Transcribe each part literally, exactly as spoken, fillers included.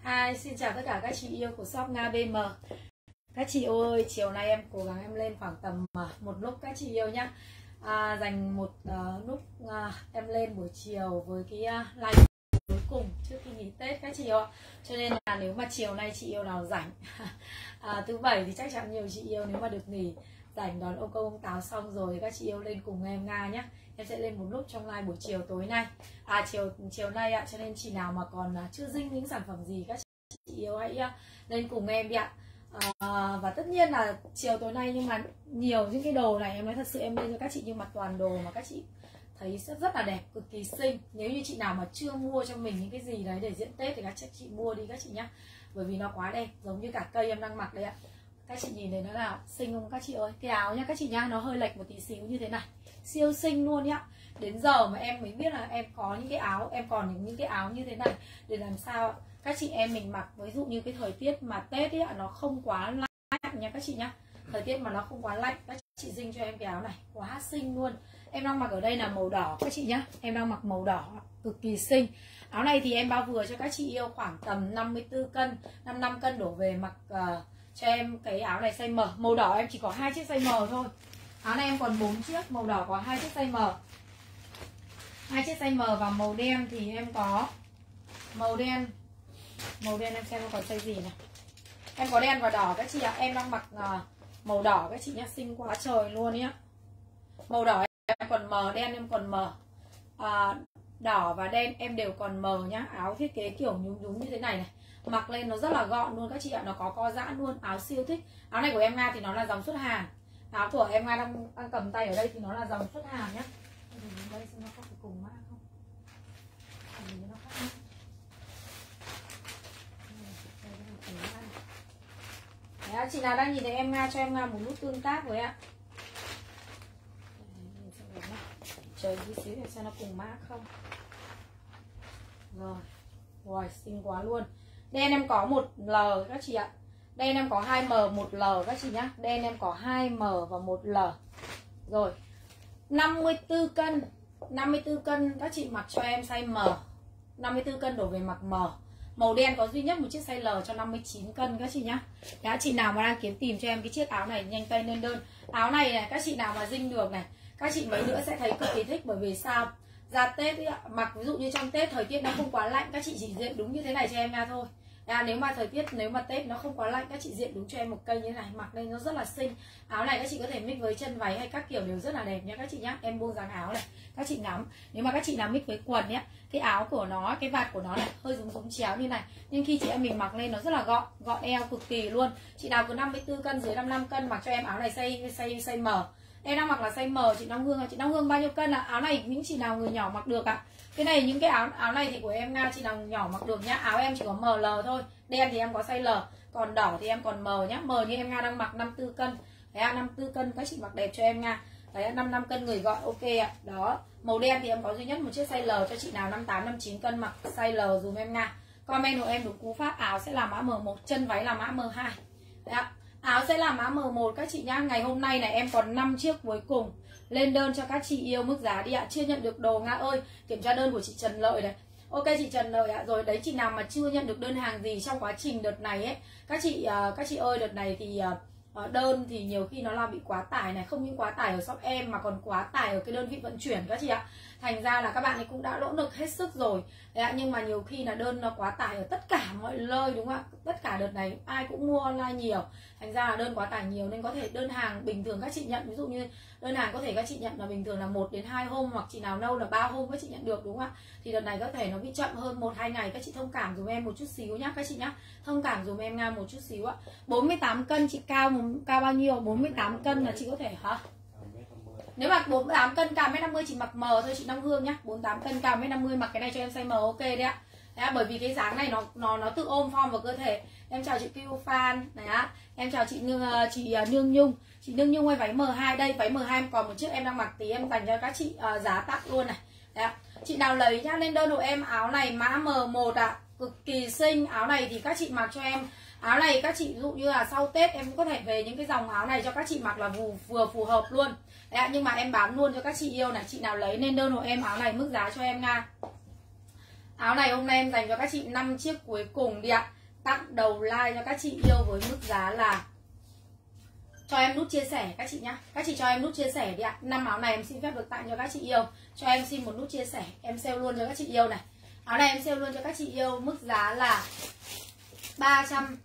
Hi, xin chào tất cả các chị yêu của shop Nga bê em. Các chị ơi, chiều nay em cố gắng em lên khoảng tầm một lúc các chị yêu nhá. À, dành một uh, lúc uh, em lên buổi chiều với cái uh, live cuối cùng trước khi nghỉ Tết các chị yêu. Cho nên là nếu mà chiều nay chị yêu nào rảnh à, thứ bảy thì chắc chắn nhiều chị yêu nếu mà được nghỉ rảnh đón ông công ông táo xong rồi thì các chị yêu lên cùng em Nga nhé. Em sẽ lên một lúc trong live buổi chiều tối nay, à chiều chiều nay ạ. Cho nên chị nào mà còn uh, chưa dinh những sản phẩm gì các chị yêu hãy uh, lên cùng em đi ạ. À, và tất nhiên là chiều tối nay nhưng mà nhiều những cái đồ này em nói thật sự em lên cho các chị, nhưng mà toàn đồ mà các chị thấy rất rất là đẹp, cực kỳ xinh. Nếu như chị nào mà chưa mua cho mình những cái gì đấy để diễn Tết thì các chị mua đi các chị nhá, bởi vì nó quá đẹp, giống như cả cây em đang mặc đấy ạ. Các chị nhìn thấy nó nào xinh không các chị ơi. Cái áo nhá các chị nhá, nó hơi lệch một tí xíu như thế này, siêu xinh luôn nhá. Đến giờ mà em mới biết là em có những cái áo, em còn những, những cái áo như thế này để làm sao các chị em mình mặc. Ví dụ như cái thời tiết mà Tết ấy, nó không quá lạnh nha các chị nhá, thời tiết mà nó không quá lạnh, các chị dinh cho em cái áo này quá xinh luôn. Em đang mặc ở đây là màu đỏ các chị nhá, em đang mặc màu đỏ cực kỳ xinh. Áo này thì em bao vừa cho các chị yêu khoảng tầm năm mươi tư cân, năm mươi lăm cân đổ về mặc uh, cho em cái áo này size M. Màu đỏ em chỉ có hai chiếc size M thôi. Áo này em còn bốn chiếc, màu đỏ có hai chiếc size M, hai chiếc size M. Và màu đen thì em có màu đen, màu đen em xem còn size gì này. Em có đen và đỏ các chị ạ. Em đang mặc uh, màu đỏ các chị nhá, xinh quá trời luôn nhá. Màu đỏ em còn M, đen em còn M, à, đỏ và đen em đều còn M nhá. Áo thiết kế kiểu nhúng nhúng như thế này này, mặc lên nó rất là gọn luôn các chị ạ, nó có co giãn luôn, áo siêu thích. Áo này của em Nga thì nó là dòng xuất hàng, áo của em Nga đang, đang cầm tay ở đây thì nó là dòng xuất hàng nhá. Đây xem nó có phải cùng mã không? Nó khác nhá. Đấy, chị nào đang nhìn thấy em Nga cho em Nga một nút tương tác với ạ. Chờ tí xíu để xem nó cùng mã không. Rồi, rồi xinh quá luôn. Đen em có một L các chị ạ. Đen em có hai M, một L các chị nhá. Đen em có hai M và một L. Rồi, năm mươi tư cân, năm mươi tư cân các chị mặc cho em size M. năm mươi tư cân đổ về mặc M. Màu đen có duy nhất một chiếc size L cho năm mươi chín cân các chị nhá. Các chị nào mà đang kiếm tìm cho em cái chiếc áo này nhanh tay lên đơn. Áo này này các chị nào mà dinh được này, các chị mấy nữa sẽ thấy cực kỳ thích. Bởi vì sao? Ra Tết ấy, mặc ví dụ như trong Tết thời tiết nó không quá lạnh, các chị chỉ diện đúng như thế này cho em nha thôi. À, nếu mà thời tiết nếu mà Tết nó không quá lạnh, các chị diện đúng cho em một cây như thế này, mặc lên nó rất là xinh. Áo này các chị có thể mix với chân váy hay các kiểu đều rất là đẹp nha các chị nhá. Em buông dáng áo này, các chị ngắm. Nếu mà các chị nào mix với quần nhé, cái áo của nó, cái vạt của nó này hơi giống giống chéo như này, nhưng khi chị em mình mặc lên nó rất là gọn, gọn eo cực kỳ luôn. Chị nào cứ năm mươi tư cân dưới năm mươi lăm cân mặc cho em áo này size size size M. Em đang mặc là size M. Chị Long Hương, chị Long Hương bao nhiêu cân ạ? À? Áo này những chị nào người nhỏ mặc được ạ? À? Cái này những cái áo áo này thì của em Nga chị nào nhỏ mặc được nhá. Áo em chỉ có M L thôi. Đen thì em có size L, còn đỏ thì em còn M nhá. M như em Nga đang mặc năm mươi tư cân. Đấy, năm mươi tư cân các chị mặc đẹp cho em Nga. Đấy, năm mươi lăm cân người gọn ok ạ. Đó, màu đen thì em có duy nhất một chiếc size L cho chị nào năm mươi tám năm mươi chín cân mặc size L dùm em Nga. Comment của em đúng cú pháp, áo sẽ là mã M một, chân váy là mã M hai. Đấy ạ. Áo sẽ là mã M một các chị nhá. Ngày hôm nay này em còn năm chiếc cuối cùng. Lên đơn cho các chị yêu mức giá đi ạ. Chưa nhận được đồ Nga ơi, kiểm tra đơn của chị Trần Lợi này. Ok chị Trần Lợi ạ. Rồi đấy, chị nào mà chưa nhận được đơn hàng gì trong quá trình đợt này ấy, các chị uh, các chị ơi, đợt này thì uh, đơn thì nhiều khi nó là bị quá tải này, không những quá tải ở shop em mà còn quá tải ở cái đơn vị vận chuyển các chị ạ. Thành ra là các bạn ấy cũng đã nỗ lực hết sức rồi. Đấy ạ, nhưng mà nhiều khi là đơn nó quá tải ở tất cả mọi nơi đúng không ạ? Tất cả đợt này ai cũng mua online nhiều. Thành ra là đơn quá tải nhiều nên có thể đơn hàng bình thường các chị nhận, ví dụ như đơn hàng có thể các chị nhận là bình thường là một đến hai hôm, hoặc chị nào nâu là ba hôm các chị nhận được đúng không ạ? Thì đợt này có thể nó bị chậm hơn một hai ngày, các chị thông cảm dùm em một chút xíu nhá các chị nhá. Thông cảm dùm em Nga một chút xíu ạ. bốn mươi tám cân chị cao cao bao nhiêu? bốn mươi tám cân là chị có thể hả? Nếu mà bốn mươi tám cân cao một mét năm mươi chị mặc M thôi chị Long Hương nhá. bốn mươi tám cân cao một mét năm mươi mặc cái này cho em size M ok đấy ạ. Đấy, bởi vì cái dáng này nó nó nó tự ôm form vào cơ thể. Em chào chị Kiêu Phan này á. Em chào chị Nương chị Nương Nhung. Chị Nương Nhung ơi, váy M hai đây, váy M hai em còn một chiếc em đang mặc thì em dành cho các chị uh, giá tặng luôn này. Đấy ạ. Chị nào lấy nhá, lên đơn của em áo này mã M một ạ, à, cực kỳ xinh. Áo này thì các chị mặc cho em. Áo này các chị ví dụ như là sau Tết em cũng có thể về những cái dòng áo này cho các chị mặc là vừa, vừa phù hợp luôn. Đấy, nhưng mà em bán luôn cho các chị yêu này. Chị nào lấy nên đơn của em áo này mức giá cho em Nga. Áo này hôm nay em dành cho các chị năm chiếc cuối cùng đi ạ. tặng đầu like cho các chị yêu với mức giá là, cho em nút chia sẻ các chị nhá. Các chị cho em nút chia sẻ đi ạ. Năm áo này em xin phép được tặng cho các chị yêu. Cho em xin một nút chia sẻ. Em sale luôn cho các chị yêu này. Áo này em sale luôn cho các chị yêu mức giá là ba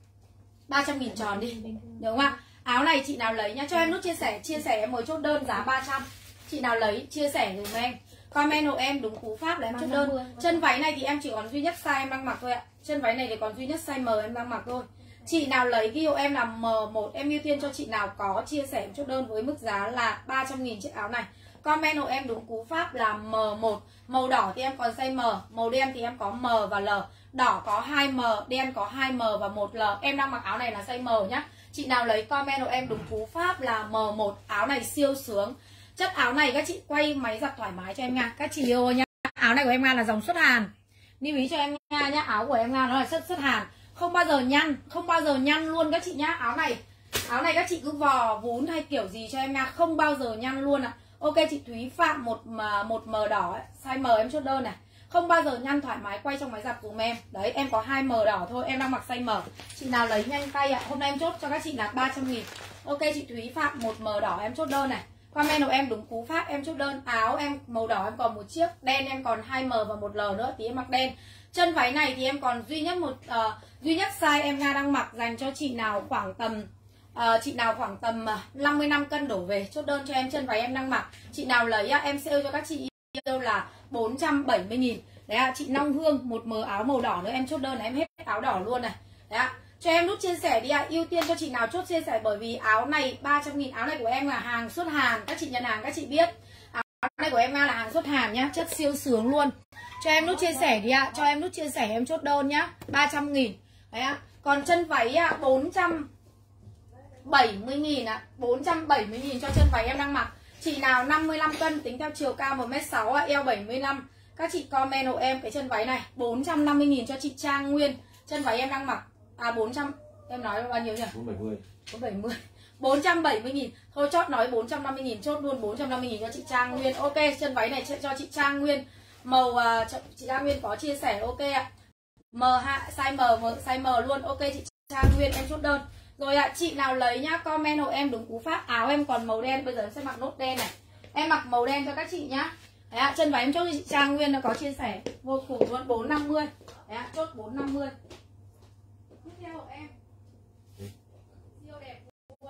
trăm nghìn tròn đi. Được không ạ? Áo này chị nào lấy nhá. Cho em nút chia sẻ. Chia sẻ em mới chốt đơn giá ba trăm. Chị nào lấy chia sẻ dùm em. Comment hộ em đúng cú pháp là em chốt đơn. Chân váy này thì em chỉ còn duy nhất size em đang mặc thôi ạ. Chân váy này thì còn duy nhất size M em đang mặc thôi. Chị nào lấy ghi hộ em là M một, em ưu tiên cho chị nào có chia sẻ chốt đơn với mức giá là ba trăm nghìn chiếc áo này. Comment hộ em đúng cú pháp là M một. Màu đỏ thì em còn size M, màu đen thì em có M và L. Đỏ có hai M, đen có hai M và một L. Em đang mặc áo này là size M nhá. Chị nào lấy comment hộ em đúng cú pháp là M một. Áo này siêu sướng. Chất áo này các chị quay máy giặt thoải mái cho em nha. Các chị yêu nha. Áo này của em Nga là dòng xuất Hàn. Lưu ý cho em Nga nhá. Áo của em Nga nó là xuất xuất Hàn. Không bao giờ nhăn, không bao giờ nhăn luôn các chị nhá. Áo này, áo này các chị cứ vò vún hay kiểu gì cho em nha, không bao giờ nhăn luôn ạ. À. Ok chị Thúy Phạm một một M đỏ ấy, size M em chốt đơn này. Không bao giờ nhăn, thoải mái quay trong máy giặt dùm em. Đấy, em có hai M đỏ thôi, em đang mặc size M. Chị nào lấy nhanh tay ạ. À. Hôm nay em chốt cho các chị là ba trăm nghìn. Ok chị Thúy Phạm một M đỏ em chốt đơn này. Comment của em đúng cú pháp em chốt đơn. Áo em màu đỏ em còn một chiếc, đen em còn hai M và một L nữa thì em mặc đen. Chân váy này thì em còn duy nhất một uh, duy nhất size em Nga đang mặc dành cho chị nào khoảng tầm uh, chị nào khoảng tầm uh, năm mươi lăm cân đổ về, chốt đơn cho em chân váy em đang mặc. Chị nào lấy uh, em sale cho các chị yêu là bốn trăm bảy mươi nghìn. Đấy ạ, à, chị Long Hương một mớ áo màu đỏ nữa em chốt đơn này, em hết áo đỏ luôn này. Đấy ạ. À. Cho em nút chia sẻ đi ạ, à. Ưu tiên cho chị nào chốt chia sẻ bởi vì áo này ba trăm nghìn, áo này của em là hàng xuất Hàn, các chị nhận hàng các chị biết. Áo này của em là hàng xuất Hàn nhá, chất siêu sướng luôn. Cho em nút chia sẻ đi ạ, à. Cho em nút chia sẻ em chốt đơn nhá, ba trăm nghìn. Đấy ạ. À. Còn chân váy ạ, à, bốn trăm bảy mươi nghìn ạ, à. bốn trăm bảy mươi nghìn cho chân váy em đang mặc. Chị nào năm mươi lăm cân tính theo chiều cao một mét sáu ạ, eo bảy mươi lăm. Các chị comment hộ em cái chân váy này, bốn trăm năm mươi nghìn cho chị Trang Nguyên. Chân váy em đang mặc. À bốn trăm, em nói bao nhiêu nhỉ? bốn trăm bảy mươi. bốn trăm bảy mươi. bốn trăm bảy mươi nghìn. Thôi chốt nói bốn trăm năm mươi nghìn, chốt luôn bốn trăm năm mươi nghìn cho chị Trang Nguyên. Ok, chân váy này cho chị Trang Nguyên. Màu uh, chị Trang Nguyên có chia sẻ ok ạ. M hạ size M, M size M luôn. Ok chị Trang Nguyên em chốt đơn. Rồi ạ, à, chị nào lấy nhá, comment hộ em đúng cú pháp. Áo em còn màu đen, bây giờ em sẽ mặc nốt đen này. Em mặc màu đen cho các chị nhá. Đấy ạ, à, chân váy em chốt cho chị Trang Nguyên nó có chia sẻ vô cùng luôn, bốn trăm năm mươi. Đấy ạ, à, chốt bốn trăm năm mươi. Tiếp theo hộ em. Siêu đẹp luôn.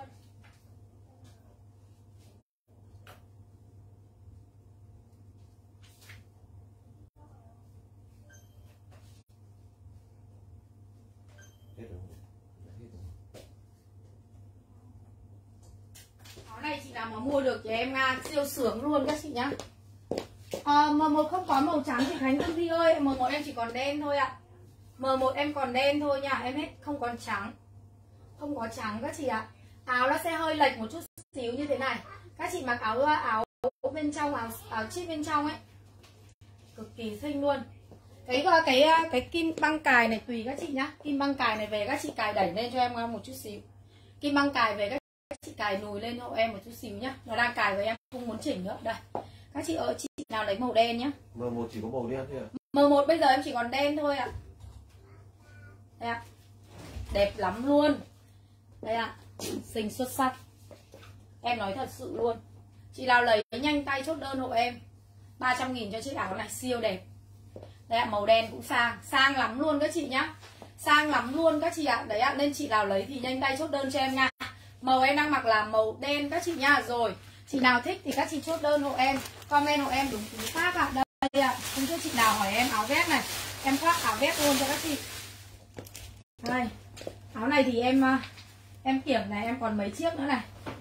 Áo này chị nào mà mua được thì em Nga siêu sướng luôn các chị nhá. À, M một không có màu trắng chị Khánh Vân Thi ơi, M một em chỉ còn đen thôi ạ. M một em còn đen thôi nha, em hết không còn trắng. Không có trắng các chị ạ. Áo nó sẽ hơi lệch một chút xíu như thế này. Các chị mặc áo áo bên trong, áo áo chip bên trong ấy. Cực kỳ xinh luôn. Cái cái cái kim băng cài này tùy các chị nhá. Kim băng cài này về các chị cài đẩy lên cho em một chút xíu. Kim băng cài về các chị cài nùi lên hộ em một chút xíu nhá. Nó đang cài với em không muốn chỉnh nữa. Đây. Các chị ơi, chị nào lấy màu đen nhá. M một chỉ có màu đen thôi ạ. M một bây giờ em chỉ còn đen thôi ạ. Đây ạ. Đẹp lắm luôn. Đây ạ. Xinh xuất sắc. Em nói thật sự luôn. Chị nào lấy nhanh tay chốt đơn hộ em. ba trăm nghìn cho chiếc áo này siêu đẹp. Đây ạ, màu đen cũng sang. Sang lắm luôn các chị nhá. Sang lắm luôn các chị ạ. Đấy ạ, nên chị nào lấy thì nhanh tay chốt đơn cho em nha. Màu em đang mặc là màu đen các chị nha. Rồi, chị nào thích thì các chị chốt đơn hộ em. Comment hộ em đúng cú pháp ạ. Đây ạ, không biết chị nào hỏi em áo vest này. Em khoác áo vest luôn cho các chị. Đây, áo này thì em em kiểm này, em còn mấy chiếc nữa này.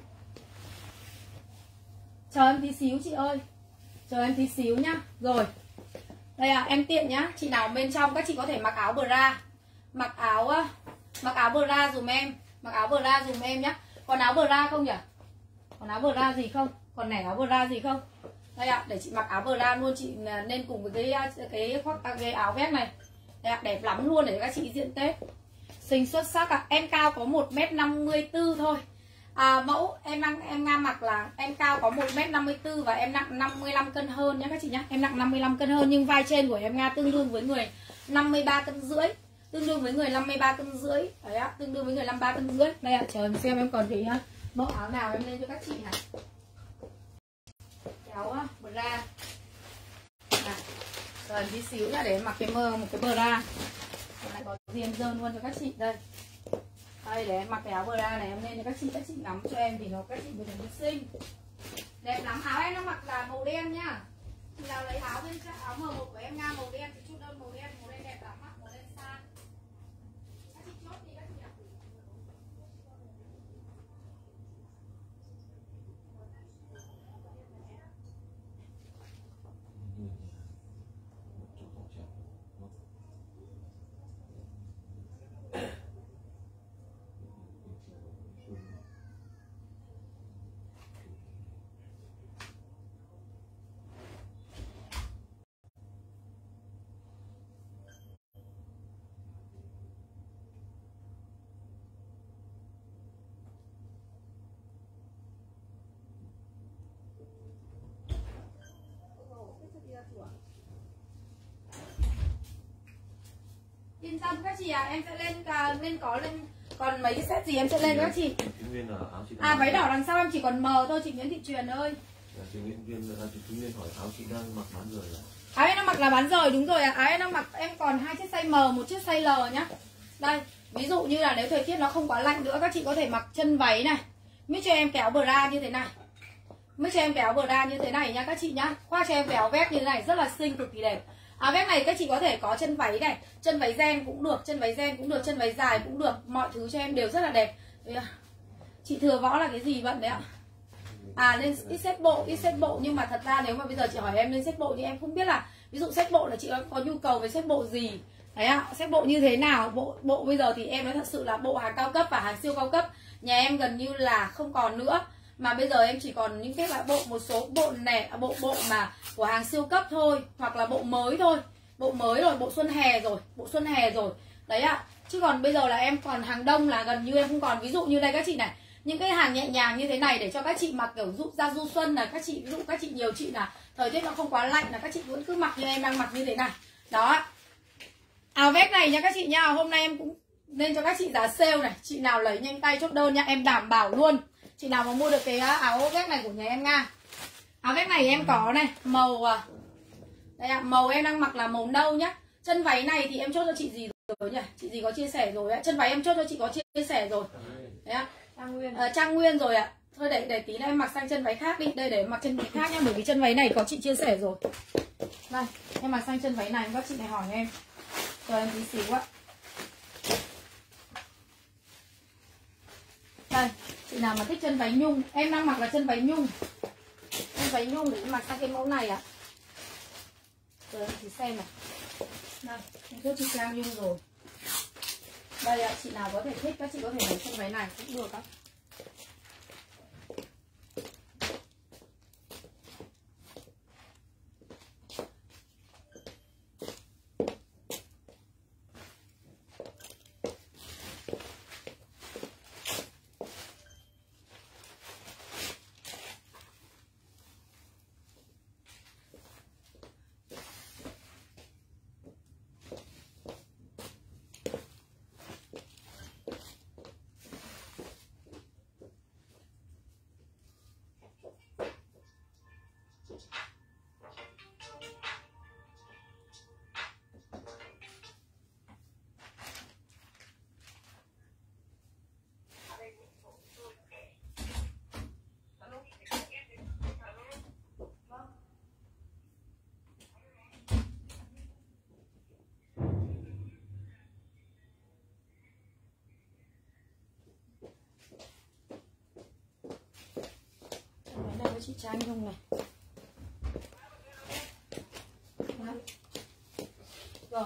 Chờ em tí xíu chị ơi. Chờ em tí xíu nhá. Rồi. Đây à, em tiện nhá. Chị nào bên trong các chị có thể mặc áo bra. Mặc áo mặc áo bra dùm em. Mặc áo bra dùm em nhá. Còn áo bra không nhỉ? Còn áo bra gì không? Còn nẻ áo bra gì không? Đây ạ, à, để chị mặc áo bra luôn, chị nên cùng với cái cái khoác cái áo vest này. Đây ạ, à, đẹp lắm luôn để các chị diện Tết. Xinh xuất sắc ạ. À. Em cao có một mét năm mươi tư thôi. À, mẫu em đang em Nga mặc là em cao có một mét năm mươi tư và em nặng năm mươi lăm cân hơn nhá các chị nhá. Em nặng năm mươi lăm cân hơn nhưng vai trên của em Nga tương đương với người năm mươi ba cân rưỡi. tương đương với người năm mươi ba cân rưỡi. Đấy ạ, tương đương với người năm mươi ba cân rưỡi. Đây ạ, chờ em xem em còn cái mẫu áo nào em lên cho các chị này. Kéo bra. À, rồi tí xíu nữa để em mặc cái mơ một cái bra. Lại có tiền dơn luôn cho các chị đây. Đây để em mặc cái áo bra này em lên cho các chị, các chị ngắm cho em thì nó các chị mới thấy xinh. Đẹp lắm, áo em nó mặc là màu đen nhá. Thì nào lấy áo bên áo M một của em Nga màu đen thì chút đơn màu đen, màu đen đẹp lắm ạ, màu đen xa. Các chị chốt đi các chị ạ. Yên tâm các chị à, em sẽ lên uh, lên có lên còn mấy cái set gì em sẽ lên các chị. À váy đỏ đằng sau em chỉ còn mờ thôi chị Nguyễn Thị Truyền ơi. Chị Nguyễn Viên, chị Thúy Liên hỏi áo chị đang mặc bán rồi à? Áo em đang mặc là bán rồi, đúng rồi ạ. À. Áo em đang mặc em còn hai chiếc size M, một chiếc size L nhá. Đây, ví dụ như là nếu thời tiết nó không quá lạnh nữa các chị có thể mặc chân váy này. Mới cho em kéo bra như thế này. Mới cho em kéo bra như thế này nha các chị nhá. Khoác cho em kéo vest như thế này rất là xinh, cực kỳ đẹp. Áo vest này các chị có thể có chân váy này, chân váy ren cũng được, chân váy ren cũng được, chân váy dài cũng được, mọi thứ cho em đều rất là đẹp. Chị Thừa Võ là cái gì bận đấy ạ? À lên ít set bộ, ít set bộ nhưng mà thật ra nếu mà bây giờ chị hỏi em lên set bộ thì em không biết là ví dụ set bộ là chị có nhu cầu về set bộ gì. Đấy ạ, set bộ như thế nào? Bộ bộ bây giờ thì em nói thật sự là bộ hàng cao cấp và hàng siêu cao cấp nhà em gần như là không còn nữa. Mà bây giờ em chỉ còn những cái loại bộ một số bộ này, bộ bộ mà của hàng siêu cấp thôi, hoặc là bộ mới thôi. Bộ mới rồi, bộ xuân hè rồi, bộ xuân hè rồi. Đấy ạ. Chứ còn bây giờ là em còn hàng đông là gần như em không còn. Ví dụ như đây các chị này, những cái hàng nhẹ nhàng như thế này để cho các chị mặc kiểu dụ ra du xuân là các chị, ví dụ các chị nhiều chị là thời tiết nó không quá lạnh là các chị vẫn cứ mặc như em đang mặc như thế này. Đó. Áo vest này nha các chị nha, hôm nay em cũng lên cho các chị giá sale này, chị nào lấy nhanh tay chốt đơn nha, em đảm bảo luôn. Chị nào mà mua được cái áo vest này của nhà em Nga. Áo vest này em có này, màu đây ạ, màu em đang mặc là màu nâu nhá. Chân váy này thì em chốt cho chị gì rồi nhỉ? Chị gì có chia sẻ rồi ạ. Chân váy em chốt cho chị có chia sẻ rồi. Đấy ạ. Trang Nguyên. À, Trang Nguyên rồi ạ. Thôi để để tí nữa em mặc sang chân váy khác đi. Đây để em mặc chân váy khác nhá, bởi vì chân váy này có chị chia sẻ rồi. Đây, em mặc sang chân váy này các chị này hỏi em. Rồi em tí xíu ạ. Đây, chị nào mà thích chân váy nhung, em đang mặc là chân váy nhung. Chân váy nhung để em mặc sang cái mẫu này ạ. Rồi em thử xem này. Đây, em chốt chị Trang nhung rồi. Đây ạ, chị nào có thể thích các chị có thể lấy chân váy này cũng được ạ. Chị Trang Nhung này. Đó. Rồi.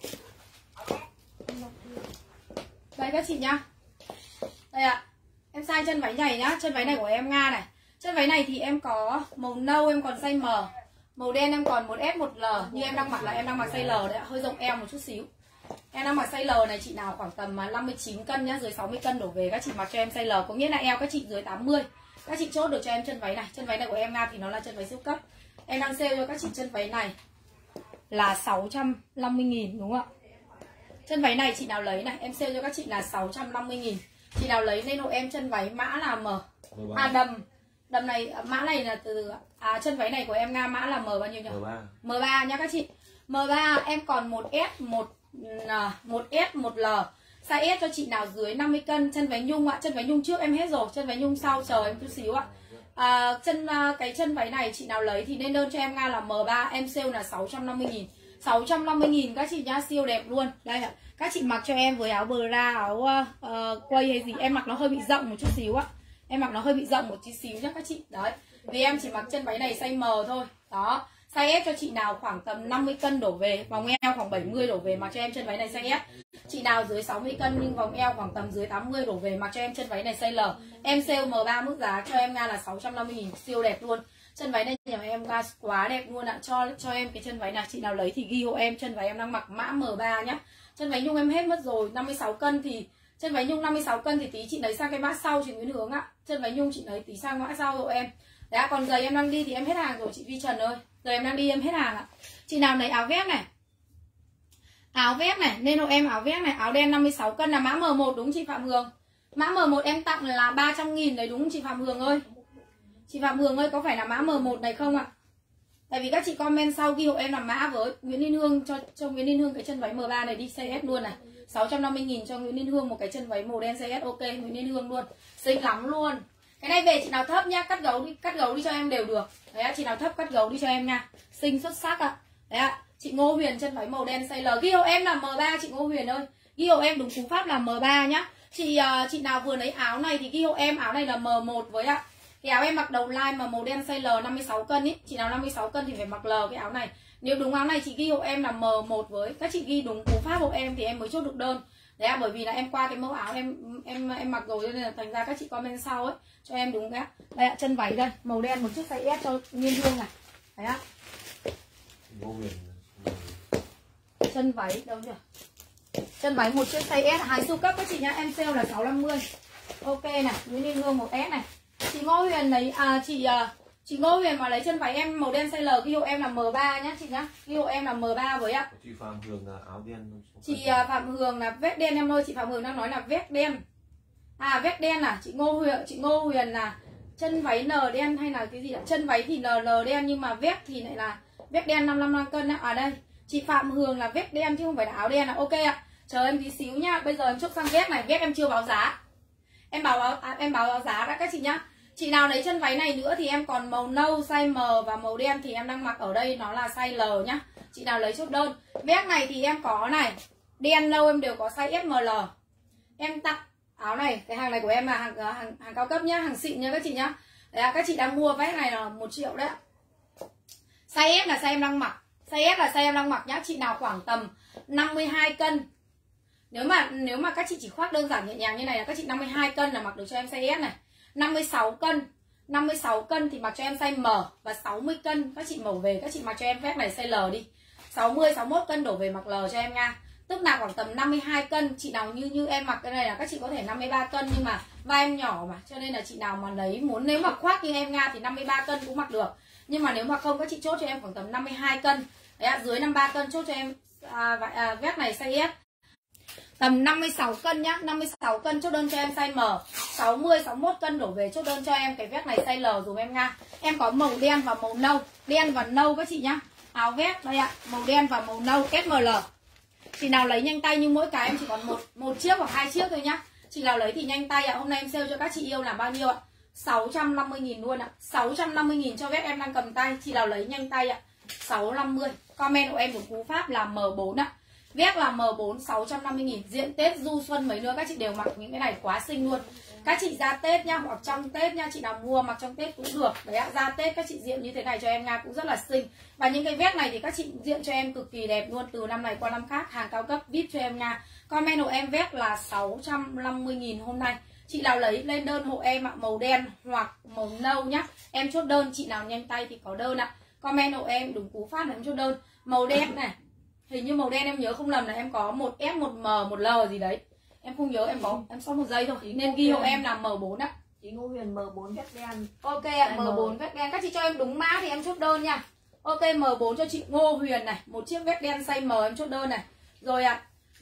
Đây các chị nhá. Đây ạ. Em size chân váy này nhá, chân váy này của em Nga này. Chân váy này thì em có màu nâu em còn size M, màu đen em còn một S một L, như em đang mặc là em đang mặc size L đấy ạ, hơi rộng eo một chút xíu. Em đang mặc size L này, chị nào khoảng tầm năm mươi chín cân nhá, dưới sáu mươi cân đổ về các chị mặc cho em size L, có nghĩa là eo các chị dưới tám mươi. Các chị chốt được cho em chân váy này. Chân váy này của em Nga thì nó là chân váy siêu cấp. Em đang sale cho các chị chân váy này là sáu trăm năm mươi nghìn đúng không ạ? Chân váy này chị nào lấy này, em sale cho các chị là sáu trăm năm mươi nghìn. Chị nào lấy nên hộ em chân váy mã là M. À đầm. Đầm này mã này là từ à chân váy này của em Nga mã là M bao nhiêu nhỉ? M ba. M ba nha các chị. M ba em còn một S, một một S, một L. Size S cho chị nào dưới năm mươi cân, chân váy nhung ạ. Chân váy nhung trước em hết rồi, chân váy nhung sau chờ em chút xíu ạ. À, chân cái chân váy này chị nào lấy thì nên đơn cho em Nga là M ba, em sale là sáu trăm năm mươi nghìn. sáu trăm năm mươi nghìn các chị nhá, siêu đẹp luôn. Đây ạ. Các chị mặc cho em với áo bra, áo uh, quây hay gì, em mặc nó hơi bị rộng một chút xíu á. Em mặc nó hơi bị rộng một chút xíu nhá các chị. Đấy. Vì em chỉ mặc chân váy này size M thôi. Đó. Size S cho chị nào khoảng tầm năm mươi cân đổ về, vòng eo khoảng bảy mươi đổ về mặc cho em chân váy này size S. Chị nào dưới sáu mươi cân nhưng vòng eo khoảng tầm dưới tám mươi đổ về mặc cho em chân váy này size L. Em sale M ba mức giá cho em Nga là sáu trăm năm mươi nghìn, siêu đẹp luôn. Chân váy này nhà em Nga quá đẹp luôn ạ. Cho cho em cái chân váy này, chị nào lấy thì ghi hộ em chân váy em đang mặc mã M ba nhá. Chân váy nhung em hết mất rồi, năm mươi sáu cân thì chân váy nhung năm mươi sáu cân thì tí chị lấy sang cái mã sau chị Nguyễn Hướng ạ. Chân váy nhung chị lấy tí sang mã sau hộ em. Đấy, còn giày em đang đi thì em hết hàng rồi chị Vi Trần ơi. Giày em đang đi em hết hàng ạ. Chị nào lấy áo vest này. Áo vest này, nên hộ em áo vest này, áo đen năm mươi sáu cân là mã M một đúng chị Phạm Hương. Mã M một em tặng là ba trăm nghìn đấy đúng không chị Phạm Hương ơi? Chị Phạm Hương ơi có phải là mã M một này không ạ? Tại vì các chị comment sau ghi hộ em làm mã với Nguyễn Liên Hương cho cho Nguyễn Liên Hương cái chân váy M ba này đi size S luôn này. sáu trăm năm mươi nghìn cho Nguyễn Liên Hương một cái chân váy màu đen size S, ok Nguyễn Liên Hương luôn. Xinh lắm luôn. Cái này về chị nào thấp nhá, cắt gấu đi, cắt gấu đi cho em đều được. Đấy ạ, chị nào thấp cắt gấu đi cho em nha. Xinh xuất sắc ạ. Đấy ạ, chị Ngô Huyền chân váy màu đen size L. Ghi hộ em là M ba chị Ngô Huyền ơi. Ghi hộ em đúng cú pháp là M ba nhá. Chị uh, chị nào vừa lấy áo này thì ghi hộ em áo này là M một với ạ. Cái áo em mặc đầu line mà màu đen size L năm mươi sáu cân ý, chị nào năm mươi sáu cân thì phải mặc L cái áo này. Nếu đúng áo này chị ghi hộ em là M một với. Các chị ghi đúng cú pháp hộ em thì em mới chốt được đơn. Đấy à, bởi vì là em qua cái mẫu áo em em em mặc rồi nên là thành ra các chị comment sau ấy cho em đúng cái. Đây ạ, chân váy đây, màu đen một chiếc size S cho Nhiên Hương này. Đấy ạ. Chân váy đâu nhỉ? Chân váy một chiếc size S, hàng siêu cấp các chị nhá, em sale là sáu trăm năm mươi. Ok này, Nguyễn Liên Hương một S này. Chị Ngô Huyền lấy à chị chị Ngô Huyền mà lấy chân váy em màu đen size L ghi hộ em là M ba nhá chị nhá. Ghi hộ em là M ba với ạ. Chị Phạm Hương là áo đen. Chị Phạm Hương là vest đen em ơi, chị Phạm Hương đang nói là vest đen. À vest đen à, chị Ngô Huyền, chị Ngô Huyền là chân váy N đen hay là cái gì ạ? Chân váy thì N L đen nhưng mà vest thì lại là vest đen năm mươi lăm cân ạ. À đây, chị Phạm Hương là vest đen chứ không phải là áo đen ạ. Ok ạ. Chờ em tí xíu nhá. Bây giờ em chốt sang vest này, vest em chưa báo giá. Em báo à, em báo giá đã các chị nhá. Chị nào lấy chân váy này nữa thì em còn màu nâu size M và màu đen thì em đang mặc ở đây nó là size L nhá. Chị nào lấy chốt đơn. Vest này thì em có này, đen nâu em đều có size S M L. Em tặng áo này, cái hàng này của em là hàng hàng, hàng cao cấp nhá, hàng xịn nha các chị nhá. Đấy, các chị đang mua vest này là một triệu đấy ạ. Size S là size em đang mặc. Size S là size em đang mặc nhá. Chị nào khoảng tầm năm mươi hai cân. Nếu mà nếu mà các chị chỉ khoác đơn giản nhẹ nhàng như này là các chị năm mươi hai cân là mặc được cho em size S này. năm mươi sáu cân, năm mươi sáu cân thì mặc cho em size M và sáu mươi cân các chị màu về các chị mặc cho em vest này size L đi. sáu mươi sáu mươi mốt cân đổ về mặc L cho em nha. Tức là khoảng tầm năm mươi hai cân, chị nào như như em mặc cái này là các chị có thể năm mươi ba cân nhưng mà vai em nhỏ mà, cho nên là chị nào mà lấy muốn nếu mà khoác như em Nga thì năm mươi ba cân cũng mặc được. Nhưng mà nếu mà không các chị chốt cho em khoảng tầm năm mươi hai cân. Đấy ạ, dưới năm mươi ba cân chốt cho em à, à, vest này size S. Tầm năm mươi sáu cân nhá, năm mươi sáu cân chốt đơn cho em size M, sáu mươi sáu mươi mốt cân đổ về chốt đơn cho em cái vest này size L dùm em Nga. Em có màu đen và màu nâu, đen và nâu các chị nhá. Áo vest đây ạ, màu đen và màu nâu S M L. Chị nào lấy nhanh tay nhưng mỗi cái em chỉ còn một một chiếc hoặc hai chiếc thôi nhá. Chị nào lấy thì nhanh tay ạ. Hôm nay em sale cho các chị yêu là bao nhiêu ạ? sáu trăm năm mươi nghìn luôn ạ. sáu trăm năm mươi nghìn cho vest em đang cầm tay. Chị nào lấy nhanh tay ạ. sáu trăm năm mươi. Comment của em một cú pháp là M bốn ạ. Vest là M bốn sáu trăm năm mươi nghìn. Diện Tết du xuân mấy nữa các chị đều mặc những cái này quá xinh luôn. Các chị ra Tết nhá, hoặc trong Tết nhá, chị nào mua mặc trong Tết cũng được. Đấy ạ, ra Tết các chị diện như thế này cho em Nga cũng rất là xinh. Và những cái vest này thì các chị diện cho em cực kỳ đẹp luôn, từ năm này qua năm khác, hàng cao cấp vê i pê cho em Nga. Comment hộ em vest là sáu trăm năm mươi nghìn hôm nay. Chị nào lấy lên đơn hộ em ạ, màu đen hoặc màu nâu nhá. Em chốt đơn, chị nào nhanh tay thì có đơn ạ. Comment hộ em đúng cú pháp là em chốt đơn. Màu đen này, hình như màu đen em nhớ không lầm là em có một S, một M, một L gì đấy. Em không nhớ, em có em sót một giây thôi. Nên ghi hộ em là M bốn ạ. Chị Ngô Huyền M bốn vest đen. Ok ạ, M bốn vest đen. Các chị cho em đúng mã thì em chốt đơn nha. Ok, M bốn cho chị Ngô Huyền này, một chiếc vest đen size M em chốt đơn này. Rồi ạ.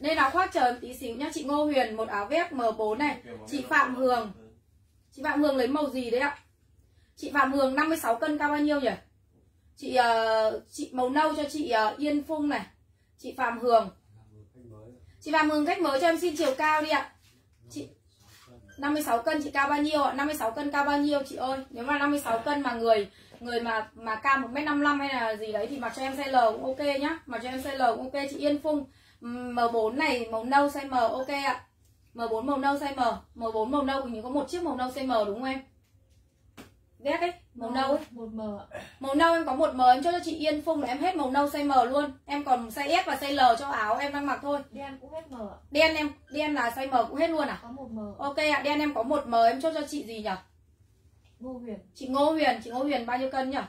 Nên áo khoác chờ tí xíu nhá. Chị Ngô Huyền một áo vest M bốn này. Chị Phạm Hường, chị Phạm Hường lấy màu gì đấy ạ? Chị Phạm Hường năm mươi sáu cân cao bao nhiêu nhỉ? Chị uh, chị màu nâu cho chị uh, Yên Phung này. Chị Phạm Hường. Chị Phạm Hường khách mới cho em xin chiều cao đi ạ. Chị năm mươi sáu cân chị cao bao nhiêu ạ? năm mươi sáu cân cao bao nhiêu chị ơi? Nếu mà năm mươi sáu cân mà người người mà mà cao một mét năm mươi lăm hay là gì đấy thì mặc cho em size L cũng ok nhá. Mặc cho em size L cũng ok. Chị Yên Phung M bốn này màu nâu size M ok ạ. M bốn màu nâu size M. M bốn màu nâu thì có một chiếc màu nâu size M đúng không em? Vét ấy, màu nâu ấy. một M ạ. Màu nâu em có một M, em cho cho chị Yên Phung là em hết màu nâu size M luôn. Em còn size S và size L cho áo em đang mặc thôi. Đen cũng hết M ạ. Đen em, đen là size M cũng hết luôn à? Có một M. Ok ạ, đen em có một M, em cho cho chị gì nhỉ? Ngô Huyền. Chị Ngô Huyền, chị Ngô Huyền bao nhiêu cân nhỉ?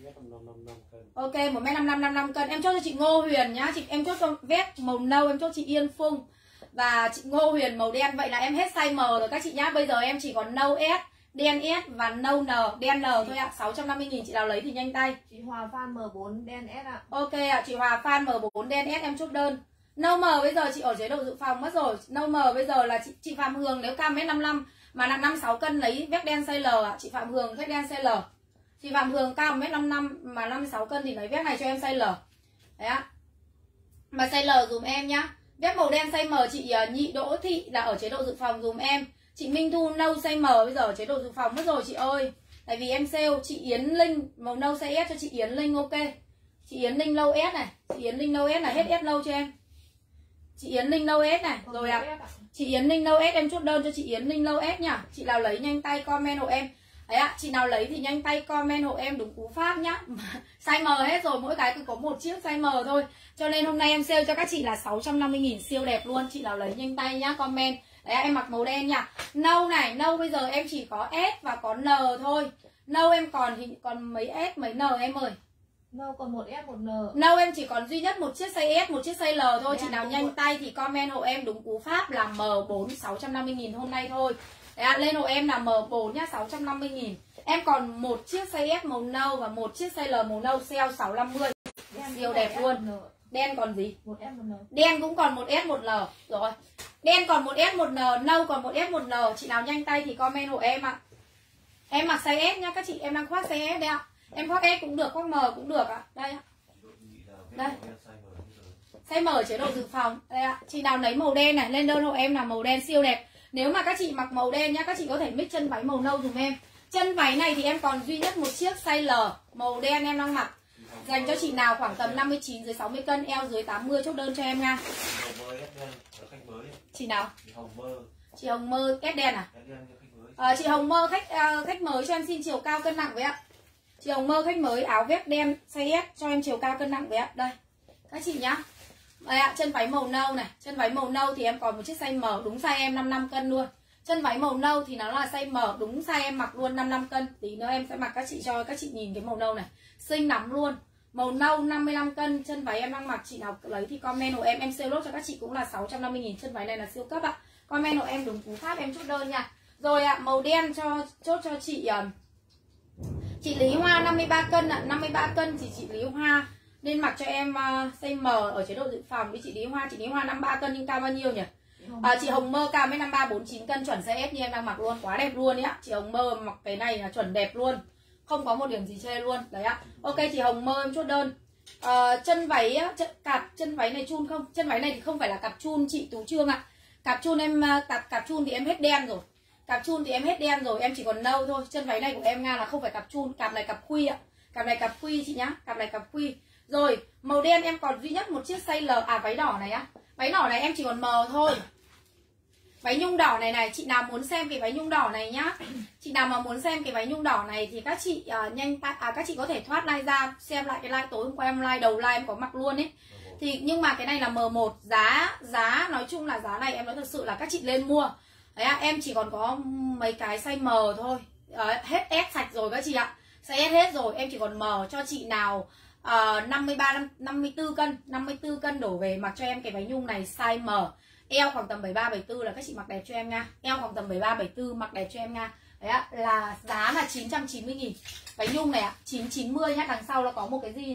Ok, một mét năm mươi lăm, năm mươi lăm cân. Em cho cho chị Ngô Huyền nhá. Chị em chốt cho vest màu nâu em cho chị Yên Phung và chị Ngô Huyền màu đen. Vậy là em hết size M rồi các chị nhá. Bây giờ em chỉ còn nâu S, đen S và nâu N, đen N thôi ạ. sáu trăm năm mươi nghìn chị nào lấy thì nhanh tay. Chị Hòa Phan M bốn đen S ạ. Ok ạ, chị Hòa Phan M bốn đen S em chốt đơn. Nâu M bây giờ chị ở chế độ dự phòng mất rồi. Nâu M bây giờ là chị chị Phạm Hường nếu cao mét năm mươi lăm mà nặng năm mươi sáu cân lấy vest đen size L ạ. Chị Phạm Hường vest đen size L. Chị Phạm Hường cao một mét năm mươi lăm mà năm mươi sáu cân thì lấy vest này cho em size L. Đấy ạ. Mà size L dùm em nhá. Vest màu đen size M chị Nhị Đỗ Thị là ở chế độ dự phòng dùm em. Chị Minh Thu nâu size M bây giờ ở chế độ dự phòng mất rồi chị ơi. Tại vì em sale. Chị Yến Linh màu nâu size S cho chị Yến Linh ok. Chị Yến Linh nâu S này. Chị Yến Linh nâu S là hết S nâu cho em. Chị Yến Linh nâu S này. Rồi ạ. À. Chị Yến Linh nâu S em chốt đơn cho chị Yến Linh nâu S nhá. Chị nào lấy nhanh tay comment hộ em. Đấy ạ, chị nào lấy thì nhanh tay comment hộ em đúng cú pháp nhá. Size M hết rồi, mỗi cái cứ có một chiếc size M thôi. Cho nên hôm nay em sale cho các chị là sáu trăm năm mươi nghìn siêu đẹp luôn. Chị nào lấy nhanh tay nhá, comment. Đấy em mặc màu đen nha. Nâu này, nâu bây giờ em chỉ có S và có N thôi. Nâu em còn thì còn mấy S mấy N em ơi. Nâu còn một S một N. Nâu em chỉ còn duy nhất một chiếc size S, một chiếc size L thôi. Chị nào nhanh tay thì comment hộ em đúng cú pháp là M bốn sáu trăm năm mươi nghìn hôm nay thôi. Đấy ạ, lên hộ em là M bốn nhá, sáu trăm năm mươi nghìn. Em còn một chiếc size S màu nâu và một chiếc size L màu nâu sale sáu trăm năm mươi. Siêu đẹp luôn. Đen còn gì? Một S một N. Đen cũng còn một S một L. Rồi. Đen còn một S một N, nâu còn một S một L. Chị nào nhanh tay thì comment hộ em ạ. Em mặc size S nhá các chị, em đang khoác size S đấy ạ. Em khoác S cũng được, khoác M cũng được ạ. Đây ạ. Đây. Size M chế độ dự phòng. Đây ạ. Chị nào lấy màu đen này, lên đơn hộ em là màu đen siêu đẹp. Nếu mà các chị mặc màu đen nhá, các chị có thể mix chân váy màu nâu dùm em. Chân váy này thì em còn duy nhất một chiếc size L màu đen em đang mặc. Dành cho chị nào khoảng tầm năm mươi chín dưới sáu mươi cân, eo dưới tám mươi chốt đơn cho em nha. Chị nào? Chị Hồng Mơ S đen à? À, chị Hồng Mơ khách uh, khách mới cho em xin chiều cao cân nặng với ạ. Chị Hồng Mơ khách mới áo vest đen size S cho em chiều cao cân nặng với ạ. Đây. Các chị nhá. Đây ạ, chân váy màu nâu này, chân váy màu nâu thì em còn một chiếc size M đúng size em năm mươi lăm cân luôn. Chân váy màu nâu thì nó là size M đúng size em mặc luôn năm mươi lăm cân. Tí nữa em sẽ mặc các chị cho các chị nhìn cái màu nâu này. Xinh lắm luôn. Màu nâu năm mươi lăm cân, chân váy em đang mặc, chị nào lấy thì comment hộ em, em sale lốt cho các chị cũng là sáu trăm năm mươi nghìn, chân váy này là siêu cấp ạ. Comment hộ em đúng cú pháp em chốt đơn nha. Rồi ạ, màu đen cho chốt cho chị uh, chị Lý Hoa năm mươi ba cân ạ, năm mươi ba cân thì chị Lý Hoa nên mặc cho em uh, size M ở chế độ dự phòng với chị Lý Hoa. Chị Lý Hoa năm mươi ba cân nhưng cao bao nhiêu nhỉ? À, chị Hồng Mơ cao với năm mươi ba bốn mươi chín cân chuẩn size S như em đang mặc luôn, quá đẹp luôn ấy ạ. Chị Hồng Mơ mặc cái này là chuẩn đẹp luôn. Không có một điểm gì chê luôn. Đấy ạ. Ok chị Hồng Mơ em chốt đơn. À, chân váy chân, cạp chân váy này chun không? Chân váy này thì không phải là cạp chun chị Tú Trương ạ. Cạp chun em cạp cạp chun thì em hết đen rồi. Cạp chun thì em hết đen rồi, em chỉ còn nâu thôi. Chân váy này của em Nga là không phải cạp chun, cạp này cạp khuy ạ. Cạp này cạp khuy chị nhá, cạp này cạp khuy. Rồi, màu đen em còn duy nhất một chiếc size L à váy đỏ này á. Váy đỏ này em chỉ còn M thôi. Váy nhung đỏ này này, chị nào muốn xem cái váy nhung đỏ này nhá. Chị nào mà muốn xem cái váy nhung đỏ này thì các chị uh, nhanh tay à, các chị có thể thoát like ra xem lại cái like tối hôm qua em like đầu like em có mặc luôn ấy. Thì nhưng mà cái này là M một, giá giá nói chung là giá này em nói thật sự là các chị lên mua. Đấy ạ, em chỉ còn có mấy cái size M thôi. Đấy, hết S sạch rồi các chị ạ. Size S hết rồi, em chỉ còn M cho chị nào uh, năm mươi ba năm mươi tư cân, năm mươi tư cân đổ về mặc cho em cái váy nhung này size M. Eo khoảng tầm bảy mươi ba bảy mươi tư là các chị mặc đẹp cho em nha. Eo khoảng tầm bảy mươi ba bảy mươi tư mặc đẹp cho em nha. Đấy ạ, là giá là chín trăm chín mươi nghìn. Váy nhung này ạ, chín trăm chín mươi nhá, đằng sau là có một cái gì này.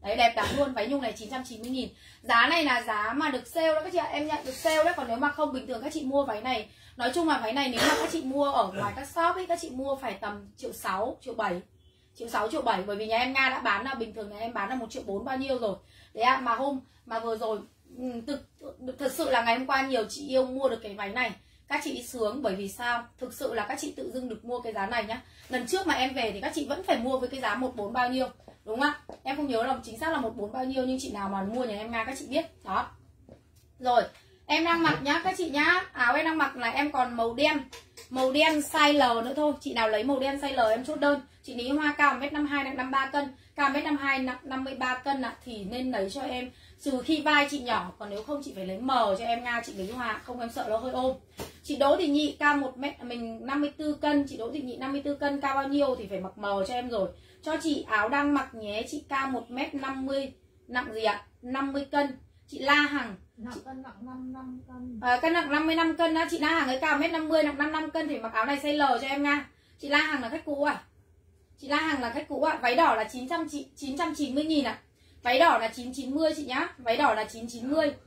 Đấy, đẹp lắm luôn. Váy nhung này chín trăm chín mươi nghìn. Giá này là giá mà được sale đó các chị ạ. Em nhận được sale đấy. Còn nếu mà không, bình thường các chị mua váy này, nói chung là váy này nếu mà các chị mua ở ngoài các shop ấy, các chị mua phải tầm triệu sáu, triệu bảy, triệu sáu, triệu bảy. Bởi vì nhà em Nga đã bán là bình thường nhà em bán là một triệu bốn bao nhiêu rồi. Đấy ạ, mà hôm mà vừa rồi thực, thực sự là ngày hôm qua nhiều chị yêu mua được cái váy này. Các chị sướng, bởi vì sao? Thực sự là các chị tự dưng được mua cái giá này nhá. Lần trước mà em về thì các chị vẫn phải mua với cái giá một bốn bao nhiêu, đúng không ạ? Em không nhớ là chính xác là một bốn bao nhiêu, nhưng chị nào mà mua nhà em Nga các chị biết. Đó. Rồi, em đang mặc nhá các chị nhá. Áo em đang mặc là em còn màu đen. Màu đen size L nữa thôi. Chị nào lấy màu đen size L em chốt đơn. Chị Lý Hoa cao một mét năm mươi hai, nặng năm mươi ba cân. Cao một mét năm mươi hai, nặng năm mươi ba cân ạ. Thì nên lấy cho em, trừ khi vai chị nhỏ. Còn nếu không chị phải lấy M cho em Nga, chị Lý Hoa. Không em sợ nó hơi ôm. Chị Đỗ Thị Nhị cao một mét, mình năm mươi tư cân. Chị Đỗ Thị Nhị năm mươi tư cân, cao bao nhiêu thì phải mặc M cho em rồi. Cho chị áo đang mặc nhé. Chị cao một mét năm mươi, nặng gì ạ? năm mươi cân. Chị La Hằng Nặng cân nặng năm mươi lăm cân. À, cân nặng năm mươi lăm cân á. Chị La Hằng ấy cao một mét năm mươi, nặng năm mươi lăm cân thì mặc áo này size L cho em Nga. Chị La Hằng là khách cũ à? Chị La Hằng là khách cũ ạ. Váy đỏ là chín trăm chín mươi nghìn ạ. Váy đỏ là chín trăm chín mươi chị nhá. Váy đỏ là chín trăm chín mươi.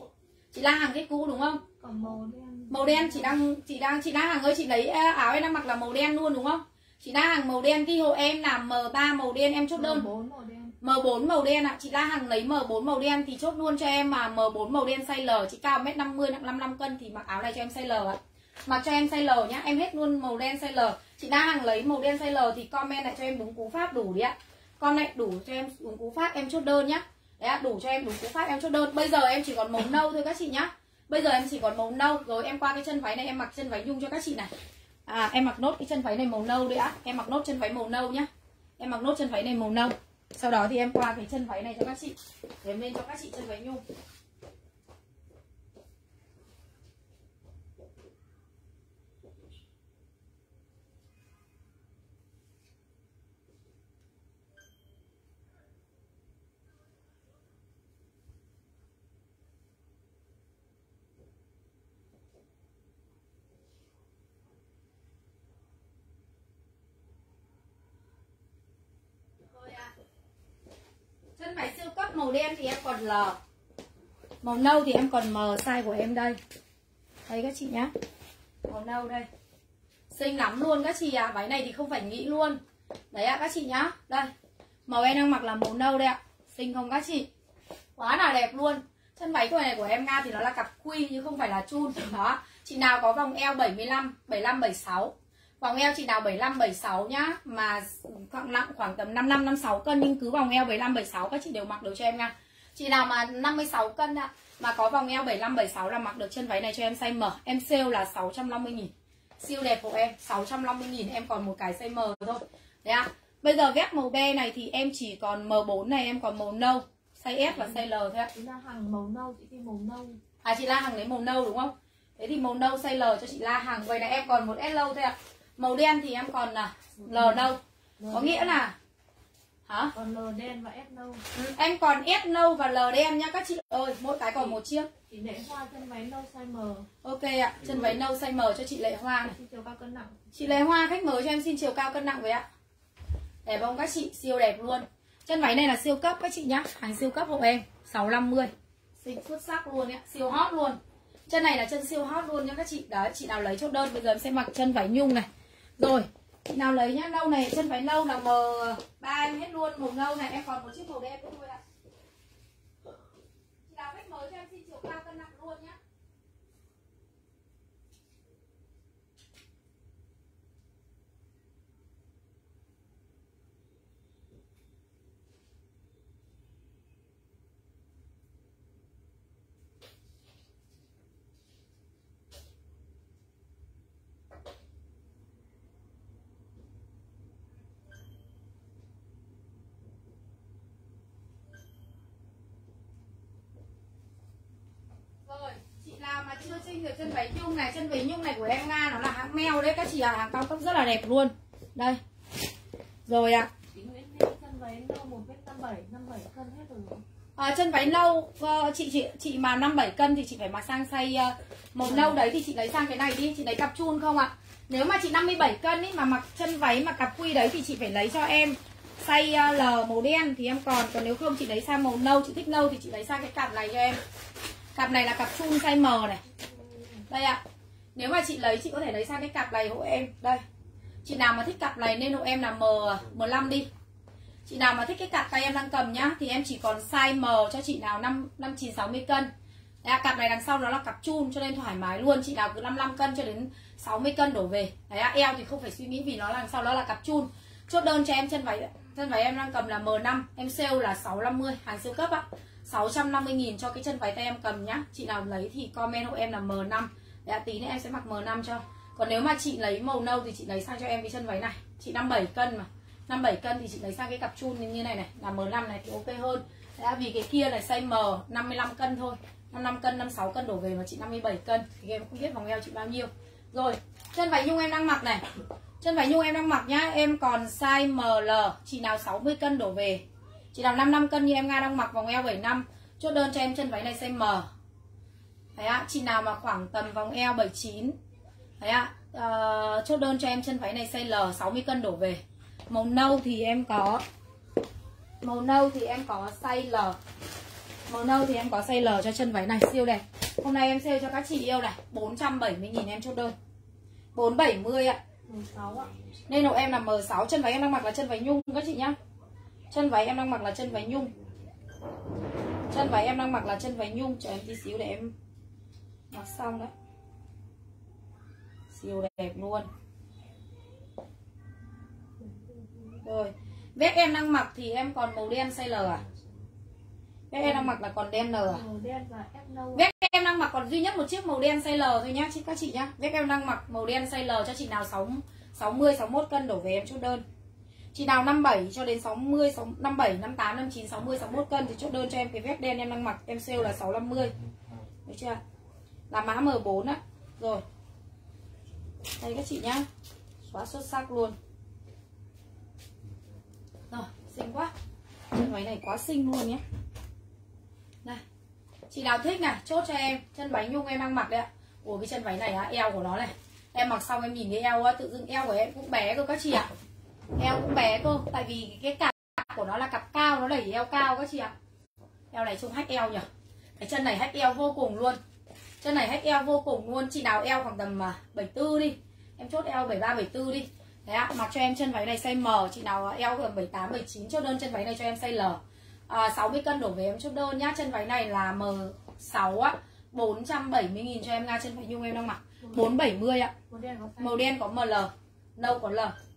Chị La Hằng khách cũ đúng không? Còn màu đen. Màu đen chị đang chị đang chị La Hằng ơi, chị lấy áo em đang mặc là màu đen luôn đúng không? Chị La Hằng màu đen, ghi hộ em là M ba màu đen, em chốt đơn. M bốn màu đen. M bốn màu đen ạ. Chị La Hằng lấy M bốn màu đen thì chốt luôn cho em mà M bốn màu đen size L. Chị cao một mét năm mươi, nặng năm mươi lăm cân thì mặc áo này cho em size L ạ. Mặc cho em size L nhá. Em hết luôn màu đen size L. Chị La Hằng lấy màu đen size L thì comment lại cho em đúng cú pháp đủ đi ạ. Comment đủ cho em đúng cú pháp em chốt đơn nhá. Đấy ạ, đủ cho em đúng cú pháp em chốt đơn. Bây giờ em chỉ còn màu nâu thôi các chị nhá. Bây giờ em chỉ còn màu nâu. Rồi em qua cái chân váy này, em mặc chân váy nhung cho các chị này. À em mặc nốt cái chân váy này màu nâu đấy ạ. Em mặc nốt chân váy màu nâu nhá. Em mặc nốt chân váy này màu nâu. Sau đó thì em qua cái chân váy này cho các chị. Để em lên cho các chị chân váy nhung. Chân váy siêu cấp màu đen thì em còn L. Màu nâu thì em còn M size của em đây. Đây các chị nhá. Màu nâu đây. Xinh lắm luôn các chị à. Váy này thì không phải nghĩ luôn. Đấy ạ các chị nhá. Đây. Màu em đang mặc là màu nâu đây ạ. Xinh không các chị? Quá là đẹp luôn. Chân váy của này của em Nga thì nó là cặp quy chứ không phải là chun. Đó. Chị nào có vòng eo bảy mươi lăm, bảy mươi lăm, bảy mươi sáu. Vòng eo chị nào bảy mươi lăm, bảy mươi sáu nhá. Mà khoảng nặng khoảng tầm năm mươi lăm, năm mươi sáu cân. Nhưng cứ vòng eo bảy mươi lăm, bảy mươi sáu các chị đều mặc được cho em Nga. Chị nào mà năm mươi sáu cân ạ, mà có vòng eo bảy mươi lăm, bảy mươi sáu là mặc được chân váy này cho em size M. Em sale là sáu trăm năm mươi nghìn. Siêu đẹp của em, sáu trăm năm mươi nghìn. Em còn một cái size M thôi. Đấy ạ. Bây giờ ghép màu be này thì em chỉ còn M bốn này, em còn màu nâu, size S và size L thôi ạ. Chị La Hằng màu nâu, chị đi màu nâu. À chị La Hằng lấy màu nâu đúng không? Thế thì màu nâu size L cho chị La Hằng. Vậy là em còn một S lâu thôi ạ. Màu đen thì em còn là L nâu. Có nghĩa là hả? Còn L đen và S nâu. Ừ, em còn S nâu và L đen nhá các chị ơi. Mỗi cái còn một chiếc. Chị Lệ Hoa chân váy nâu size M. Ok ạ. Chân váy nâu size M cho chị Lệ Hoa này. Xin chiều cao cân nặng. Chị Lệ Hoa khách mới cho em xin chiều cao cân nặng với ạ. Đẹp không các chị? Siêu đẹp luôn. Chân váy này là siêu cấp các chị nhá. Hàng siêu cấp hộ em sáu trăm năm mươi. Xinh xuất sắc luôn ạ. Siêu hot luôn. Chân này là chân siêu hot luôn nhá các chị. Đấy, chị nào lấy chốt đơn. Bây giờ em sẽ mặc chân váy nhung này. Rồi, chị nào lấy nhá. Nâu này, chân váy nâu là M ba em hết luôn. Màu nâu này em còn một chiếc màu đen nữa thôi ạ. Chị nào khách mới cho em xin chiều cao cân nặng luôn nhá. Nào mà chưa xin được chân váy nhung này, chân váy nhung này của em Nga nó là hãng Mèo đấy các chị ạ, à, hàng cao cấp rất là đẹp luôn. Đây. Rồi ạ. À. Chân váy nâu một mét năm mươi bảy, năm mươi bảy cân hết rồi. À, chân váy nâu chị chị chị mà năm mươi bảy cân thì chị phải mặc sang size uh, màu nâu đấy thì chị lấy sang cái này đi, chị lấy cặp chun không ạ? Nếu mà chị năm mươi bảy cân ý mà mặc chân váy mà cặp quy đấy thì chị phải lấy cho em size L màu đen thì em còn. Còn nếu không chị lấy sang màu nâu, chị thích nâu thì chị lấy sang cái cặp này cho em. Cặp này là cặp chun size M này. Đây ạ. Nếu mà chị lấy chị có thể lấy sang cái cặp này hộ em. Đây. Chị nào mà thích cặp này nên hộ em là M mười lăm đi. Chị nào mà thích cái cặp tay em đang cầm nhá thì em chỉ còn size M cho chị nào năm năm chín sáu mươi cân. Đấy, cặp này đằng sau nó là cặp chun cho nên thoải mái luôn, chị nào cứ năm mươi lăm cân cho đến sáu mươi cân đổ về. Đấy, eo thì không phải suy nghĩ vì nó là đằng sau nó là cặp chun. Chốt đơn cho em chân váy chân váy em đang cầm là M năm, em sale là sáu trăm năm mươi, hàng siêu cấp ạ. sáu trăm năm mươi nghìn cho cái chân váy tay em cầm nhá. Chị nào lấy thì comment hộ em là M năm. Đấy, tí nữa em sẽ mặc M năm cho. Còn nếu mà chị lấy màu nâu thì chị lấy sang cho em cái chân váy này. Chị năm mươi bảy cân mà. năm mươi bảy cân thì chị lấy sang cái cặp chun như này này, là M năm này thì ok hơn. Đấy, vì cái kia là size M năm mươi lăm cân thôi. năm mươi lăm cân, năm mươi sáu cân đổ về mà chị năm mươi bảy cân thì em không biết vòng eo chị bao nhiêu. Rồi, chân váy nhung em đang mặc này. Chân váy nhung em đang mặc nhá, em còn size em lờ, chị nào sáu mươi cân đổ về. Chị nào năm mươi lăm cân như em Nga đang mặc vòng eo bảy mươi lăm, chốt đơn cho em chân váy này size M. Đấy ạ, chị nào mà khoảng tầm vòng eo bảy mươi chín. Đấy ạ, uh, chốt đơn cho em chân váy này size L, sáu mươi cân đổ về. Màu nâu thì em có Màu nâu thì em có size L. Màu nâu thì em có size L cho chân váy này siêu đẹp. Hôm nay em sale cho các chị yêu này, bốn trăm bảy mươi nghìn em chốt đơn. bốn trăm bảy mươi ạ. M sáu ạ. Nên hộ em là M sáu, chân váy em đang mặc là chân váy nhung các chị nhá. Chân váy em đang mặc là chân váy nhung. Chân váy em đang mặc là chân váy nhung, chờ em tí xíu để em mặc xong đấy. Siêu đẹp luôn. Rồi, vest em đang mặc thì em còn màu đen size L à? Vest em đang mặc là còn đen L à? Màu đen và ép nâu. Vest em đang mặc còn duy nhất một chiếc màu đen size L thôi nhá chị các chị nhá. Vest em đang mặc màu đen size L cho chị nào sáu mươi sáu mươi mốt cân đổ về em chốt đơn. Chị nào năm mươi bảy cho đến sáu mươi, năm mươi bảy, năm mươi tám, năm mươi chín, sáu mươi, sáu mươi mốt cân thì chốt đơn cho em cái vest đen em đang mặc, em sale là sáu trăm năm mươi. Được chưa? Là mã M bốn á. Rồi. Đây các chị nhá. Quá xuất sắc luôn. Rồi, xinh quá. Chân váy này quá xinh luôn nhé. Này. Chị nào thích này, chốt cho em. Chân váy nhung em đang mặc đấy ạ. Ủa cái chân váy này á, eo của nó này. Em mặc xong em nhìn cái eo á, tự dưng eo của em cũng bé cơ các chị ạ. Eo cũng bé cơ, tại vì cái cặp của nó là cặp cao, nó đẩy eo cao các chị ạ. Eo này trông hách eo nhỉ. Cái chân này hách eo vô cùng luôn. Chân này hách eo vô cùng luôn. Chị nào eo khoảng tầm bảy mươi tư đi, em chốt eo bảy mươi ba, bảy mươi tư đi. Đấy ạ, mặc cho em chân váy này size M. Chị nào eo gần bảy mươi tám, bảy mươi chín chốt đơn chân váy này cho em size L. à, sáu mươi cân đổ về em chốt đơn nhá. Chân váy này là M sáu á, bốn trăm bảy mươi nghìn cho em Nga. Chân váy nhung em đang mặc bốn trăm bảy mươi ạ. Màu đen có size. Màu đen có M L, nâu có L.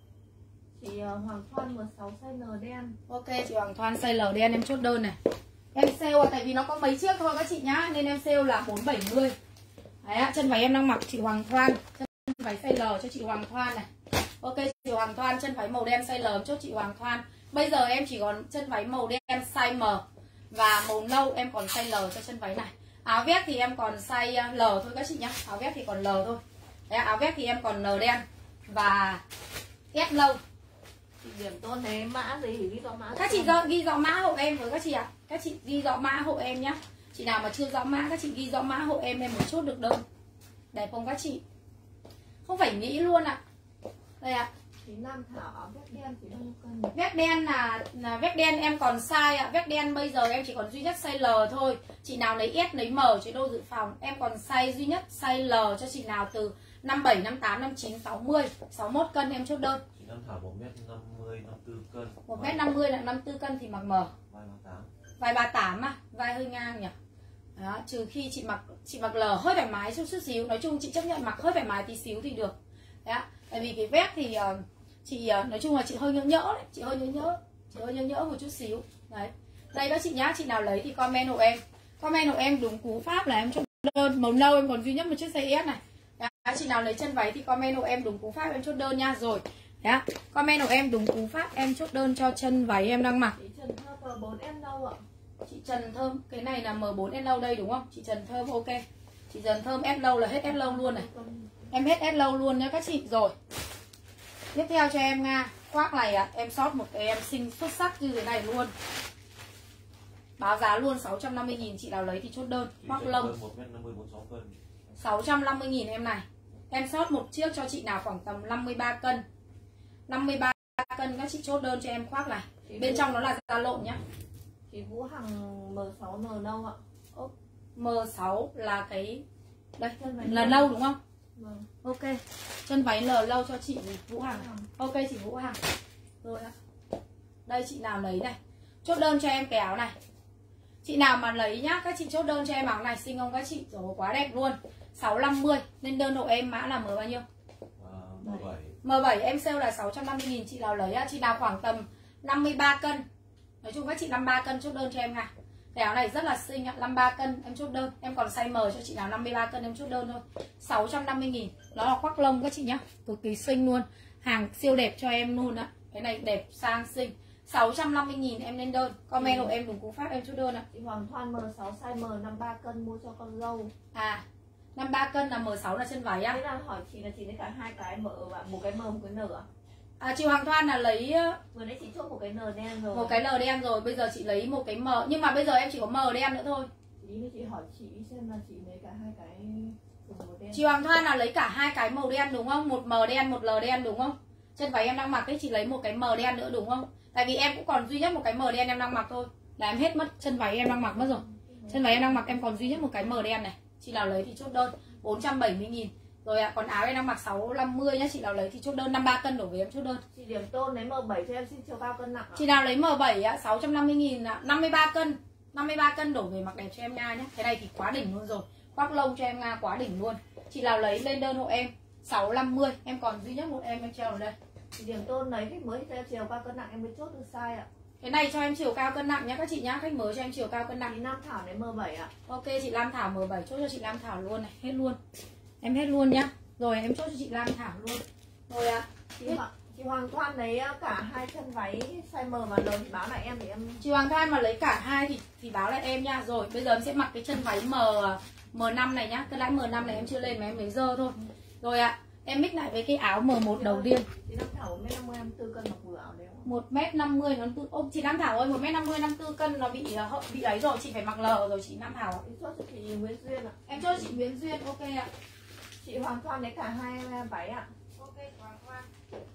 Chị uh, Hoàng Thoan M sáu size L đen. Ok, chị Hoàng Thoan size L đen em chốt đơn này. Em sale à, tại vì nó có mấy chiếc thôi các chị nhá, nên em sale là bốn trăm bảy mươi. Đấy ạ, chân váy em đang mặc chị Hoàng Thoan, chân váy size L cho chị Hoàng Thoan này. Ok, chị Hoàng Thoan chân váy màu đen size L em chốt chị Hoàng Thoan. Bây giờ em chỉ còn chân váy màu đen size M và màu nâu em còn size L cho chân váy này. Áo vest thì em còn size L thôi các chị nhá. Áo vest thì còn L thôi. Đấy, áo vest thì em còn L đen và S nâu. Chị điểm tôn thế mã gì thì ghi rõ mã. Các chị do, ghi rõ mã hộ em với các chị ạ. À. Các chị ghi rõ mã hộ em nhá. Chị nào mà chưa rõ mã các chị ghi rõ mã hộ em em mới chốt được đơn. Đẹp không các chị? Không phải nghĩ luôn ạ. À. Đây ạ. À. Chị Nam Thảo áo vest đen thì bao nhiêu cân? Vest đen là, là vest đen em còn size ạ. À. Vest đen bây giờ em chỉ còn duy nhất size L thôi. Chị nào lấy S lấy M chế độ dự phòng. Em còn size duy nhất size L cho chị nào từ năm mươi bảy, năm mươi tám, năm mươi chín, sáu mươi, sáu mươi mốt cân em chốt đơn. Chị Nam Thảo một mét năm mươi, năm mươi tư cân. một mét năm mươi là năm mươi tư cân thì mặc M. Vai ba mươi tám. Vai ba mươi tám à, vai hơi ngang nhỉ. Đó, trừ khi chị mặc chị mặc L hơi thoải mái chút chút xíu, nói chung chị chấp nhận mặc hơi thoải mái tí xíu thì được. Đấy ạ. Tại vì cái vest thì uh, chị uh, nói chung là chị hơi nhỡ nhỡ đấy, chị hơi nhỡ nhỡ, chị hơi nhỡ nhỡ một chút xíu. Đấy. Đây các chị nhá, chị nào lấy thì comment hộ em. Comment hộ em đúng cú pháp là em chốt đơn. Màu nâu em còn duy nhất một chiếc size S này. Đấy, chị nào lấy chân váy thì comment hộ em đúng cú pháp em chốt đơn nha. Rồi. Đấy ạ. Comment hộ em đúng cú pháp em chốt đơn cho chân váy em đang mặc. Chị Trần Thơm M bốn S nâu ạ. Chị Trần Thơm, cái này là M bốn S nâu đây đúng không? Chị Trần Thơm ok. Chị Trần Thơm S nâu là hết S nâu luôn này. Em hết S nâu luôn nhá các chị. Rồi. Tiếp theo cho em Nga. Khoác này à, em sót một cái em xinh xuất sắc như thế này luôn. Báo giá luôn sáu trăm năm mươi nghìn, chị nào lấy thì chốt đơn. Khoác lông một mét năm mươi, bốn mươi sáu cân. sáu trăm năm mươi nghìn em này. Em sót một chiếc cho chị nào khoảng tầm năm mươi ba cân. năm mươi ba cân các chị chốt đơn cho em khoác này. Bên trong nó là da lộn nhá. Chị Vũ Hằng M sáu N nâu ạ. M sáu là cái đây Chân váy là nâu. nâu đúng không? Vâng. Ok. Chân váy L lâu cho chị Vũ Hằng. Ok chị Vũ Hằng. Rồi ạ. Đây chị nào lấy này. Chốt đơn cho em cái áo này. Chị nào mà lấy nhá, các chị chốt đơn cho em áo này, xinh không các chị? Rồi quá đẹp luôn. sáu năm mươi nên đơn hộ em mã là M bao nhiêu? À, M bảy. M bảy em sale là sáu trăm năm mươi nghìn. Chị nào lấy á, chị nào khoảng tầm năm mươi ba cân. Nói chung các chị năm mươi ba cân chốt đơn cho em nha. Cái áo này rất là xinh ạ, năm mươi ba cân em chốt đơn. Em còn size M cho chị nào năm mươi ba cân em chốt đơn thôi. sáu trăm năm mươi nghìn. Nó là khoác lông các chị nhá. Cực kỳ xinh luôn. Hàng siêu đẹp cho em luôn ạ. Cái này đẹp sang xinh. sáu trăm năm mươi nghìn em lên đơn. Comment hộ em đúng cú pháp em chốt đơn ạ. Chị Hoàng Thoan M sáu size M năm mươi ba cân mua cho con dâu. À, năm mươi ba cân là M sáu là chân váy á. Thế là hỏi chị là chị lấy cả hai cái M và một cái M một cái N ạ. À, chị Hoàng Thoan là lấy Vừa nãy chị chốt một cái N đen rồi. một cái L đen rồi, bây giờ chị lấy một cái M, nhưng mà bây giờ em chỉ có M đen nữa thôi. Ý với chị hỏi chị xem là chị lấy cả hai cái cùng màu đen. Chị Hoàng Thoan là lấy cả hai cái màu đen đúng không? Một M đen, một L đen đúng không? Chân váy em đang mặc ấy, chị lấy một cái M đen nữa đúng không? Tại vì em cũng còn duy nhất một cái M đen em đang mặc thôi. Là em hết mất chân váy em đang mặc mất rồi. Chân váy em đang mặc em còn duy nhất một cái M đen này. Chị nào lấy thì chốt đơn bốn trăm bảy mươi nghìn. Rồi ạ, à, còn áo em đang mặc sáu năm mươi nhá, chị nào lấy thì chốt đơn năm mươi ba cân đổ về em chốt đơn. Chị Điểm Tôn lấy M bảy cho em xin chiều cao cân nặng ạ. Chị nào lấy M bảy á, sáu trăm năm mươi nghìn ạ, năm mươi ba cân. năm mươi ba cân đổ về mặc đẹp cho em nha nhé. Cái này thì quá đỉnh luôn rồi. Khoác lông cho em Nga quá đỉnh luôn. Chị nào lấy lên đơn hộ em sáu năm mươi, em còn duy nhất một em em treo ở đây. Chị Điểm Tôn lấy khách mới cho em chiều cao cân nặng em mới chốt được size ạ. Cái này cho em chiều cao cân nặng nhá các chị nhá, khách mới cho em chiều cao cân nặng. Chị Nam Thảo lấy M bảy ạ. Ok chị Lam Thảo M bảy chốt cho chị Lam Thảo luôn này, hết luôn. Em hết luôn nhá. Rồi em chốt cho chị Lam Thảo luôn. Rồi ạ. À. Chị, Hoàng, chị Hoàng Thoan lấy cả hai chân váy size M và L thì báo lại em để em. Chị Hoàng Thoan mà lấy cả hai thì thì báo lại em nha. Rồi bây giờ em sẽ mặc cái chân váy M M năm này nhá. Cái lãi M năm này em chưa lên mà em lấy dơ thôi. Rồi ạ. À. Em mix lại với cái áo M một đầu tiên. Chị Nam Thảo một mét năm mươi năm mươi tư cân mặc vừa áo đấy không? một mét năm mươi nó tư. Ô chị Nam Thảo ơi, một mét năm mươi năm mươi tư cân nó bị bị ấy rồi, chị phải mặc L rồi chị Nam Thảo ạ. Em chốt cho chị Nguyễn Duyên ạ. Em cho chị Nguyễn Duyên, ok ạ. Chị Hoàng Thoan lấy cả hai váy ạ. Ok Hoàng Thoan.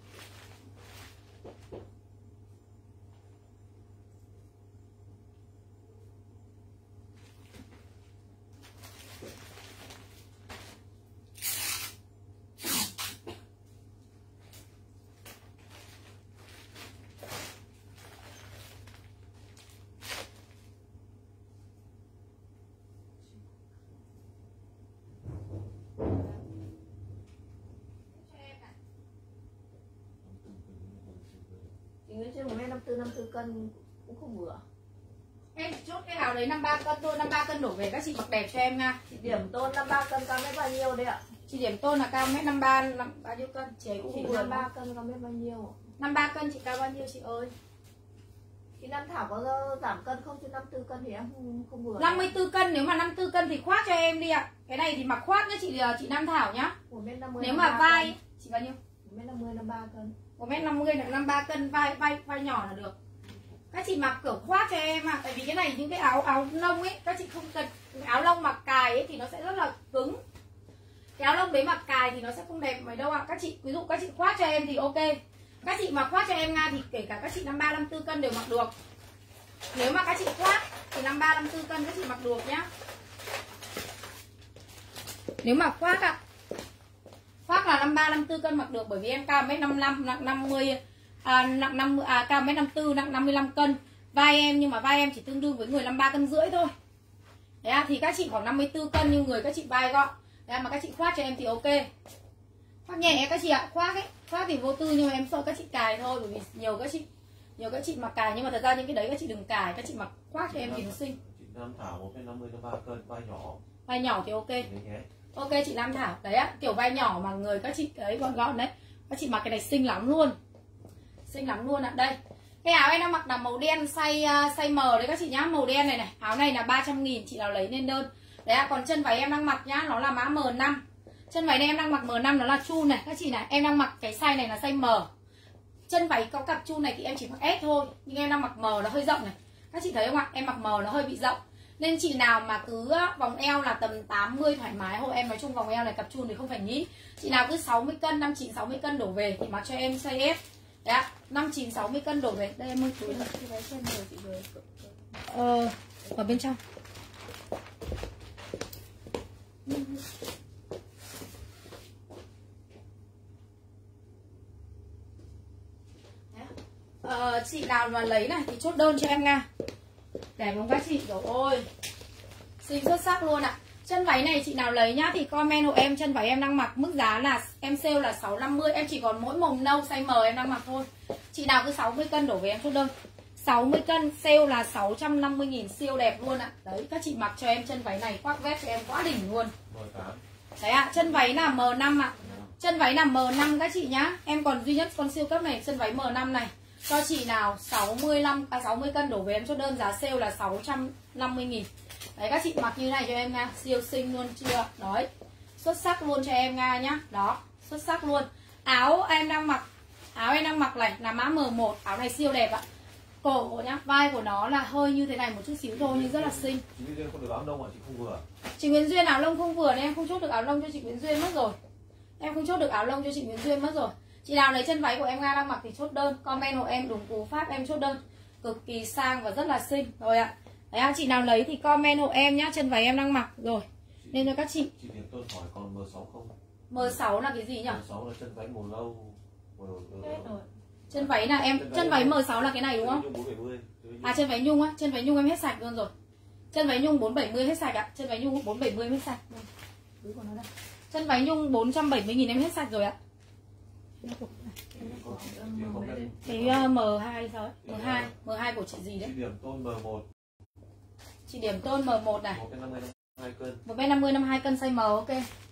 Chị Nguyễn Duyên một mét năm mươi tư năm mươi tư cân cũng không vừa. Em chỉ chốt cái áo đấy năm mươi ba cân thôi, năm mươi ba cân đổ về các chị mặc đẹp cho em nha. Chị Điểm Tôn năm mươi ba cân cao mét bao nhiêu đấy ạ? Chị Điểm Tôn là cao mét năm mươi ba, năm bao nhiêu cân? Chị ấy cũng Chị vừa năm mươi ba cân cao mét bao nhiêu? năm mươi ba cân chị cao bao nhiêu chị ơi? Chị Nam Thảo có giảm cân không? Chứ năm mươi tư cân thì em không, không vừa. năm mươi tư cân, nếu mà năm mươi tư cân thì khoác cho em đi ạ. Cái này thì mặc khoác nhá chị chị Nam Thảo nhá. một mét năm mươi. Nếu mà vai chị bao nhiêu? một mét năm mươi năm mươi ba cân. một mét năm mươi là năm mươi ba cân, vai vai vai nhỏ là được. Các chị mặc kiểu khoác cho em ạ. À. Tại vì cái này những cái áo áo lông ấy, các chị không cần áo lông mặc cài ấy thì nó sẽ rất là cứng. Cái áo lông đấy mặc cài thì nó sẽ không đẹp mấy đâu ạ. À. Các chị ví dụ các chị khoác cho em thì ok. Các chị mặc khoác cho em Nga thì kể cả các chị năm mươi ba năm mươi tư cân đều mặc được. Nếu mà các chị khoác thì năm mươi ba năm mươi tư cân các chị mặc được nhá. Nếu mà khoác ạ. À, khoác là năm mươi ba năm mươi tư cân mặc được bởi vì em cao mét năm mươi lăm, nặng năm mươi à, nặng năm mươi à cao mét năm mươi tư, nặng năm mươi lăm cân. Vai em nhưng mà vai em chỉ tương đương với người năm mươi ba cân rưỡi thôi. Đấy à, thì các chị khoảng năm mươi tư cân nhưng người các chị vai gọn. Đấy à, mà các chị khoác cho em thì ok. Khoác nhẹ các chị ạ, khoác ấy, khoác thì vô tư nhưng mà em sợ các chị cài thôi bởi vì nhiều các chị nhiều các chị mặc cài nhưng mà thật ra những cái đấy các chị đừng cài, các chị mặc khoác cho em thì nó xinh. Chị Nam Thảo một mét năm mươi năm mươi ba cân, vai nhỏ. Vai nhỏ thì ok. Đấy nhé. Ok chị Nam Thảo, đấy á, kiểu vai nhỏ mà người các chị ấy gọn gọn đấy. Các chị mặc cái này xinh lắm luôn. Xinh lắm luôn ạ. Đây. Cái áo em đang mặc là màu đen size uh, size M đấy các chị nhá, màu đen này này. Áo này là ba trăm nghìn, chị nào lấy lên đơn. Đấy ạ, còn chân váy em đang mặc nhá, nó là mã M năm. Chân váy này em đang mặc M năm nó là chun này, các chị này, em đang mặc cái size này là size M. Chân váy có cặp chun này thì em chỉ mặc S thôi, nhưng em đang mặc M nó hơi rộng này. Các chị thấy không ạ? Em mặc M nó hơi bị rộng. Nên chị nào mà cứ vòng eo là tầm tám mươi thoải mái hộ em, nói chung vòng eo này cặp chun thì không phải nghĩ. Chị nào cứ sáu mươi cân, năm mươi chín sáu mươi cân đổ về thì mặc cho em size S. Đấy ạ. năm chín sáu mươi cân đổ về. Đây em ơi túi này. Cái váy xem rồi chị rồi. Ờ, ở bên trong. Ờ, chị nào mà lấy này thì chốt đơn cho em nha. Đẹp không các chị? Rồi ôi, xinh xuất sắc luôn ạ. À. Chân váy này chị nào lấy nhá thì comment hộ em. Chân váy em đang mặc mức giá là em sale là sáu trăm năm mươi. Em chỉ còn mỗi màu nâu size M em đang mặc thôi. Chị nào cứ sáu mươi cân đổ về em chốt đơn. Sáu mươi cân sale là sáu trăm năm mươi nghìn. Siêu đẹp luôn ạ. À. Đấy các chị mặc cho em chân váy này khoác vest cho em quá đỉnh luôn. Đấy ạ, à, chân váy là M năm ạ. À. Chân váy là M năm các chị nhá. Em còn duy nhất con siêu cấp này, chân váy M năm này. Cho chị nào sáu mươi lăm, à, sáu mươi cân đổ về em chốt đơn, giá sale là sáu trăm năm mươi nghìn. Đấy các chị mặc như này cho em nha. Siêu xinh luôn chưa? Đấy, xuất sắc luôn cho em Nga nhá. Đó, xuất sắc luôn. Áo em đang mặc, áo em đang mặc này là mã M một. Áo này siêu đẹp ạ. Cổ nhá, vai của nó là hơi như thế này một chút xíu thôi nhưng rất là xinh. Chị Nguyễn Duyên không được áo lông à? Chị không vừa. Chị Nguyễn Duyên áo lông không vừa nên em không chốt được áo lông cho chị Nguyễn Duyên mất rồi. Em không chốt được áo lông cho chị Nguyễn Duyên mất rồi. Chị nào lấy chân váy của em Nga đang mặc thì chốt đơn. Comment hộ em đúng cú pháp em chốt đơn. Cực kỳ sang và rất là xinh. Rồi ạ. Đấy ạ, chị nào lấy thì comment hộ em nhá. Chân váy em đang mặc rồi. Chị, nên cho các chị. Chị Điệp Tôn hỏi còn M sáu không? M sáu là cái gì nhỉ? M sáu là chân váy màu lâu. Hết rồi. Chân váy là em, chân, chân váy M sáu là cái này đúng không? bốn bảy mươi. À chân váy nhung á, chân váy nhung em hết sạch luôn rồi. Chân váy nhung bốn bảy mươi hết sạch ạ. Chân váy nhung bốn bảy mươi hết sạch. Đây. Của nó đây. Chân váy nhung bốn trăm bảy mươi nghìn em hết sạch rồi ạ. Cái uh, M hai sao ấy? M hai, M hai của chị gì đấy? Chị Điểm Tôn M một. Chị Điểm Tôn M một này. một năm mươi năm hai cân. một mét năm mươi năm mươi hai cân size M, ok.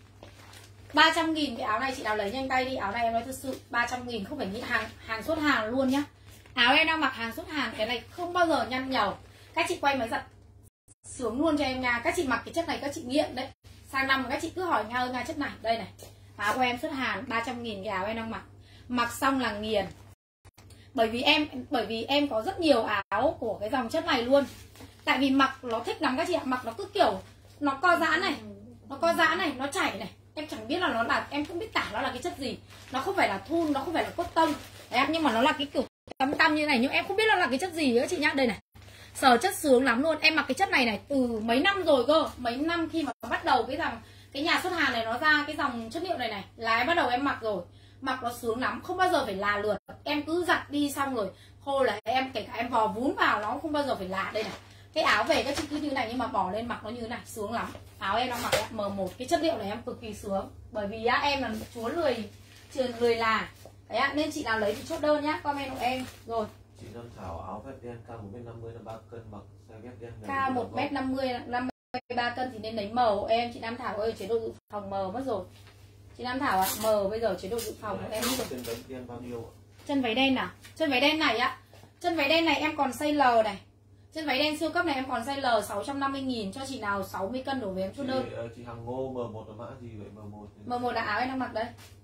ba trăm nghìn cái áo này chị nào lấy nhanh tay đi. Áo này em nói thật sự ba trăm nghìn không phải nghĩ hàng hàng xuất hàng luôn nhá. Áo em đang mặc hàng xuất hàng, cái này không bao giờ nhăn nhầu. Các chị quay máy giặt sướng luôn cho em nha. Các chị mặc cái chất này các chị nghiện đấy. Sang năm các chị cứ hỏi nhau nha chất này. Đây này. Áo của em xuất hàng ba trăm nghìn cái áo em đang mặc. Mặc xong là nghiền. Bởi vì em bởi vì em có rất nhiều áo của cái dòng chất này luôn. Tại vì mặc nó thích lắm các chị ạ. Mặc nó cứ kiểu nó co giãn này, nó co giãn này, nó chảy này. Em chẳng biết là nó là, em không biết tả nó là cái chất gì. Nó không phải là thun, nó không phải là cốt tông. Đấy, nhưng mà nó là cái kiểu tăm tăm như này. Nhưng em không biết nó là cái chất gì nữa chị nhá. Đây này. Sờ chất sướng lắm luôn. Em mặc cái chất này này từ mấy năm rồi cơ. Mấy năm khi mà bắt đầu cái dòng cái nhà xuất hàng này nó ra cái dòng chất liệu này này là em bắt đầu em mặc rồi. Mặc nó sướng lắm, không bao giờ phải là lượt. Em cứ giặt đi xong rồi khô là em kể cả em vò vún vào nó không bao giờ phải là. Đây này. Cái áo về các chị cứ như này nhưng mà bỏ lên mặc nó như thế này, sướng lắm. Áo em đang mặc M một, cái chất liệu này em cực kỳ sướng. Bởi vì á, em là chúa lười trường lười là. Đấy ạ, nên chị nào lấy thì chốt đơn nhá, comment của em. Rồi. Chị Nam Thảo áo vest đen cao một mét năm mươi, ba cân, mặc size vest đen. Cao một mét năm mươi, năm mươi ba cân thì nên lấy M của em. Chị Nam Thảo ơi, chế độ dự phòng M mất rồi. Chị Nam Thảo ạ, à, M bây giờ chế độ dự phòng của em mất rồi. Chân váy đen bao nhiêu ạ? Chân váy đen nào? Chân váy đen này ạ. Chân váy đen này em còn size L này. Chân váy đen siêu cấp này em còn size L sáu trăm năm mươi nghìn. Cho chị nào sáu mươi cân đổ về em chốt đơn. Chị, chị Hằng Ngô M một là mã gì vậy? M một M một là áo em đang mặc đây.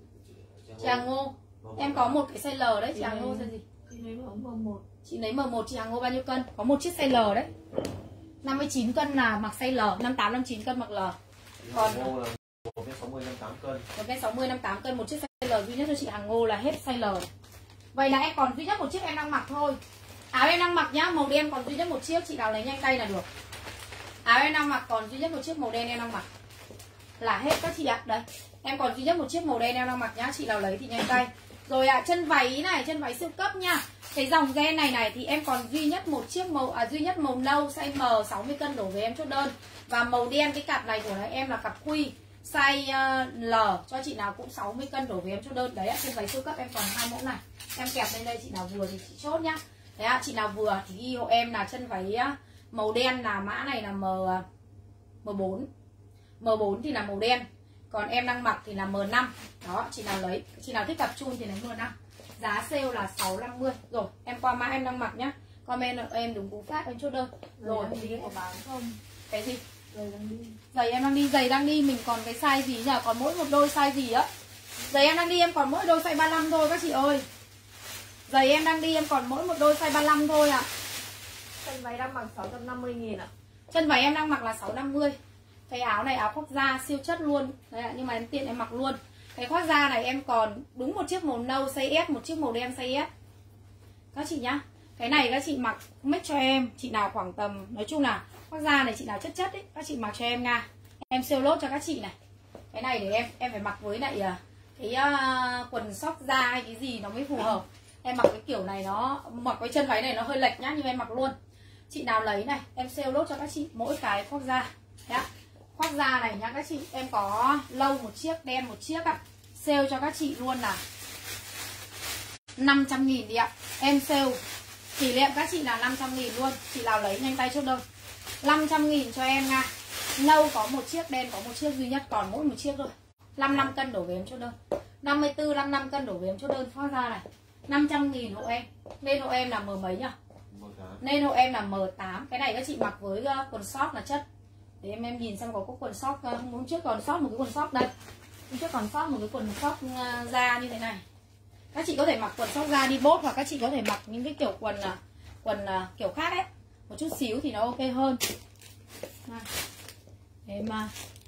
Chị Hằng Ngô em có một cái size L đấy. Chị Hằng Ngô size gì? Chị lấy M một. Chị lấy M một, chị Hằng Ngô bao nhiêu cân? Có một chiếc size L đấy. năm mươi chín cân là mặc size L, năm mươi tám, năm mươi chín cân mặc L. Còn Ngô là một mét sáu mươi, năm mươi tám cân. một mét sáu mươi, năm mươi tám cân, một chiếc size L duy nhất cho chị Hằng Ngô là hết size L. Vậy là em còn duy nhất một chiếc em đang mặc thôi. Áo em đang mặc nhá, màu đen còn duy nhất một chiếc, chị nào lấy nhanh tay là được. Áo em đang mặc còn duy nhất một chiếc màu đen em đang mặc. Là hết các chị ạ. Đấy, em còn duy nhất một chiếc màu đen em đang mặc nhá, chị nào lấy thì nhanh tay. Rồi ạ, à, chân váy này, chân váy siêu cấp nha. Cái dòng gen này này thì em còn duy nhất một chiếc màu à, duy nhất màu nâu size M sáu mươi cân đổ về em chốt đơn. Và màu đen cái cặp này của em là cặp quy size uh, L, cho chị nào cũng sáu mươi cân đổ về em chốt đơn. Đấy ạ, chân váy siêu cấp em còn hai mẫu này. Em kẹp lên đây, chị nào vừa thì chị chốt nhá. Đấy ạ, chị nào vừa thì ghi hộ em là chân váy uh, màu đen là mã này là M uh, M bốn. M bốn thì là màu đen. Còn em đang mặc thì là M năm. Đó, chị nào lấy, chị nào thích cặp chun thì lấy M năm. Giá sale là sáu trăm năm mươi. Rồi, em qua mã em đang mặc nhá. Comment em đúng cú pháp em chốt đơn. Rồi, Giày có bán không? Cái gì? Giày đang đi. Giày em đang đi, giày đang đi mình còn cái size gì nhỉ? Còn mỗi một đôi size gì á? Giày em đang đi em còn mỗi đôi size ba mươi lăm thôi các chị ơi. Giày em đang đi em còn mỗi một đôi size ba mươi lăm thôi ạ. À. Chân váy đang mặc sáu trăm năm mươi nghìn ạ. Chân váy em đang mặc là sáu trăm năm mươi. Cái áo này áo khoác da siêu chất luôn. Đấy ạ, nhưng mà em tiện em mặc luôn. Cái khoác da này em còn đúng một chiếc màu nâu size S, một chiếc màu đen size S. các chị nhá. Cái này các chị mặc make cho em, chị nào khoảng tầm, nói chung là khoác da này chị nào chất chất ấy, các chị mặc cho em nha. Em siêu lốt cho các chị này. Cái này để em em phải mặc với lại cái uh, quần sóc da hay cái gì nó mới phù hợp. Em mặc cái kiểu này nó mặc cái chân váy này nó hơi lệch nhá, nhưng em mặc luôn. Chị nào lấy này, em sale lốt cho các chị mỗi cái khoác da. Đấy. Khoác da này nhá các chị, em có lâu một chiếc, đen một chiếc ạ. À. Sale cho các chị luôn là năm trăm nghìn đi ạ. Em sale kỷ niệm các chị là năm trăm nghìn luôn. Chị nào lấy nhanh tay chốt đơn. năm trăm nghìn cho em nha. Nâu có một chiếc, đen có một chiếc duy nhất, còn mỗi một chiếc thôi. năm mươi lăm cân đổ về em chốt đơn. năm mươi tư, năm mươi lăm cân đổ về em chốt đơn khoác da này. năm trăm nghìn hộ em. Nên hộ em là M mấy nhỉ? Nên hộ em là M tám. Cái này các chị mặc với uh, quần sóc là chất. Để em em nhìn xem có cái quần sóc uh, hôm trước còn sót một cái quần sóc đây. Hôm trước còn sót một cái quần sóc uh, da như thế này. Các chị có thể mặc quần sóc da đi bốt, hoặc các chị có thể mặc những cái kiểu quần uh, quần uh, kiểu khác ấy. Một chút xíu thì nó ok hơn. Này. Để mà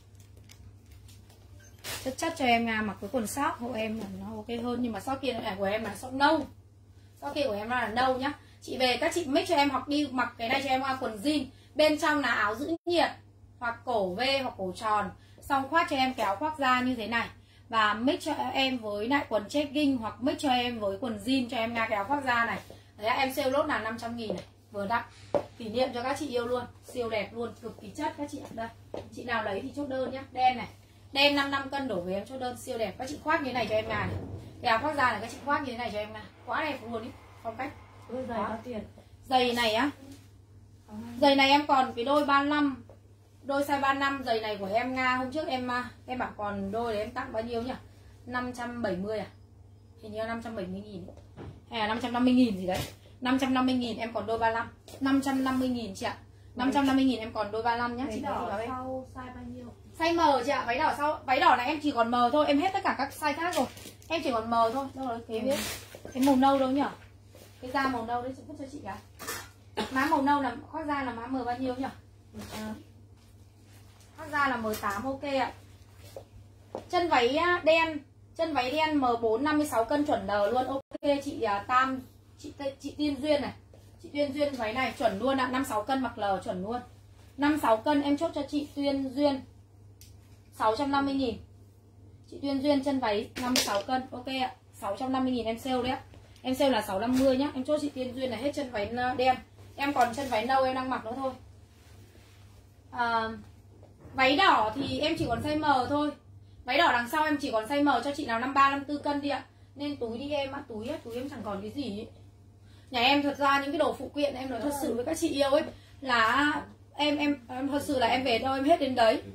chất chất cho em nha, mặc cái quần sóc hộ em là nó ok hơn. Nhưng mà sóc kia này của em là sóc nâu. Sóc kia của em là nâu nhá. Chị về các chị mix cho em hoặc đi mặc cái này cho em qua quần jean. Bên trong là áo giữ nhiệt, hoặc cổ V hoặc cổ tròn. Xong khoác cho em kéo khoác da như thế này. Và mix cho em với lại quần jegging, hoặc mix cho em với quần jean cho em nga kéo khoác da này. Đấy, em sale lốt là năm trăm nghìn này. Vừa đắt. Kỷ niệm cho các chị yêu luôn. Siêu đẹp luôn, cực kỳ chất các chị ạ. Đây, chị nào lấy thì chốt đơn nhá. Đen này. Đen năm mươi lăm cân đổ về em chốt đơn, siêu đẹp. Các chị khoác như thế này cho em nga này. Cái áo khoác da này các chị khoác như thế này cho em nga. Quá đẹp luôn ý. Phong cách. Đôi giày bao tiền? Giày này á. Giày này em còn cái đôi ba mươi lăm. Đôi size ba mươi lăm giày này của em nga. Hôm trước em em bảo còn đôi để em tặng bao nhiêu nhỉ? năm trăm bảy mươi à? Hình như năm trăm bảy mươi nghìn. Hay là năm trăm năm mươi nghìn gì đấy. năm trăm năm mươi nghìn em còn đôi ba mươi lăm. năm trăm năm mươi nghìn chị ạ. năm trăm năm mươi nghìn em còn đôi ba mươi lăm nhá. Váy chị đỏ bảo em. sau size bao nhiêu? Size M chị ạ. Váy đỏ sau. Váy đỏ này em chỉ còn M thôi. Em hết tất cả các size khác rồi. Em chỉ còn M thôi. Đâu rồi kế biết. Cái màu nâu đâu nhỉ? Cái da màu nâu đấy chị vứt cho chị cả. Má màu nâu là khoác da là má M bao nhiêu nhỉ? À. Khoác da là M tám ok ạ. Chân váy đen, chân váy đen M bốn năm mươi sáu cân chuẩn N luôn. Ok chị uh, Tam, chị chị Tiên Duyên này. Chị Tuyên Duyên váy này chuẩn luôn ạ, năm mươi sáu cân mặc L chuẩn luôn. năm mươi sáu cân em chốt cho chị Tuyên Duyên sáu trăm năm mươi nghìn. Chị Tuyên Duyên chân váy năm mươi sáu cân, ok ạ. sáu trăm năm mươi nghìn em sale đấy ạ. Em sale là sáu trăm năm mươi nhá. Em chốt chị Tuyên Duyên là hết chân váy đen. Em còn chân váy nâu em đang mặc nữa thôi. À, váy đỏ thì em chỉ còn size M thôi. Váy đỏ đằng sau em chỉ còn size M cho chị nào năm mươi ba, năm mươi tư cân đi ạ. Nên túi đi em ạ, túi ấy, túi em chẳng còn cái gì ấy. Nhà em thật ra những cái đồ phụ kiện em nói thật sự với các chị yêu ấy là em em, em thật sự là em về đâu em hết đến đấy.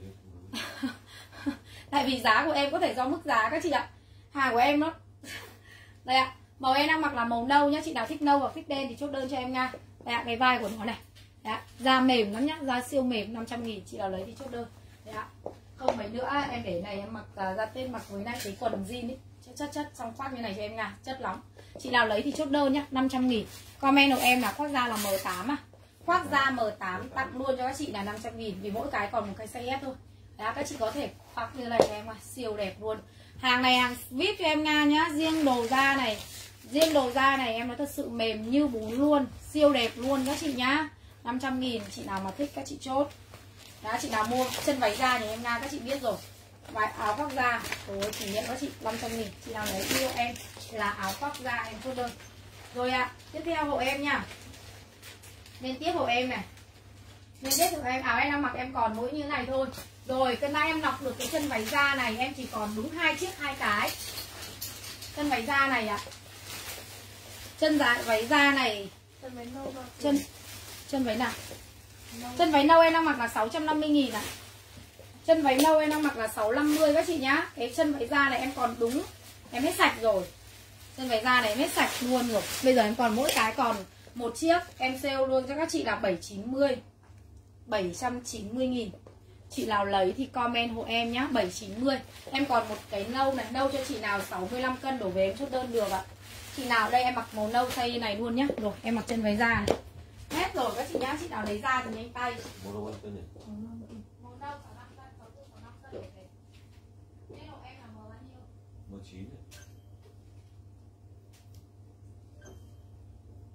Tại vì giá của em có thể do mức giá các chị ạ. Hàng của em nó đây ạ. Màu em đang mặc là màu nâu nhá. Chị nào thích nâu hoặc thích đen thì chốt đơn cho em nha. Đây ạ, cái vai của nó này. Đấy ạ, da mềm lắm nhá, da siêu mềm năm trăm nghìn. Chị nào lấy thì chốt đơn. Đấy ạ. Không mấy nữa em để này em mặc uh, ra tên mặc với lại cái quần jean ấy. Chất chất chất xong khoác như này cho em nha. Chất lắm. Chị nào lấy thì chốt đơn nhá, năm trăm nghìn. Comment của em là khoác da là M tám à. Khoác da M tám tặng luôn cho các chị là năm trăm nghìn. Vì mỗi cái còn một cái size S thôi. Đấy, các chị có thể khoác như này cho em à. Siêu đẹp luôn. Hàng này hàng vê i pê cho em Nga nhá. Riêng đồ da này, riêng đồ da này em nói thật sự mềm như bún luôn. Siêu đẹp luôn các chị nhá. Năm trăm nghìn. Chị nào mà thích các chị chốt. Đó, chị nào mua chân váy da thì em Nga các chị biết rồi. Váy áo khoác da rồi kỷ niệm các chị năm trăm nghìn. Chị nào lấy yêu em là áo khoác da em chốt đơn. Rồi ạ, à, tiếp theo hộ em nha. Nên tiếp hộ em này. Nên tiếp hộ em, áo em đang mặc em còn mỗi như thế này thôi. Rồi, cân nay em lọc được cái chân váy da này em chỉ còn đúng hai chiếc hai cái. Chân váy da này ạ. À. Chân giá, váy da này. Chân váy nâu bao Chân chân váy nào? Nâu. Chân váy nâu em đang mặc là sáu trăm năm mươi nghìn ạ. À. Chân váy nâu em đang mặc là sáu trăm năm mươi các chị nhá. Cái chân váy da này em còn đúng. Em hết sạch rồi. Chân váy da này em hết sạch luôn rồi. Bây giờ em còn mỗi cái còn một chiếc. Em sale luôn cho các chị là bảy trăm chín mươi. bảy trăm chín mươi nghìn. Chị nào lấy thì comment hộ em nhá, bảy trăm chín mươi. Em còn một cái nâu này, nâu cho chị nào sáu mươi lăm cân đổ về em chốt đơn được ạ. Chị nào đây em mặc màu nâu size này luôn nhá. Rồi em mặc chân váy da này. Hết rồi các chị nhá, chị nào lấy da thì nhanh tay. Màu nâu bao cân nhỉ? Màu nâu sáu mươi lăm cân, sáu mươi tư, sáu mươi lăm cân để về. Thế hộ em là màu bao nhiêu? Màu chín này.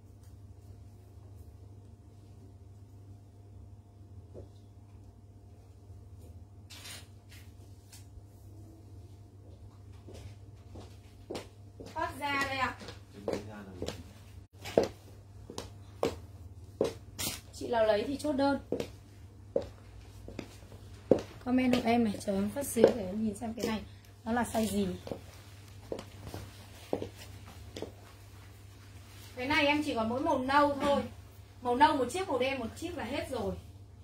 Chị nào lấy thì chốt đơn. Comment giúp em này, chờ em phát xíu để em nhìn xem cái này nó là size gì. Cái này em chỉ còn mỗi màu nâu thôi. Màu nâu một chiếc, màu đen một chiếc là hết rồi.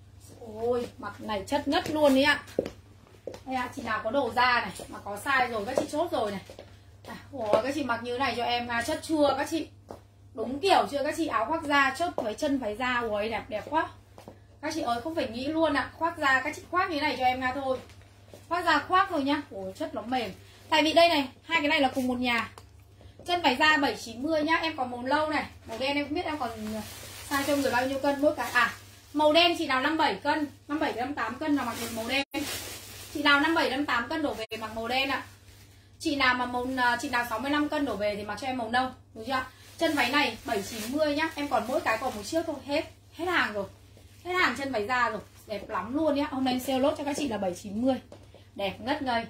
Ôi, mặt này chất ngất luôn đấy ạ. Đây ạ, chị nào có đồ da này mà có size rồi các chị chốt rồi này. À, ôi, các chị mặc như này cho em à, chất chua các chị. Đúng kiểu chưa các chị, áo khoác da chốt với chân váy da. Ôi đẹp đẹp quá. Các chị ơi không phải nghĩ luôn ạ. À. Khoác da các chị khoác như thế này cho em nga thôi. Khoác da khoác rồi nhá. Ôi chất nó mềm. Tại vì đây này, hai cái này là cùng một nhà. Chân váy da bảy chín mươi nhá. Em còn màu lâu này. Màu đen em không biết em còn size cho người bao nhiêu cân mỗi cái. À, màu đen chị nào năm mươi bảy cân, năm mươi bảy năm mươi tám cân là mặc được màu đen. Chị nào năm mươi bảy năm mươi tám cân đổ về mặc màu đen ạ. À. Chị nào mà màu chị nào sáu mươi lăm cân đổ về thì mặc cho em màu nâu, đúng chưa? Chân váy này bảy chín mươi nhá. Em còn mỗi cái còn một chiếc thôi, hết. Hết hàng rồi. Hết hàng chân váy da rồi. Đẹp lắm luôn nhá. Hôm nay em sale lốt cho các chị là bảy chín mươi. Đẹp ngất ngây.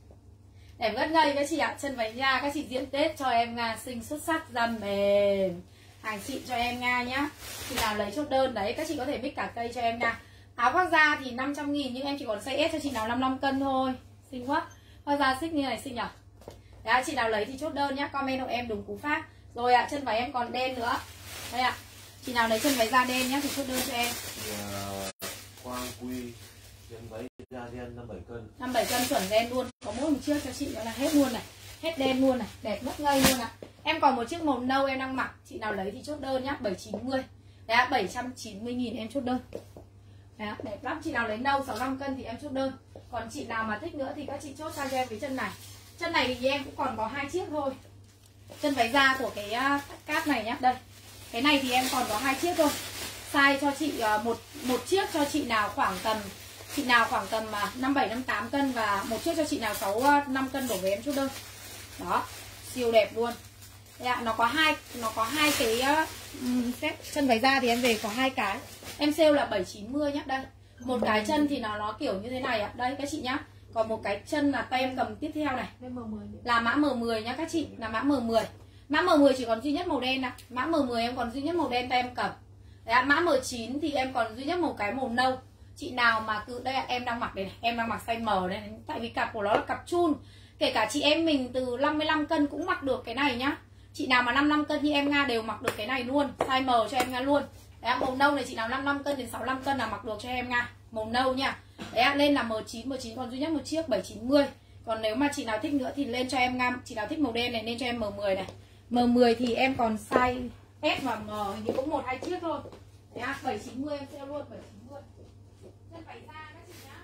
Đẹp ngất ngây các chị ạ. À. Chân váy da các chị diễn Tết cho em Nga xinh xuất sắc da mềm. Hàng xịn cho em Nga nhá. Chị nào lấy chốt đơn đấy, các chị có thể mix cả cây cho em Nga. Áo khoác da thì năm trăm nghìn nhưng em chỉ còn size S cho chị nào năm mươi lăm cân thôi. Xinh quá. Khoác da xích như này xinh nhở. Đấy, chị nào lấy thì chốt đơn nhá. Comment hộ em đúng cú pháp. Rồi ạ, à, chân váy em còn đen nữa. Đây ạ. À. Chị nào lấy chân váy da đen nhá thì chốt đơn cho em. Yeah. Quang Quy chân váy da đen năm mươi bảy cân. năm mươi bảy cân chuẩn đen luôn. Có mỗi một chiếc cho chị nữa là hết luôn này. Hết đen luôn này, đẹp ngất ngây luôn ạ. À. Em còn một chiếc màu nâu em đang mặc, chị nào lấy thì chốt đơn nhá, bảy chín mươi. Đấy ạ, bảy trăm chín mươi nghìn em chốt đơn. Đấy ạ, đẹp lắm, chị nào lấy nâu sáu mươi lăm cân thì em chốt đơn. Còn chị nào mà thích nữa thì các chị chốt sang cho em cái chân này. Chân này thì em cũng còn có hai chiếc thôi. Chân váy da của cái cát này nhá, đây. Cái này thì em còn có hai chiếc thôi. Size cho chị một một chiếc cho chị nào khoảng tầm chị nào khoảng tầm năm mươi bảy năm mươi tám cân và một chiếc cho chị nào sáu mươi lăm cân đổ về em chốt đơn. Đó, siêu đẹp luôn. Đây ạ, nó có hai nó có hai cái um, set chân váy da thì em về có hai cái. Em sale là bảy chín mươi nhá, đây. Một cái chân thì nó nó kiểu như thế này ạ. Đây các chị nhá. Còn một cái chân là tay em cầm tiếp theo này. Là mã M mười nhá các chị, là mã M mười. Mã M mười chỉ còn duy nhất màu đen ạ. Mã M mười em còn duy nhất màu đen tay em cầm. Đấy ạ, mã M chín thì em còn duy nhất một cái màu nâu. Chị nào mà cứ đây ạ, em đang mặc đây này, em đang mặc size M đây này, tại vì cặp của nó là cặp chun. Kể cả chị em mình từ năm mươi lăm cân cũng mặc được cái này nhá. Chị nào mà năm mươi lăm cân như em Nga đều mặc được cái này luôn. Size M cho em Nga luôn. Đấy, màu nâu này chị nào năm mươi lăm cân đến sáu mươi lăm cân là mặc được cho em Nga. Màu nâu nha. Đấy, lên là M chín, M chín còn duy nhất một chiếc bảy chín mươi. Còn nếu mà chị nào thích nữa thì lên cho em Nga. Chị nào thích màu đen này nên cho em M mười này. M mười thì em còn size S và M hình như cũng một hai chiếc thôi. Đấy, bảy chín mươi em sale luôn bảy chín mươi. Chân váy da các chị nhá.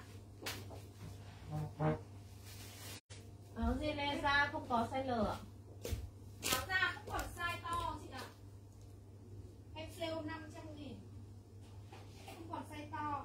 Áo jean da không có size L ạ. Áo da cũng còn size to chị ạ. Em sale năm trăm nghìn. Không còn size to.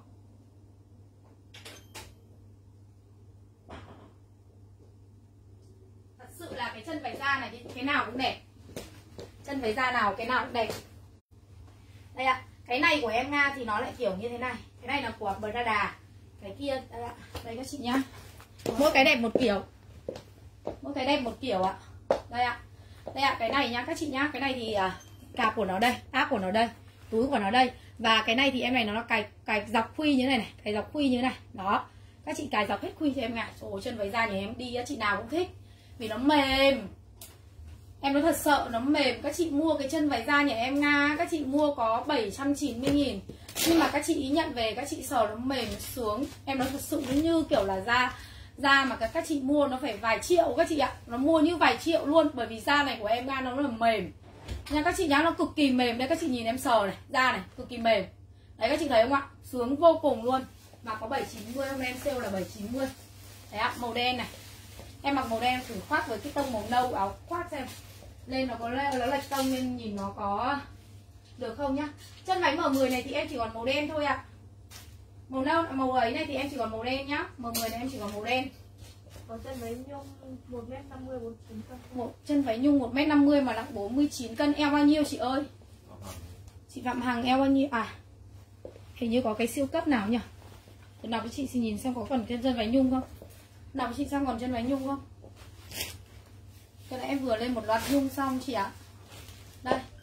Thật sự là cái chân váy da này thì cái nào cũng đẹp. Chân váy da nào cái nào cũng đẹp. Đây ạ. Cái này của em Nga thì nó lại kiểu như thế này. Cái này là của Prada. Cái kia đây ạ. Đây các chị nhá. Mỗi cái đẹp một kiểu. Mỗi cái đẹp một kiểu ạ. Đây ạ. Đây ạ, cái này nhá các chị nhá. Cái này thì à, cạp của nó đây, áp của nó đây, túi của nó đây. Và cái này thì em này nó cài cài dọc khuy như thế này này, cài dọc khuy như thế này. Đó. Các chị cài dọc hết khuy cho em ngại. Trời ơi, chân váy da nhà em đi chị nào cũng thích. Vì nó mềm. Em nói thật sợ nó mềm. Các chị mua cái chân váy da nhà em Nga, các chị mua có bảy trăm chín mươi nghìn. Nhưng mà các chị ý nhận về các chị sờ nó mềm sướng. Em nói thật sự nó như kiểu là da da mà các, các chị mua nó phải vài triệu các chị ạ. Nó mua như vài triệu luôn. Bởi vì da này của em Nga nó là mềm nha các chị nhá, nó cực kỳ mềm. Đây các chị nhìn em sờ này, da này cực kỳ mềm. Đấy các chị thấy không ạ? Sướng vô cùng luôn. Mà có bảy chín mươi, hôm nay em sale là bảy chín mươi. Đấy ạ, màu đen này. Em mặc màu đen thử khoác với cái tông màu nâu áo khoác xem. Lên nó có nó lệch tông nên nhìn nó có được không nhá. Chân váy M mười này thì em chỉ còn màu đen thôi ạ. Màu nâu màu ấy này thì em chỉ còn màu đen nhá. M mười này em chỉ còn màu đen. Có chân váy nhung một mét năm mươi, bốn mươi chín cân. Một chân váy nhung một mét năm mươi mà nặng bốn mươi chín cân, eo bao nhiêu chị ơi? Chị Phạm Hằng eo bao nhiêu? À. Hình như có cái siêu cấp nào nhỉ? Tôi đọc với chị xin nhìn xem có còn chân chân váy nhung không? Đọc với chị xem còn chân váy nhung không? Cái này em vừa lên một loạt nhung xong chị ạ. Đây.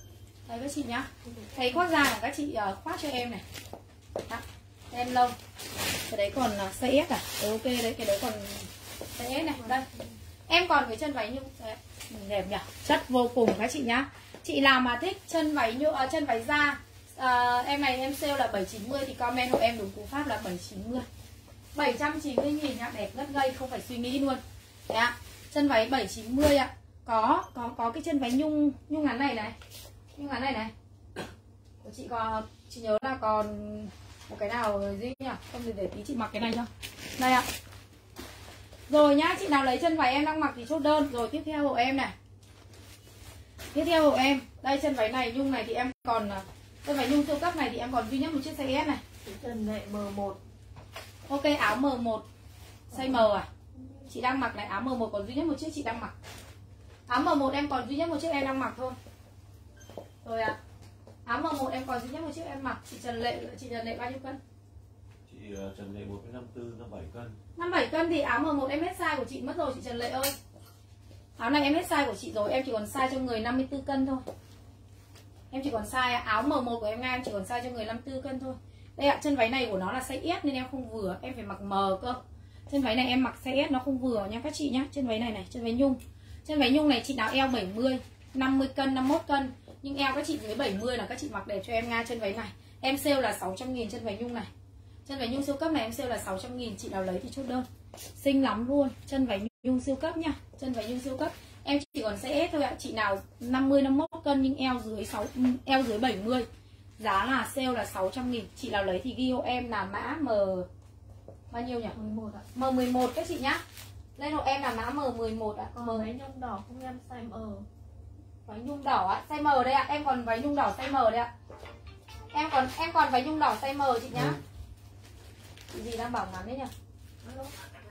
Đây các chị nhá. Thấy khoác da của các chị uh, khoác cho em này. Đó, em lông. Cái đấy còn uh, size S à? Ừ, ok đấy, cái đấy còn size S này. Đây. Em còn cái chân váy nhung đấy. Đẹp nhỉ? Chất vô cùng các chị nhá. Chị nào mà thích chân váy nhung uh, chân váy da, uh, em này em sale là bảy chín mươi thì comment hộ em đúng cú pháp là bảy chín mươi. bảy trăm chín mươi nghìn nhá, đẹp ngất ngây không phải suy nghĩ luôn. Đấy ạ. Chân váy bảy chín mươi ạ. Có có có cái chân váy nhung nhung ngắn này này. Nhung ngắn này này. Của chị còn chị nhớ là còn một cái nào gì nhỉ? Không thì để tí chị mặc cái này cho. Đây ạ. Rồi nhá, chị nào lấy chân váy em đang mặc thì chốt đơn. Rồi tiếp theo hộ em này. Tiếp theo hộ em. Đây chân váy này nhung này thì em còn chân váy nhung siêu cấp này thì em còn duy nhất một chiếc size S này. Chân này M một. Ok, áo M một size M à? Chị đang mặc này, áo M một còn duy nhất một chiếc chị đang mặc. Áo M một em còn duy nhất một chiếc em đang mặc thôi. Rồi ạ. À. Áo M một em còn duy nhất một chiếc em mặc. Chị Trần Lệ, chị Trần Lệ bao nhiêu cân? Chị Trần Lệ một phẩy năm tư, năm bảy cân. năm bảy cân thì áo M một em hết size của chị mất rồi chị Trần Lệ ơi. Áo này em hết size của chị rồi, em chỉ còn size cho người năm mươi tư cân thôi. Em chỉ còn size áo M một của em Nga em chỉ còn size cho người năm mươi tư cân thôi. Đây ạ, chân váy này của nó là size S nên em không vừa, em phải mặc M cơ. Chân váy này em mặc size S nó không vừa nha các chị nhá. Chân váy này này, chân váy nhung. Chân váy nhung này chị nào eo bảy mươi, năm mươi cân, năm mươi mốt cân. Nhưng eo các chị dưới bảy mươi là các chị mặc đẹp cho em Nga chân váy này. Em sale là sáu trăm nghìn chân váy nhung này. Chân váy nhung siêu cấp này em sale là sáu trăm nghìn, chị nào lấy thì chốt đơn. Xinh lắm luôn, chân váy nhung siêu cấp nha. Chân váy nhung siêu cấp. Em chỉ còn size S thôi ạ. Chị nào năm mươi, năm mươi mốt cân nhưng eo dưới sáu eo dưới bảy mươi. Giá là sale là sáu trăm nghìn. Chị nào lấy thì ghi hộ em là mã M bao nhiêu nhỉ? mười một ạ. M mười một các chị nhá. Lên hộ em là mã M mười một ạ. Còn váy nhung đỏ không em size M. Váy nhung đỏ ạ, size M đây ạ. Em còn váy nhung đỏ size M đây ạ. Em còn em còn váy nhung đỏ size M chị nhá. Ừ. Chị gì đang bảo ngắn đấy nhỉ? Alo.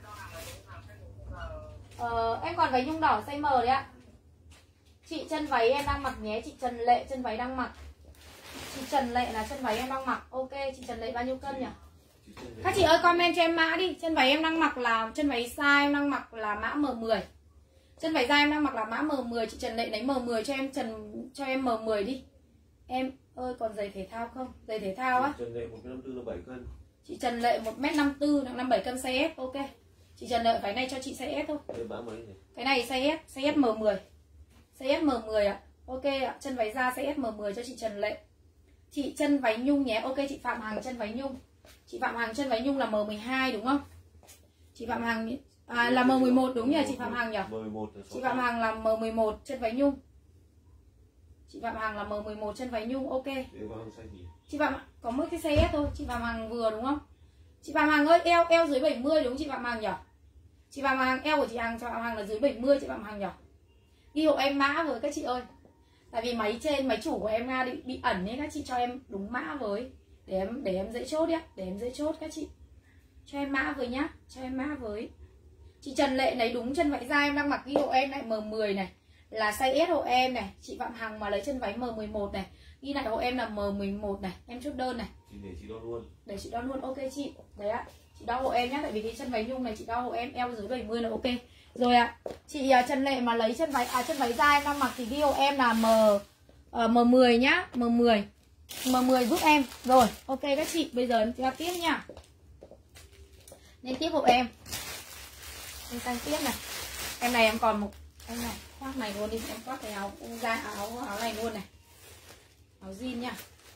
Ờ, em còn váy nhung đỏ size M đấy ạ. Chị chân váy em đang mặc nhé, chị Trần Lệ chân váy đang mặc. Chị Trần Lệ là chân váy em đang mặc. Ok, chị Trần Lệ bao nhiêu cân nhỉ? Các chị ơi comment cho em mã đi. Chân váy em đang mặc là chân váy size em đang mặc là mã M mười. Chân váy da em đang mặc là mã M mười. Chị Trần Lệ lấy M mười cho em Trần cho em M mười đi. Em ơi còn giày thể thao không? Giày thể thao á. Trần Lệ một phẩy năm tư là bảy cân. Chị Trần Lệ một mét năm tư nặng năm bảy cân size S. Ok. Chị Trần Lệ váy này cho chị size S thôi. Cái mã mấy này? Cái này size S, size S M mười. Size S M mười ạ. Ok ạ, chân váy da size S M mười cho chị Trần Lệ. Chị chân váy nhung nhé. Ok chị Phạm Hằng chân váy nhung. Chị Phạm Hằng chân váy nhung là M mười hai đúng không? Chị Phạm Hằng à, là M mười một đúng nhỉ chị Phạm Hằng nhỉ? M mười một. Chị Phạm Hằng là M mười một chân váy nhung. Chị Phạm Hằng là M mười một chân váy nhung. Ok. Chị Phạm có mỗi cái size S thôi. Chị Phạm Hằng vừa đúng không? Chị Phạm Hằng ơi eo eo dưới bảy mươi đúng không chị Phạm Hằng nhỉ? Chị Phạm Hằng eo của chị Hằng chị Phạm Hằng là dưới bảy mươi chị Phạm Hằng nhỉ? Ghi hộ em mã với các chị ơi. Tại vì máy trên máy chủ của em Nga bị, bị ẩn nên các chị cho em đúng mã với để em để em dễ chốt nhé, để em dễ chốt các chị. Cho em mã với nhá, cho em mã với. Chị Trần Lệ lấy đúng chân váy da em đang mặc ghi hộ em này M mười này là size S hộ em này. Chị Phạm Hằng mà lấy chân váy M mười một này ghi lại hộ em là M mười một này, em chốt đơn này. Chị để chị đo luôn. Để chị đo luôn. Ok chị. Đấy ạ. Chị đo hộ em nhá, tại vì cái chân váy nhung này chị đo hộ em eo dưới bảy mươi là ok. Rồi ạ. À, chị Trần Lệ mà lấy chân váy à chân váy da em đang mặc thì ghi hộ em là M uh, M mười nhá, M mười. M mười giúp em. Rồi, ok các chị, bây giờ em tiếp nha. Nên tiếp hộ em. Em sang tiếp này. Em này em còn một em này, khoác này luôn đi, em khoác cái áo da áo áo này luôn này. Áo jean nha.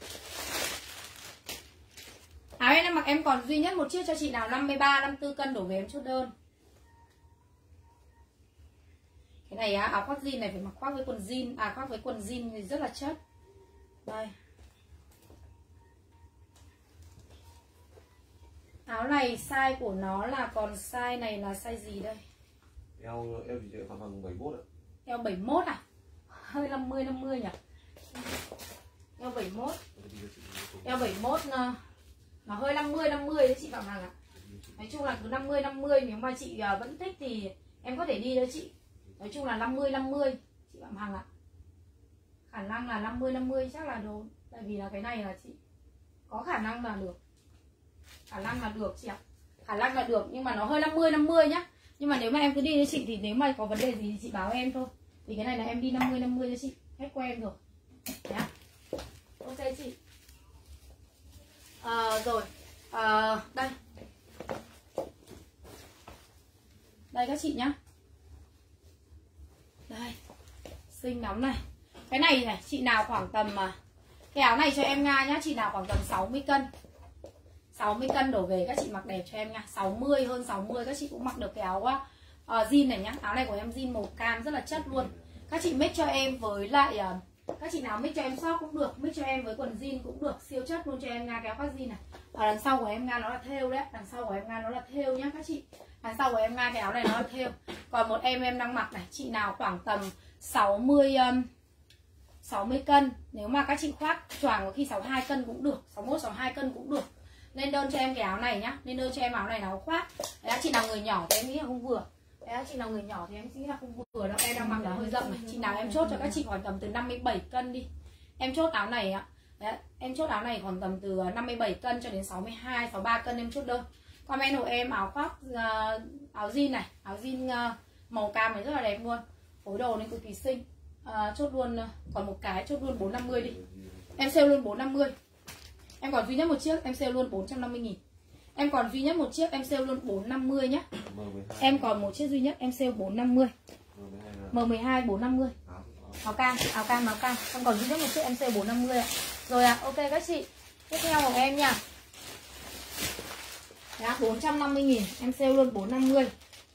Áo em đang mặc em còn duy nhất một chiếc cho chị nào năm mươi ba, năm mươi tư cân đổ về em chốt đơn. Cái này á, áo khoác jean này phải mặc khoác với quần jean, à khoác với quần jean thì rất là chất. Đây. Áo này size của nó là còn size này là size gì đây? Eo eo chị Phạm Hằng bảy mươi mốt ạ. Eo bảy mươi mốt à? Hơi năm mươi năm mươi nhỉ? Eo bảy mươi mốt. Eo bảy mươi mốt nó hơi năm mươi năm mươi đấy chị Phạm Hằng ạ. Nói chung là cứ năm mươi năm mươi, nếu mà chị vẫn thích thì em có thể đi cho chị. Nói chung là năm mươi năm mươi chị Phạm Hằng ạ. Khả năng là năm mươi năm mươi chắc là đồ. Tại vì là cái này là chị có khả năng là được. Khả năng là được chị ạ. Khả năng là được nhưng mà nó hơi năm mươi năm mươi nhá. Nhưng mà nếu mà em cứ đi với chị thì nếu mà có vấn đề gì thì chị báo em thôi. Vì cái này là em đi năm mươi năm mươi cho chị. Hết quen rồi. Đấy. chị. À, rồi à, đây đây các chị nhá, đây xinh lắm này. Cái này này chị nào khoảng tầm mà cái áo này cho em Nga nhá, chị nào khoảng tầm sáu mươi cân sáu mươi cân đổ về các chị mặc đẹp cho em nha. Sáu mươi hơn sáu mươi các chị cũng mặc được cái áo uh, jean này nhá. Áo này của em jean màu cam rất là chất luôn. Các chị mix cho em với lại uh, các chị nào mix cho em short cũng được, mix cho em với quần jean cũng được, siêu chất luôn cho em Nga cái áo khoác jean này. Ở đằng sau của em Nga nó là thêu đấy, đằng sau của em Nga nó là thêu nhá các chị. Đằng sau của em Nga cái áo này nó là thêu. Còn một em em đang mặc này, chị nào khoảng tầm sáu mươi um, sáu mươi cân, nếu mà các chị khoác choàng có khi sáu mươi hai cân cũng được, sáu mươi mốt sáu mươi hai cân cũng được. Nên đơn cho em cái áo này nhá, nên đơn cho em áo này nó khoác. Đấy, chị nào người nhỏ thì em nghĩ là không vừa. Đấy, chị nào người nhỏ thì em nghĩ là không vừa đâu, em đang mặc là hơi rộng này. Chị nào em chốt cho các chị khoảng tầm từ năm mươi bảy cân đi. Em chốt áo này ạ. Đấy, em chốt áo này khoảng tầm từ năm mươi bảy cân cho đến sáu mươi hai, sáu mươi ba cân em chốt đơn. Comment hộ em áo khoác uh, áo jean này, áo jean uh, màu cam này rất là đẹp luôn. Phối đồ nên cực kỳ xinh. Uh, chốt luôn uh, còn một cái chốt luôn bốn trăm năm mươi đi. Em sale luôn bốn trăm năm mươi. Em còn duy nhất một chiếc, em sale luôn bốn trăm năm mươi nghìn. Em còn duy nhất một chiếc, em sale luôn bốn trăm năm mươi nhá. Em còn một chiếc duy nhất, em sale bốn trăm năm mươi. M mười hai bốn trăm năm mươi. Áo cam, áo cam, áo cam. Em còn duy nhất một chiếc, em sale bốn trăm năm mươi ạ. Rồi ạ, à, ok các chị. Tiếp theo của em nha. Đó, bốn trăm năm mươi nghìn, em sale luôn bốn trăm năm mươi.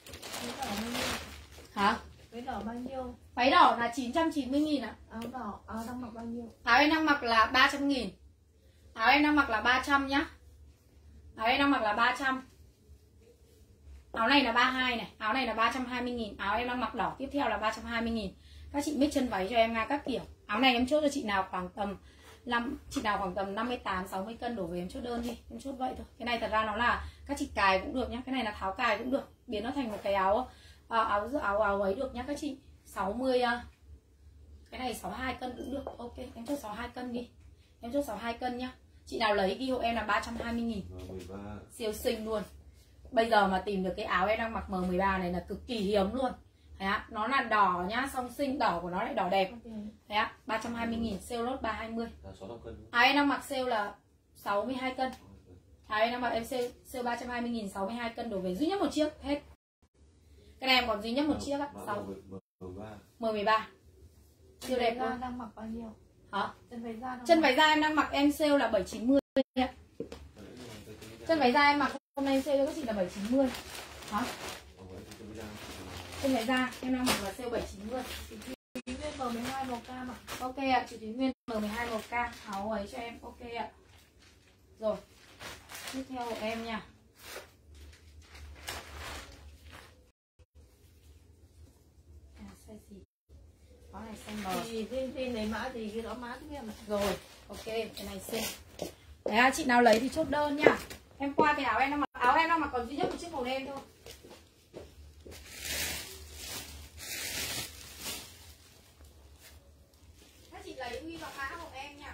Hả? Váy đỏ bao nhiêu? Váy đỏ là chín trăm chín mươi nghìn ạ. Áo đỏ, áo đang mặc bao nhiêu? Áo em đang mặc là ba trăm nghìn. Áo em đang mặc là ba trăm nhá. Áo em đang mặc là ba trăm. Áo này là ba mươi hai này. Áo này là ba trăm hai mươi nghìn. Áo em đang mặc đỏ tiếp theo là ba trăm hai mươi nghìn. Các chị mix chân váy cho em Nga các kiểu. Áo này em chốt cho chị nào khoảng tầm năm, chị nào khoảng tầm năm mươi tám sáu mươi cân đổ về em chốt đơn đi. Em chốt vậy thôi. Cái này thật ra nó là các chị cài cũng được nhá. Cái này là tháo cài cũng được. Biến nó thành một cái áo áo áo áo, áo ấy được nhá các chị. sáu mươi. Cái này sáu mươi hai cân cũng được. Ok, em chốt sáu mươi hai cân đi. Em chốt sáu mươi hai cân nhá. Chị nào lấy ghi hộ em là ba trăm hai mươi nghìn. Siêu xinh luôn. Bây giờ mà tìm được cái áo em đang mặc M mười ba này là cực kỳ hiếm luôn. Đấy ạ, nó là đỏ nhá, song sinh đỏ của nó lại đỏ đẹp. Đấy ạ, ba trăm hai mươi nghìn, sale lốt ba trăm hai mươi. Áo em đang mặc sale là sáu mươi hai cân. Áo em đang mặc em sale, sale ba trăm hai mươi nghìn, sáu mươi hai cân đổ về duy nhất một chiếc hết. Cái này em còn duy nhất một chiếc á, M mười ba. Siêu đẹp luôn. Đang mặc bao nhiêu? Hả? Chân váy da. Chân váy da em đang mặc em sale là bảy trăm chín mươi nha. Chân váy da em mặc hôm nay em sale cho các chị là bảy trăm chín mươi. Hả? Chân váy da em đang mặc là sale bảy trăm chín mươi. Thúy Nguyên M mười hai màu cam ạ. Ok ạ, chị Thúy Nguyên M mười hai màu cam, áo ấy cho em. Ok ạ. Rồi. Tiếp theo của em nha. À, size gì? Áo này size M. Thì Vin Vin lấy mã gì cái đó mã Thúy Nguyên ạ. Rồi, ok, cái này xinh. Đấy à, chị nào lấy thì chốt đơn nhá. Em qua cái áo em đang mặc, áo em đang mặc còn duy nhất một chiếc màu đen thôi. Các chị lấy huy vào mã hộ em nha.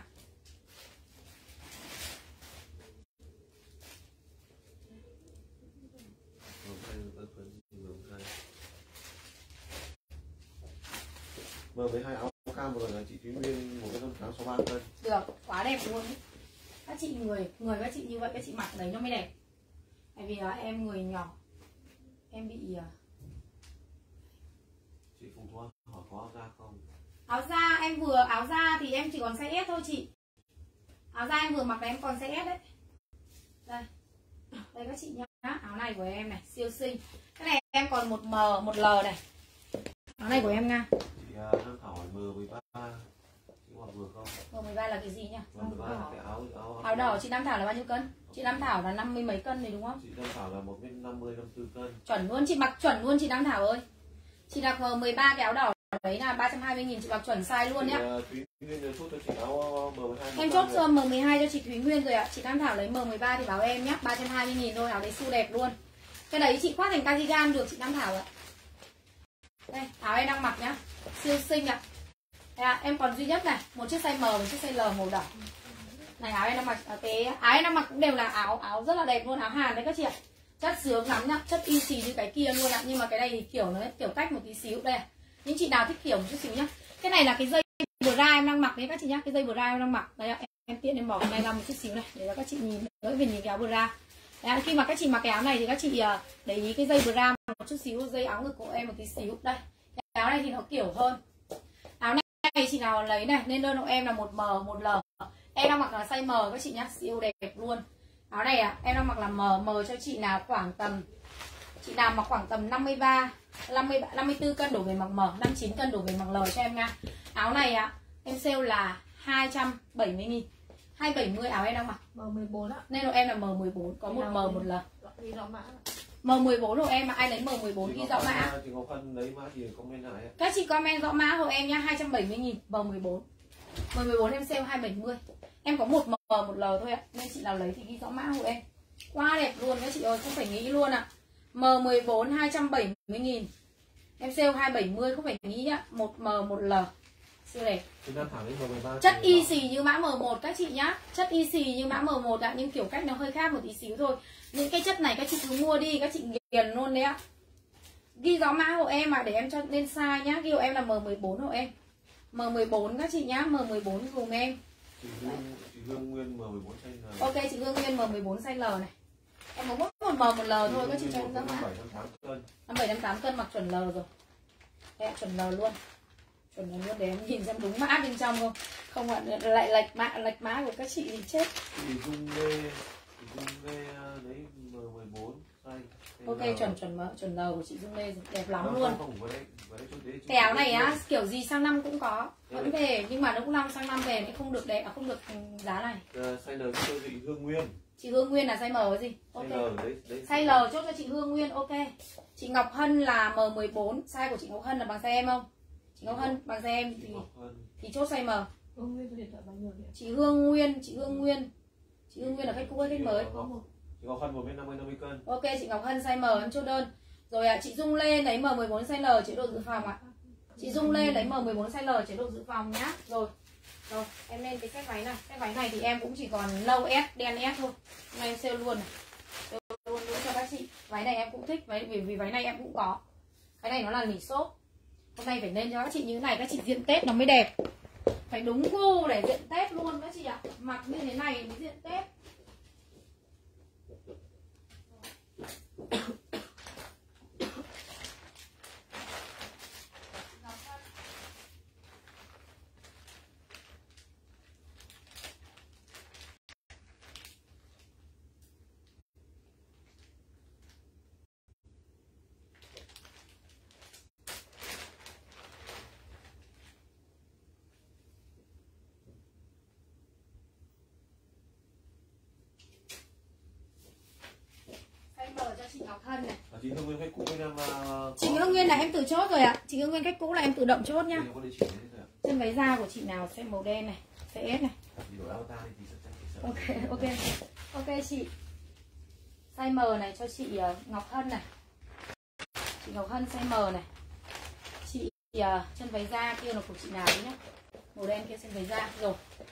M mười hai áo cam một lần là chị Thúy Nguyên một cái năm tháng số ba cân. Được, quá đẹp luôn ấy. Các chị người người các chị như vậy các chị mặc đấy nó mới đẹp. Tại vì là em người nhỏ, em bị Chị Phùng Thoa hỏi có áo da không? áo da em vừa áo da thì em chỉ còn size S thôi chị. Áo da em vừa mặc là em còn size S đấy. Đây, đây các chị nhá, áo này của em này siêu xinh. Cái này em còn một M một L này. Áo này của em Nga. Chị đang hỏi M mười ba chị hỏi vừa không? M mười ba là cái gì nhỉ? M mười ba là cái áo áo Áo đỏ chị Nam Thảo là bao nhiêu cân? Chị Nam Thảo là năm mươi mấy cân này đúng không? Chị Nam Thảo là một bên năm mươi năm mươi tư cân. Chuẩn luôn, chị mặc chuẩn luôn chị Nam Thảo ơi. Chị đặt M mười ba cái áo đỏ đấy là ba trăm hai mươi nghìn, chị mặc chuẩn size luôn nhá. Thúy Nguyên chốt cho chị áo M mười hai. Em chốt M mười hai cho chị Thúy Nguyên rồi ạ. Chị Nam Thảo lấy M mười ba thì báo em nhá, ba trăm hai mươi nghìn thôi, áo đấy siêu đẹp luôn. Cái đấy chị khoác thành cardigan được chị Nam Thảo ạ. Đây, áo em đang mặc nhá. Siêu xinh ạ. À, em còn duy nhất này, một chiếc size M, một chiếc size L màu đỏ. Này áo em đang mặc cái áo em đang mặc cũng đều là áo áo rất là đẹp luôn, áo Hàn đấy các chị ạ. Chất sướng lắm nhá, chất y xì như cái kia luôn ạ, nhưng mà cái này thì kiểu nó kiểu cách một tí xíu đây. Những chị nào thích kiểu một chút xíu nhá. Cái này là cái dây bra em đang mặc đấy các chị nhá, cái dây bra em đang mặc. Đây ạ, em tiện em bỏ cái này ra một chút xíu này để cho các chị nhìn đỡ về nhìn cái áo bra. Đấy, khi mà các chị mặc cái áo này thì các chị uh, để ý cái dây bra một chút xíu, dây áo ngực của em một tí xíu. Đây, cái áo này thì nó kiểu hơn. Áo này chị nào lấy này, nên đơn của em là một M một L. Em đang mặc là size M các chị nhá, siêu đẹp luôn. Áo này à, em đang mặc là M, M cho chị nào khoảng tầm, chị nào mặc khoảng tầm năm mươi ba, năm mươi, năm mươi tư cân đổ về mặc M, năm mươi chín cân đổ về mặc L cho em nha. Áo này ạ, à, em sale là hai trăm bảy mươi nghìn. hai trăm bảy mươi áo em đang mặc. M mười bốn ạ. Nên của em là M mười bốn, có một M một L. Ghi rõ mã. M mười bốn của em mà ai lấy M mười bốn ghi rõ mã. Chị có phân lấy mã thì comment lại. Các chị comment rõ mã của em nhá, hai trăm bảy mươi nghìn M mười bốn. M mười bốn em sale hai trăm bảy mươi. Em có một M một L thôi ạ, nên chị nào lấy thì ghi rõ mã của em. Quá đẹp luôn các chị ơi, không phải nghĩ luôn ạ. M mười bốn hai trăm bảy mươi nghìn. Em sale hai trăm bảy mươi, không phải nghĩ ạ, một M một L. Siêu đẹp. Chất y xì như mã M một các chị nhá. Chất y xì như mã M một ạ, nhưng kiểu cách nó hơi khác một tí xíu thôi. Những cái chất này các chị cứ mua đi, các chị nghiền luôn đấy ạ. Ghi rõ mã của em mà để em cho lên size nhá. Ghi của em là M mười bốn của em. M mười bốn các chị nhá, M mười bốn cùng em. Chị Hương, chị Hương Nguyên M mười bốn size L. Ok, chị Hương Nguyên M mười bốn size L này. Em có mỗi một M một L thôi các chị cho em rõ mã. năm bảy năm tám cân. năm bảy năm tám cân mặc chuẩn L rồi. Em chuẩn L luôn. Chuẩn L luôn để em nhìn xem đúng mã bên trong không. Không ạ, lại lệch mã lệch mã của các chị thì chết. Chị Dung Lê, chị Dung Lê lấy M mười bốn size. Ok, chuẩn chuẩn chuẩn L của chị Dung Lê đẹp lắm Không, luôn. không, không, đấy, đấy, Cái áo này á, kiểu gì sang năm cũng có, vẫn về, nhưng mà nó cũng năm sang năm về thì không được đẹp, à, không được giá này. Size L cho chị Hương Nguyên. Chị Hương Nguyên là size M cái gì? Ok. Size L đấy, đấy. Size L chốt cho chị Hương Nguyên, ok. Chị Ngọc Hân là M mười bốn, size của chị Ngọc Hân là bằng size em không? Chị Ngọc Hân bằng size em thì thì chốt size M. Hương Nguyên điện thoại bao nhiêu nhỉ? Chị Hương Nguyên, chị Hương Nguyên. Chị Hương Nguyên là khách cũ hay khách mới? Chị Ngọc Hân một mét năm mươi năm mươi cân. Ok, chị Ngọc Hân size M em chốt đơn. Rồi ạ, à, chị Dung Lê lấy M mười bốn size L chế độ dự phòng ạ. À. Chị Dung Lê lấy M mười bốn size L chế độ dự phòng nhá. Rồi. Rồi, em lên cái set váy này. Set váy này thì em cũng chỉ còn nâu S, đen S thôi. Hôm nay em sale luôn này. Sale luôn nữa cho các chị. Váy này em cũng thích, váy vì vì váy này em cũng có. Cái này nó là nỉ xốp. Hôm nay phải lên cho các chị như thế này, các chị diện Tết nó mới đẹp. Phải đúng gu để diện Tết luôn các chị ạ. À. Mặc như thế này mới diện Tết. Chị Ngọc Hân này. À, chị Hương Nguyên khách cũ với em. Uh, chị Hương Nguyên là em tự chốt rồi ạ. À. Chị Hương Nguyên khách cũ là em tự động chốt nhá. Trên váy da của chị nào xem màu đen này, size S này. Ok, ok. Ok chị. Size M này cho chị uh, Ngọc Hân này. Chị Ngọc Hân size M này. Chị uh, chân váy da kia là của chị nào đấy nhá. Màu đen kia chân váy da rồi.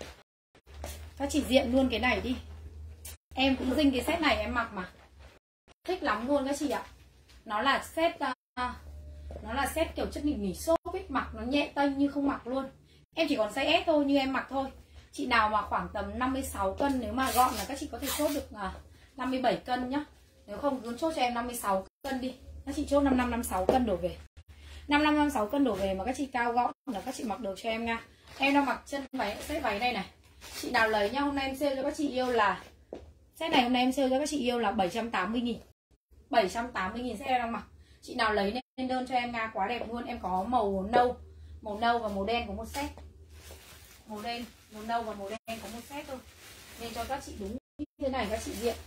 Các chị diện luôn cái này đi. Em cũng dinh cái set này em mặc mà. Thích lắm luôn các chị ạ. Nó là set uh, nó là set kiểu chất nỉ nỉ xốp ấy, mặc nó nhẹ tênh như không mặc luôn. Em chỉ còn size S thôi, như em mặc thôi. Chị nào mà khoảng tầm năm mươi sáu cân, nếu mà gọn là các chị có thể chốt được uh, năm mươi bảy cân nhá. Nếu không cứ chốt cho em năm mươi sáu cân đi. Các chị chốt năm mươi lăm năm mươi sáu cân đổ về. năm mươi lăm năm mươi sáu cân đổ về mà các chị cao gọn là các chị mặc được cho em nha. Em đang mặc chân váy set váy này này. Chị nào lấy nha, hôm nay em sale cho các chị yêu là set này hôm nay em sale cho các chị yêu là bảy trăm tám mươi nghìn. bảy trăm tám mươi nghìn set em đang mặc. Chị nào lấy lên đơn cho em nha, quá đẹp luôn. Em có màu nâu, màu nâu và màu đen có một set. Màu đen, màu nâu và màu đen có một set thôi. Nên cho các chị đúng như thế này các chị diện.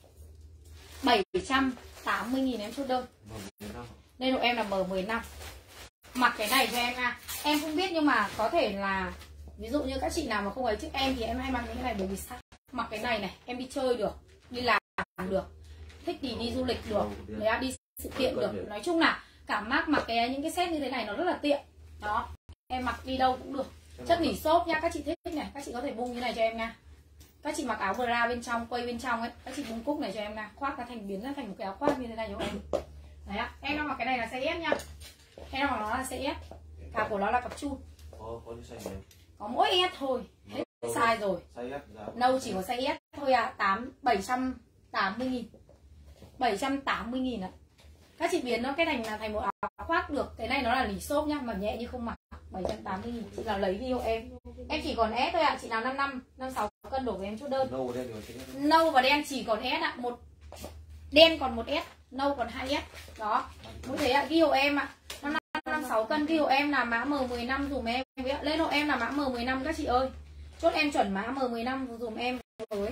bảy trăm tám mươi nghìn em chốt đơn. Đây của em là M mười lăm. Mặc cái này cho em nha. Em không biết nhưng mà có thể là ví dụ như các chị nào mà không ấy trước em thì em hay mặc những cái này bởi vì sao? Mặc cái này này, em đi chơi được, đi làm được, thích thì đi du lịch được, đấy, đi sự kiện được. Nói chung là cảm giác mặc cái những cái set như thế này nó rất là tiện. Đó, em mặc đi đâu cũng được. Chất nỉ xốp nha, các chị thích này, các chị có thể bung như này cho em nha. Các chị mặc áo bra bên trong, quây bên trong ấy, các chị bung cúc này cho em nha, khoác nó thành biến ra thành một cái áo khoác như thế này cho em. Đấy ạ, em đang mặc cái này là size S nha. Em đang mặc nó là size S. Cả của nó là cặp chun. Có mỗi S thôi. size rồi. Size S giá. Nâu chỉ có size S thôi à, tám bảy trăm tám mươi nghìn. bảy trăm tám mươi nghìn ạ. Các chị biến nó cái thành là thành một áo khoác được. Cái này nó là lì xốp nhá, mà nhẹ như không mặc. bảy trăm tám mươi nghìn. Chị nào lấy đi hộ em. Em chỉ còn S thôi ạ, à. Chị nào năm năm, năm sáu cân đổ về em chốt đơn. Nâu và đen đều S. Nâu và đen chỉ còn S ạ, à. Một đen còn một S, nâu còn hai S. Đó. Mỗi thế ạ, à. Ghi hộ em ạ. À. năm năm, năm sáu cân ghi hộ em là mã M mười lăm dùm em. Lên hộ em là mã M mười lăm các chị ơi. Chốt em chuẩn mã M mười lăm dùm em với.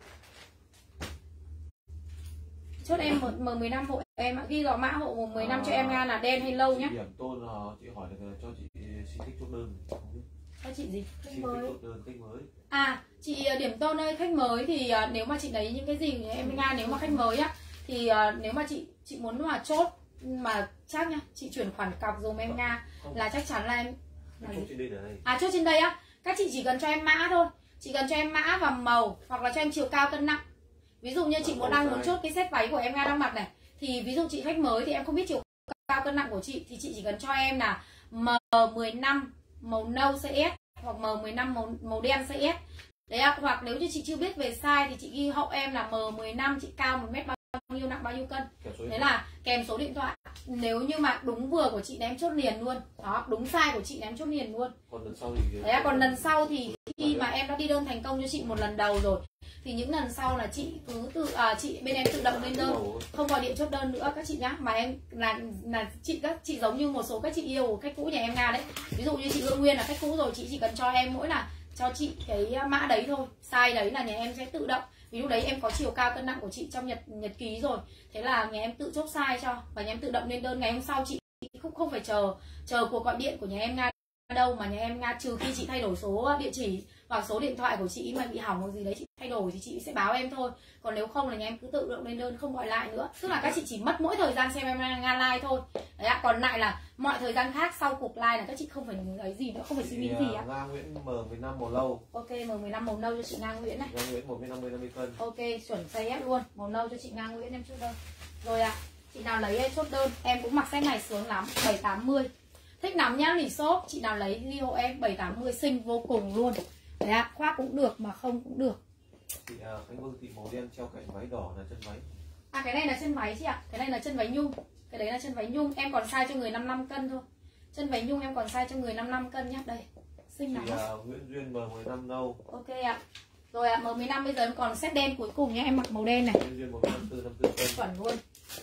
Chốt em M mười lăm hộ em ạ. Ghi rõ mã hộ mười lăm à, cho em Nga là đen hay lâu nhá. Điểm tôn là chị hỏi được cho chị xin thích chốt đơn. Cho chị gì? Khách mới. Chốt đơn khách mới. À, chị điểm tôn ơi, khách mới thì uh, nếu mà chị lấy những cái gì em Nga, nếu mà khách mới á thì uh, nếu mà chị chị muốn mà chốt mà chắc nhá, chị chuyển khoản cọc dùm em Nga là chắc chắn là em là chốt trên đây là đây. À chốt trên đây á. Các chị chỉ cần cho em mã thôi. Chị cần cho em mã và màu hoặc là cho em chiều cao cân nặng. Ví dụ như chị muốn đang muốn chốt cái set váy của em Nga đang mặc này, thì ví dụ chị khách mới thì em không biết chiều cao cân nặng của chị thì chị chỉ cần cho em là M mười lăm màu nâu size S hoặc M mười lăm màu màu đen size S. Đấy ạ, hoặc nếu như chị chưa biết về size thì chị ghi hậu em là M mười lăm, chị cao một mét bao nhiêu, nặng bao nhiêu cân. Đấy là kèm số điện thoại. Nếu như mà đúng vừa của chị là em chốt liền luôn. Đó, đúng size của chị là em chốt liền luôn. Còn lần sau thì đấy, còn lần sau thì khi mà em đã đi đơn thành công cho chị một lần đầu rồi thì những lần sau là chị cứ tự à, chị bên em tự động lên đơn, không gọi điện chốt đơn nữa các chị nhá. Mà em là là chị các chị giống như một số các chị yêu khách cũ nhà em Nga đấy. Ví dụ như chị Hương Nguyên là khách cũ rồi, chị chỉ cần cho em mỗi là cho chị cái mã đấy thôi, size đấy là nhà em sẽ tự động. Ví dụ đấy em có chiều cao cân nặng của chị trong nhật nhật ký rồi, thế là nhà em tự chốt size cho và nhà em tự động lên đơn. Ngày hôm sau chị cũng không phải chờ chờ cuộc gọi điện của nhà em Nga đâu, mà nhà em Nga trừ khi chị thay đổi số địa chỉ hoặc số điện thoại của chị mà bị hỏng hoặc gì đấy chị thay đổi thì chị sẽ báo em thôi. Còn nếu không là nhà em cứ tự động lên đơn, không gọi lại nữa. Tức là các chị chỉ mất mỗi thời gian xem em Nga like thôi. Đấy ạ, còn lại là mọi thời gian khác sau cuộc like là các chị không phải lấy gì nữa, không phải suy nghĩ gì ạ. Nga Nguyễn M mười lăm màu nâu. Ok, M mười lăm màu nâu cho chị Nga Nguyễn này. Nga Nguyễn một mét năm mươi năm mươi cân. Ok, chuẩn size S luôn, màu nâu cho chị Nga Nguyễn em chốt đơn. Rồi ạ, à, chị nào lấy em chốt đơn, em cũng mặc set này sướng lắm, bảy tám mươi. Thích lắm nhá, lì xốp, chị nào lấy đi hộ em bảy tám mươi xinh vô cùng luôn. Đấy ạ, à, khoác cũng được mà không cũng được. Chị à, Khánh Vương Thị màu đen treo cạnh váy đỏ là chân váy. À cái này là chân váy chị ạ, à. Cái này là chân váy nhung. Cái đấy là chân váy nhung, em còn size cho người năm mươi lăm cân thôi. Chân váy nhung em còn size cho người năm mươi lăm cân nhá. Đây, xinh lắm. Chị à, Nguyễn Duyên M mười lăm nâu. Ok ạ. À. Rồi ạ, à, M mười lăm bây giờ em còn set đen cuối cùng nhá, em mặc màu đen này. Nguyễn Duyên một mét năm mươi tư năm mươi tư cân. Chuẩn luôn.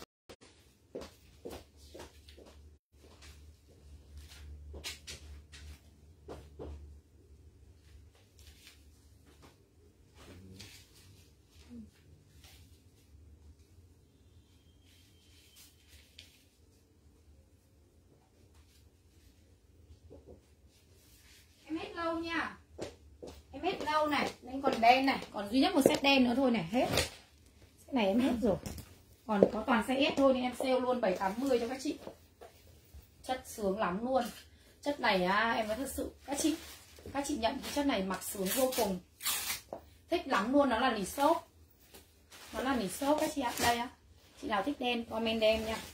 Em hết lâu nha. Em hết lâu này, nên còn đen này, còn duy nhất một set đen nữa thôi này, hết. Set này em hết rồi. Còn có toàn size S thôi nên em sale luôn bảy tám mươi cho các chị. Chất sướng lắm luôn. Chất này à, em nói thật sự các chị các chị nhận cái chất này mặc sướng vô cùng. Thích lắm luôn, nó là lì xốp. Nó là lì xốp các chị ạ. Đây á. Chị nào thích đen comment đen nha.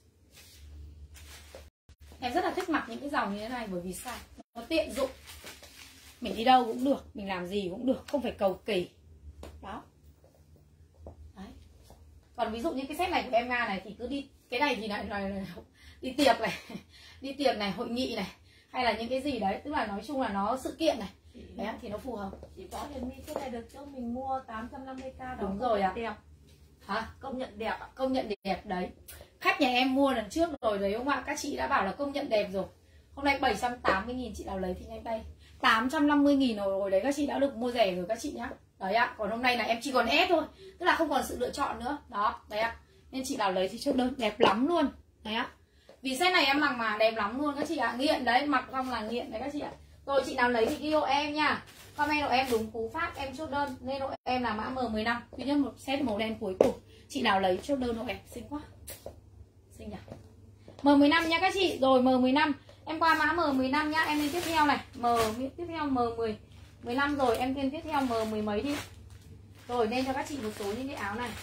Em rất là thích mặc những cái dòng như thế này bởi vì sao? Nó tiện dụng. Mình đi đâu cũng được, mình làm gì cũng được, không phải cầu kỳ. Đó. Đấy. Còn ví dụ như cái set này của em Nga này thì cứ đi, cái này thì lại là đi tiệc này, đi tiệc này, hội nghị này, hay là những cái gì đấy, tức là nói chung là nó sự kiện này. Đấy thì nó phù hợp. Chị có Hiền My cái này được cho mình mua tám trăm năm mươi k đó. Đúng rồi ạ. Đẹp. Hả? Công nhận đẹp ạ. Công nhận đẹp đấy. Khách nhà em mua lần trước rồi đấy không ạ? Các chị đã bảo là công nhận đẹp rồi. Hôm nay bảy trăm tám mươi nghìn chị nào lấy thì ngay đây. tám trăm năm mươi nghìn rồi, rồi đấy các chị đã được mua rẻ rồi các chị nhá. Đấy ạ, còn hôm nay là em chỉ còn S thôi. Tức là không còn sự lựa chọn nữa. Đó, đấy ạ. Nên chị nào lấy thì chốt đơn, đẹp lắm luôn. Đấy ạ. Vì set này em mặc mà đẹp lắm luôn các chị ạ. Nghiện đấy, mặc xong là nghiện đấy các chị ạ. Rồi chị nào lấy thì ghi hộ em nha. Comment hộ em đúng cú pháp em chốt đơn. Nên hộ em là mã M mười lăm. Duy nhất một set màu đen cuối cùng. Chị nào lấy chốt đơn hộ em, xinh quá. Xinh nhỉ. M mười lăm nha các chị. Rồi M mười lăm. Em qua mã M mười lăm nhá. Em lên tiếp theo này. M tiếp theo M mười mười lăm rồi, em lên tiếp theo M mười mấy đi. Rồi nên cho các chị một số những cái áo này.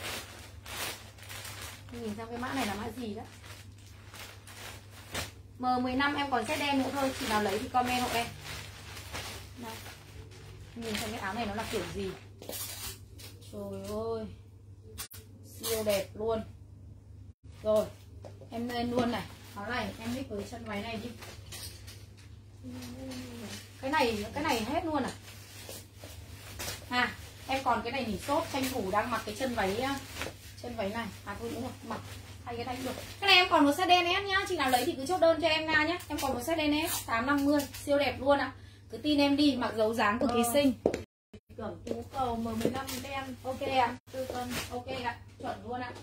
Nhìn xem cái mã này là mã gì đó. M mười lăm em còn set đen nữa thôi, chị nào lấy thì comment hộ em. Đây. Nhìn xem cái áo này nó là kiểu gì. Trời ơi, siêu đẹp luôn. Rồi, em lên luôn này. Áo này em mix với chân váy này đi. Cái này, cái này hết luôn à? À, em còn cái này nỉ sốt, tranh thủ đang mặc cái chân váy chân váy này. À thôi đúng rồi, mặc hay cái này được. Cái này em còn một set đen ép nhá, chị nào lấy thì cứ chốt đơn cho em Nga nhé. Em còn một set đen ép tám năm mươi, siêu đẹp luôn ạ. À. Cứ tin em đi, mặc dấu dáng cực kỳ ờ. xinh. Cẩm tú cầu M mười lăm đen. Ok ạ. À. Tư cân, ok ạ. À. Chuẩn luôn ạ. À.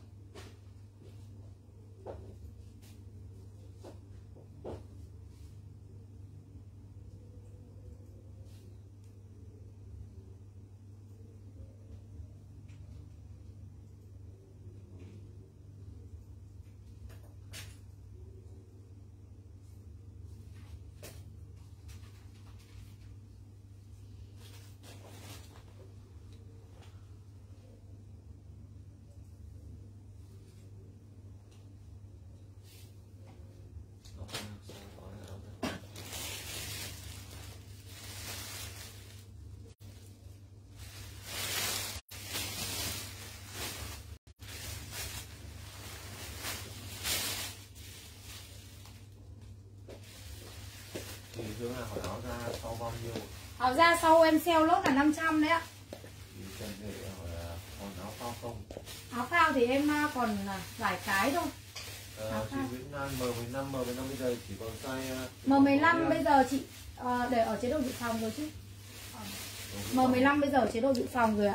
Thì Hương là hỏi áo ra sau bao nhiêu? Áo ra sau em sale lốt là năm trăm đấy ạ. Thì Trần Huệ hỏi là còn áo phao không? Áo phao thì em còn vài cái thôi. Ờ, chị Nguyễn Lan M mười lăm, M mười lăm bây giờ chỉ còn size M mười lăm bây giờ chị uh, để ở chế độ dự phòng rồi chứ. M mười lăm bây giờ chế độ dự phòng rồi ạ.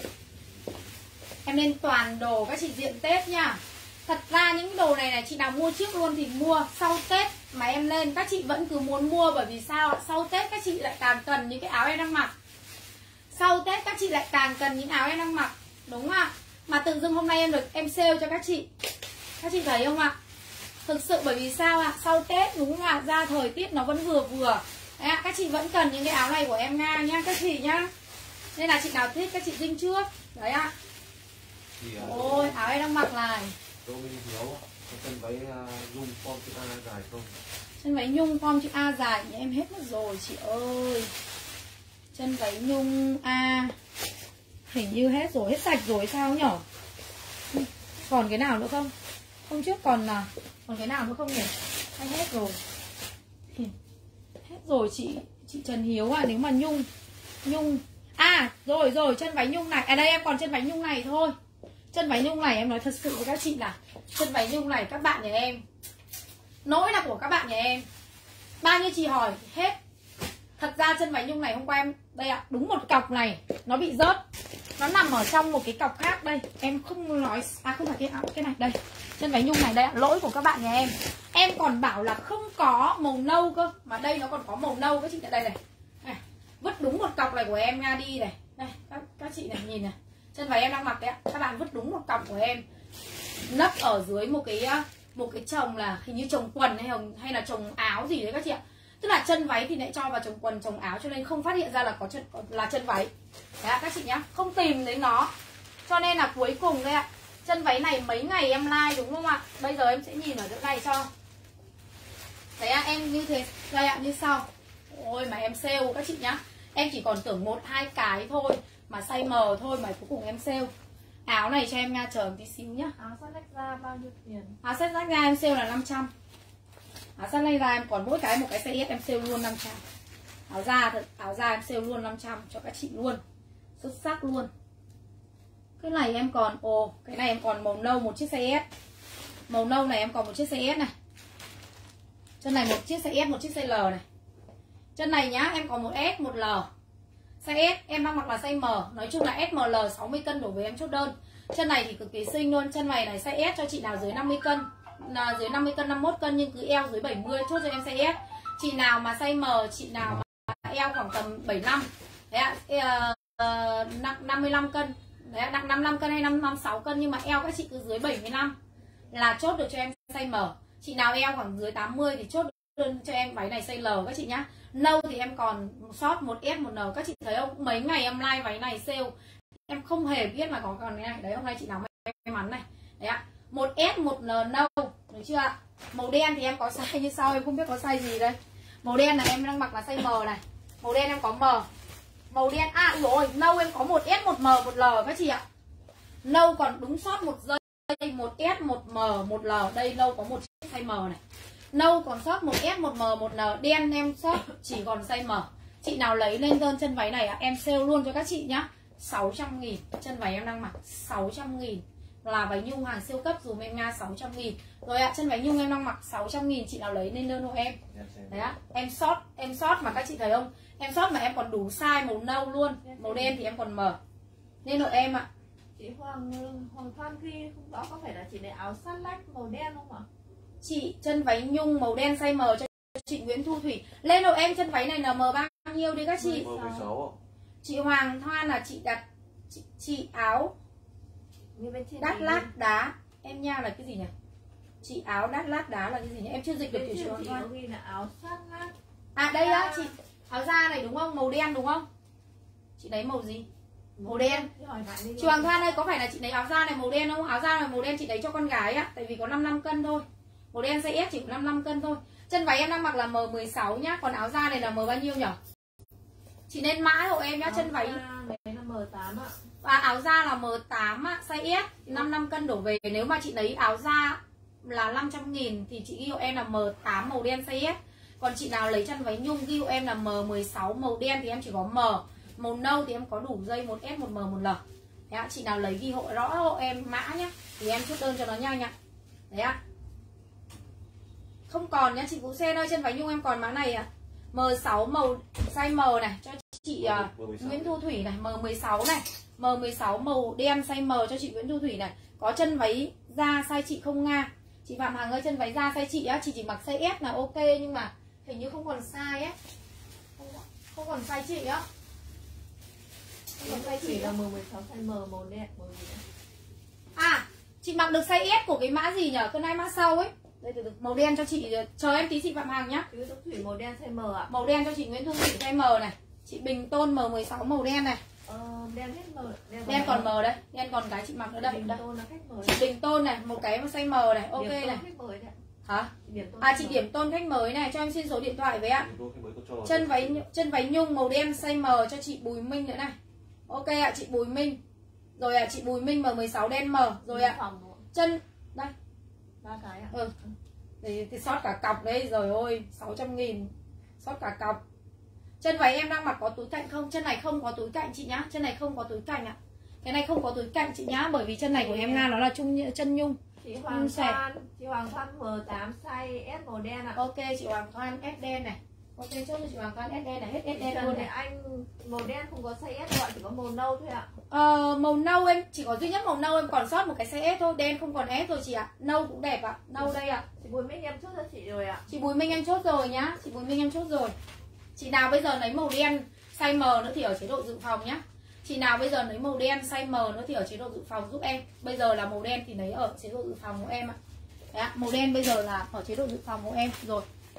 Em nên toàn đồ các chị diện Tết nha. Thật ra những đồ này này chị nào mua trước luôn thì mua, sau Tết mà em lên các chị vẫn cứ muốn mua, bởi vì sao ạ? Sau Tết các chị lại càng cần những cái áo em đang mặc. Sau Tết các chị lại càng cần những áo em đang mặc, đúng không ạ? Mà tự dưng hôm nay em được em sale cho các chị. Các chị thấy không ạ? Thực sự bởi vì sao ạ? Sau Tết đúng không ạ? Ra thời tiết nó vẫn vừa vừa. Đấy ạ, các chị vẫn cần những cái áo này của em Nga nhá các chị nhá. Nên là chị nào thích các chị dinh trước. Đấy ạ. Ôi, áo em đang mặc này. Tô Minh Hiếu, có chân váy nhung form chữ A dài không? Chân váy nhung form chữ A dài thì em hết mất rồi chị ơi. Chân váy nhung A hình như hết rồi, hết sạch rồi sao nhở? Còn cái nào nữa không? Hôm trước còn là còn cái nào nữa không nhỉ? Hay hết rồi. Hết rồi chị chị Trần Hiếu à, nếu mà nhung nhung à rồi rồi chân váy nhung này. À đây em còn chân váy nhung này thôi. Chân váy nhung này em nói thật sự với các chị là chân váy nhung này các bạn nhà em, nỗi là của các bạn nhà em. Bao nhiêu chị hỏi hết. Thật ra chân váy nhung này hôm qua em đây ạ, à, đúng một cọc này nó bị rớt. Nó nằm ở trong một cái cọc khác đây. Em không nói à không phải cái cái này đây. Chân váy nhung này đây ạ, à, lỗi của các bạn nhà em. Em còn bảo là không có màu nâu cơ, mà đây nó còn có màu nâu các chị tại đây này. Này, vứt đúng một cọc này của em Nga đi này. Đây các các chị này nhìn này. Chân váy em đang mặc đấy ạ. Các bạn vứt đúng một cọc của em. Nấp ở dưới một cái một cái chồng là hình như chồng quần hay hay là chồng áo gì đấy các chị ạ. Tức là chân váy thì lại cho vào chồng quần, chồng áo cho nên không phát hiện ra là có chân là chân váy. Đấy ạ các chị nhá, không tìm đến nó. Cho nên là cuối cùng đây ạ, chân váy này mấy ngày em like đúng không ạ? Bây giờ em sẽ nhìn ở chỗ này cho. Đấy ạ, em như thế đây ạ, như sau. Ôi mà em sale các chị nhá. Em chỉ còn tưởng một hai cái thôi mà size M thôi mà cuối cùng em sale. Áo này cho em Nga chờ một tí xíu nhá. Áo sắt lách ra bao nhiêu tiền? Áo sắt lách ra em sale là năm trăm. Áo sắt lách ra em còn mỗi cái một cái size S em sale luôn năm trăm. Áo da thật, áo da em sale luôn năm trăm cho các chị luôn. Xuất sắc luôn. Cái này em còn ồ, cái này em còn màu nâu một chiếc size S. Màu nâu này em còn một chiếc size S này. Chân này một chiếc size S, một chiếc size L này. Chân này nhá, em còn một S, một L. Size S em đang mặc là size M. Nói chung là S M L sáu mươi cân đổ về em chốt đơn. Chân này thì cực kỳ xinh luôn. Chân này này size S cho chị nào dưới năm mươi cân, là dưới năm mươi cân, năm mươi mốt cân nhưng cứ eo dưới bảy mươi chốt cho em size S. Chị nào mà size M, chị nào mà eo khoảng tầm bảy mươi lăm. Đấy ạ, uh, năm mươi lăm cân. Đấy ạ, nặng năm mươi lăm cân hay năm mươi sáu cân nhưng mà eo các chị cứ dưới bảy mươi lăm là chốt được cho em size M. Chị nào eo khoảng dưới tám mươi thì chốt đơn cho em váy này size L các chị nhá. Nâu thì em còn short một S một N. Các chị thấy không? Mấy ngày em like váy này sale em không hề biết mà có còn cái này. Đấy hôm nay chị nào may mắn này. Đấy ạ. Một S một N nâu, được chưa ạ? Màu đen thì em có size như sau, em không biết có size gì đây. Màu đen là em đang mặc là size M này. Màu đen em có M. Màu đen, à rồi nâu em có một S, một M, một L các chị ạ. Nâu còn đúng sót một giây, một S, một M, một L. Đây nâu có một size M này. Nâu còn sót một S, một M, một N. Đen em sót chỉ còn size M. Chị nào lấy lên đơn chân váy này em sale luôn cho các chị nhá. sáu trăm nghìn. Chân váy em đang mặc sáu trăm nghìn. Là váy nhung hàng siêu cấp dùm em Nga sáu trăm nghìn. Rồi ạ, chân váy nhung em đang mặc sáu trăm nghìn. Chị nào lấy lên đơn hộ em. Đấy ạ, em sót, em sót mà các chị thấy không? Em sót mà em còn đủ size màu nâu luôn. Màu đen thì em còn mở. Nên hộ em ạ. Chị Hoàng Hoàng Thoan ghi không rõ có phải là chị lấy áo sát lách màu đen không ạ? Chị chân váy nhung màu đen size M cho chị Nguyễn Thu Thủy. Lên hộ em chân váy này là M bao nhiêu đi các chị? M mười sáu. Chị Hoàng Thoan là chị đặt chị, chị áo đắt lát đá. Em nha là cái gì nhỉ? Chị áo đắt lát đá là cái gì nhỉ? Em chưa dịch được kiểu chị Hoàng Thoan. Ghi là áo sát lách. À đây á chị, áo da này đúng không? Màu đen đúng không? Chị lấy màu gì? Màu đen. Chị Hoàng Thoan ơi, có phải là chị lấy áo da này màu đen không? Áo da này màu đen chị lấy cho con gái á, tại vì có năm mươi lăm cân thôi. Màu đen size S chỉ có năm mươi lăm cân thôi. Chân váy em đang mặc là M mười sáu nhá, còn áo da này là M bao nhiêu nhỉ? Chị nên mã hộ em nhá, chân váy này là M tám ạ. Và áo da là M tám á, size S, năm mươi lăm cân đổ về. Nếu mà chị lấy áo da là năm trăm nghìn thì chị ghi hộ em là M tám màu đen size S. Còn chị nào lấy chân váy nhung ghi hộ em là M mười sáu màu đen thì em chỉ có M. Màu nâu thì em có đủ dây một S, một M, một L. Đấy ạ, chị nào lấy ghi hộ rõ hộ em mã nhá, thì em chốt đơn cho nó nhanh ạ. Đấy ạ. Không còn nhá chị Vũ Sen ơi, chân váy nhung em còn mã này ạ. M sáu màu size M này cho chị uh, Nguyễn Thu Thủy này, M mười sáu này. M mười sáu màu đen size M cho chị Nguyễn Thu Thủy này. Có chân váy da size chị không Nga. Chị Phạm Hằng ơi, chân váy da size chị á, chị chỉ mặc size S là ok, nhưng mà hình như không còn size ấy. Không, không còn size chị á. Không còn size chị là M mười sáu size M màu đen màu gì đấy. À, chị mặc được size S của cái mã gì nhỉ? Cái này mã sau ấy. Đây từ từ, màu đen cho chị, chờ em tí chị Phạm Hằng nhá. Nguyễn Thu Thủy màu đen size M ạ. Màu đen cho chị Nguyễn Thu Thủy size M này. Chị Bình Tôn M mười sáu màu đen này. Ờ, đen hết M. Đen, đen còn M đây, đen còn cái chị mặc nữa đây. Bình đây. Tôn là khách M. Chị Bình Tôn này, một cái size M này, ok này. Hả? À chị Điểm Tôn khách mới này, cho em xin số điện thoại với ạ. Chân váy chân váy nhung màu đen size M cho chị Bùi Minh nữa này. Ok ạ, chị Bùi Minh. Rồi ạ, chị Bùi Minh M mười sáu đen M rồi ạ. Chân đây. Ba cái ạ. Ừ. Thì, thì sót cả cọc đấy, rồi ôi, sáu trăm nghìn. Sót cả cọc. Chân váy em đang mặc có túi cạnh không? Chân này không có túi cạnh chị nhá. Chân này không có túi cạnh ạ. Cái này không có túi cạnh chị nhá, bởi vì chân này của em Nga nó là chung chân nhung. Chị Hoàng Thoan, chị Hoàng Thoan M tám size S màu đen ạ. Ok, chị Hoàng Thoan S đen này. Ok, chốt cho chị Hoàng Thoan S đen này, hết S đen luôn này. Anh màu đen không có size S gọi, chỉ có màu nâu thôi ạ. Ờ, màu nâu em chỉ có duy nhất màu nâu em còn sót một cái size S thôi, đen không còn S rồi chị ạ. Nâu cũng đẹp ạ. Nâu đây ạ. Chị Bùi Minh em chốt cho chị rồi ạ. Chị Bùi Minh em chốt rồi nhá. Chị Bùi Minh em chốt rồi. Chị nào bây giờ lấy màu đen size M nữa thì ở chế độ dự phòng nhá. Chị nào bây giờ lấy màu đen size M nữa thì ở chế độ dự phòng giúp em. Bây giờ là màu đen thì lấy ở chế độ dự phòng của em ạ. Đấy, màu đen bây giờ là ở chế độ dự phòng của em rồi.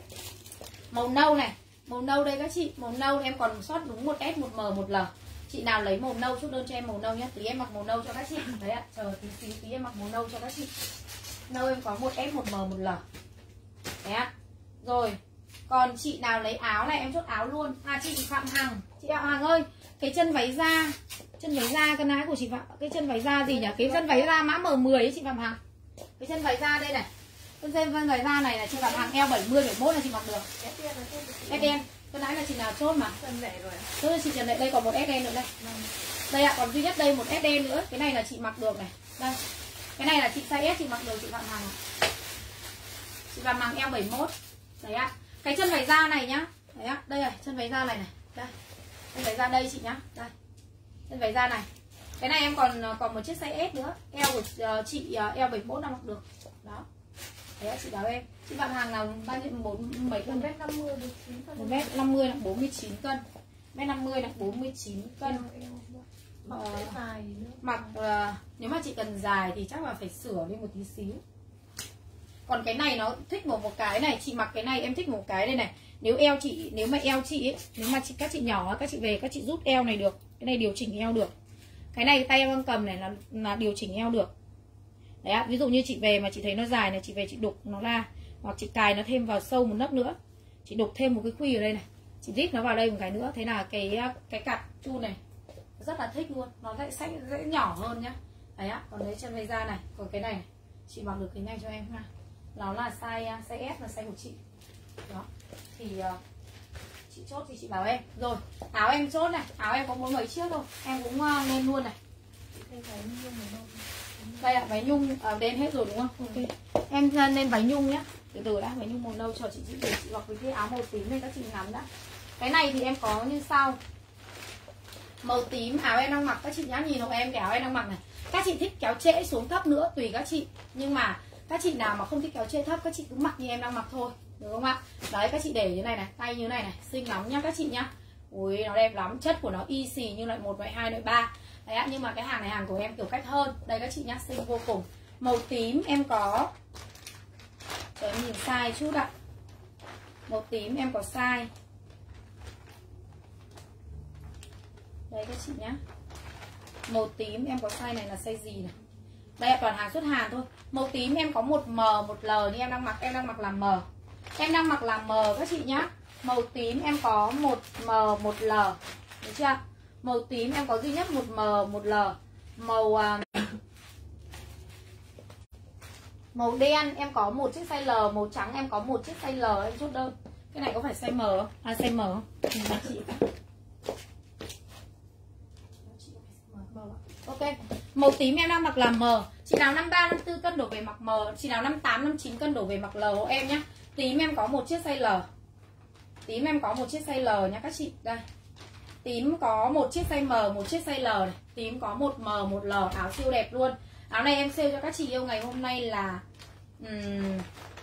Màu nâu này, màu nâu đây các chị, màu nâu em còn sót đúng một S, một M, một L. Chị nào lấy màu nâu chốt đơn cho em màu nâu nhé. Tí em mặc màu nâu cho các chị. Đấy ạ, chờ tí tí tí em mặc màu nâu cho các chị. Nâu em có một S, một M, một L. Đấy ạ. Rồi, còn chị nào lấy áo này em chốt áo luôn. À chị Phạm Hằng, chị Phạm Hằng ơi, cái chân váy da, chân váy da cái nái của chị Phạm, cái chân váy da gì nhỉ? Cái chân váy da mã M mười ấy chị Phạm Hằng. Cái chân váy da đây này. Chân chân váy da này là chị Phạm Hằng eo bảy mươi, bảy mươi mốt là chị mặc được. S đen. Cái nãy là chị nào chốt mà. Chân vậy rồi. Chốt cho chị Trần Lệ, đây còn một S đen nữa đây. Đây ạ, còn duy nhất đây một S đen nữa. Cái này là chị mặc được này. Đây. Cái này là chị size S chị mặc được chị Phạm Hằng. Chị Phạm Hằng eo bảy mươi mốt. Đấy ạ. Cái chân váy da này nhá. Đấy ạ, đây rồi, chân váy da này này. Đây. Chân váy da đây chị nhá. Đây. Chân váy da này. Cái này em còn còn một chiếc size S nữa. Eo của uh, chị uh, eo bảy mươi mốt đang mặc được. Đó. Đấy ạ, chị báo em. Chị Phạm Hằng là bao nhiêu bốn mấy cân? một mét năm mươi được chín cân. một mét năm mươi là bốn mươi chín cân. một mét năm mươi là bốn mươi chín cân. Mặc Ờ, dài nữa. Mặc uh, nếu mà chị cần dài thì chắc là phải sửa lên một tí xíu. Còn cái này nó thích một một cái này, chị mặc cái này em thích một cái đây này. Nếu eo chị, nếu mà eo chị ấy, nếu mà chị, các chị nhỏ các chị về các chị rút eo này được. Cái này điều chỉnh eo được. Cái này tay em đang cầm này là là điều chỉnh eo được. Đấy ạ, ví dụ như chị về mà chị thấy nó dài này, chị về chị đục nó ra, hoặc chị cài nó thêm vào sâu một nấc nữa. Chị đục thêm một cái khuy ở đây này. Chị rít nó vào đây một cái nữa. Thế là cái cái cặp chu này rất là thích luôn. Nó sẽ, sẽ, sẽ nhỏ hơn nhá. Đấy ạ. Còn đấy chân váy da này. Còn cái này, này chị mặc được cái này cho em ha. Nó là size size S là size của chị. Đó. Thì uh, chị chốt thì chị bảo em. Rồi áo em chốt này. Áo em có mỗi mấy chiếc thôi. Em cũng uh, lên luôn này. Đây ạ, váy nhung à, đến hết rồi đúng không? Ok. Em lên váy nhung nhá. Từ từ đã, váy nhung màu nâu cho chị chị để chị mặc với cái áo màu tím này các chị ngắm đã. Cái này thì em có như sau. Màu tím áo em đang mặc các chị nhá, nhìn hộ em cái áo em đang mặc này. Các chị thích kéo trễ xuống thấp nữa tùy các chị. Nhưng mà các chị nào mà không thích kéo trễ thấp các chị cứ mặc như em đang mặc thôi, được không ạ? Đấy các chị để như này này, tay như này này, xinh lắm nhá các chị nhá. Ui nó đẹp lắm, chất của nó y xì như loại một, loại hai, loại ba. Đấy ạ, nhưng mà cái hàng này hàng của em kiểu cách hơn. Đây các chị nhá, xinh vô cùng. Màu tím em có, cho em nhìn size chút ạ. Màu tím em có size. Đây các chị nhá. Màu tím em có size này là size gì này. Đây là toàn hàng xuất Hàn thôi. Màu tím em có một M, một L như em đang mặc, em đang mặc là M. Em đang mặc là M các chị nhá. Màu tím em có một M, một L. Được chưa? Màu tím em có duy nhất một M, một L. Màu uh, màu đen em có một chiếc size L, màu trắng em có một chiếc size L, em chốt đơn. Cái này có phải size M không? À size M không? Chị. Ok. Màu tím em đang mặc là M. Chị nào năm ba, năm tư cân đổ về mặc M. Chị nào năm tám, năm chín cân đổ về mặc L hộ em nhá. Tím em có một chiếc size L. Tím em có một chiếc size L nhá các chị. Đây. Tím có một chiếc size M, một chiếc size L này. Tím có một M, một L. Áo siêu đẹp luôn. Áo này em sale cho các chị yêu ngày hôm nay là um,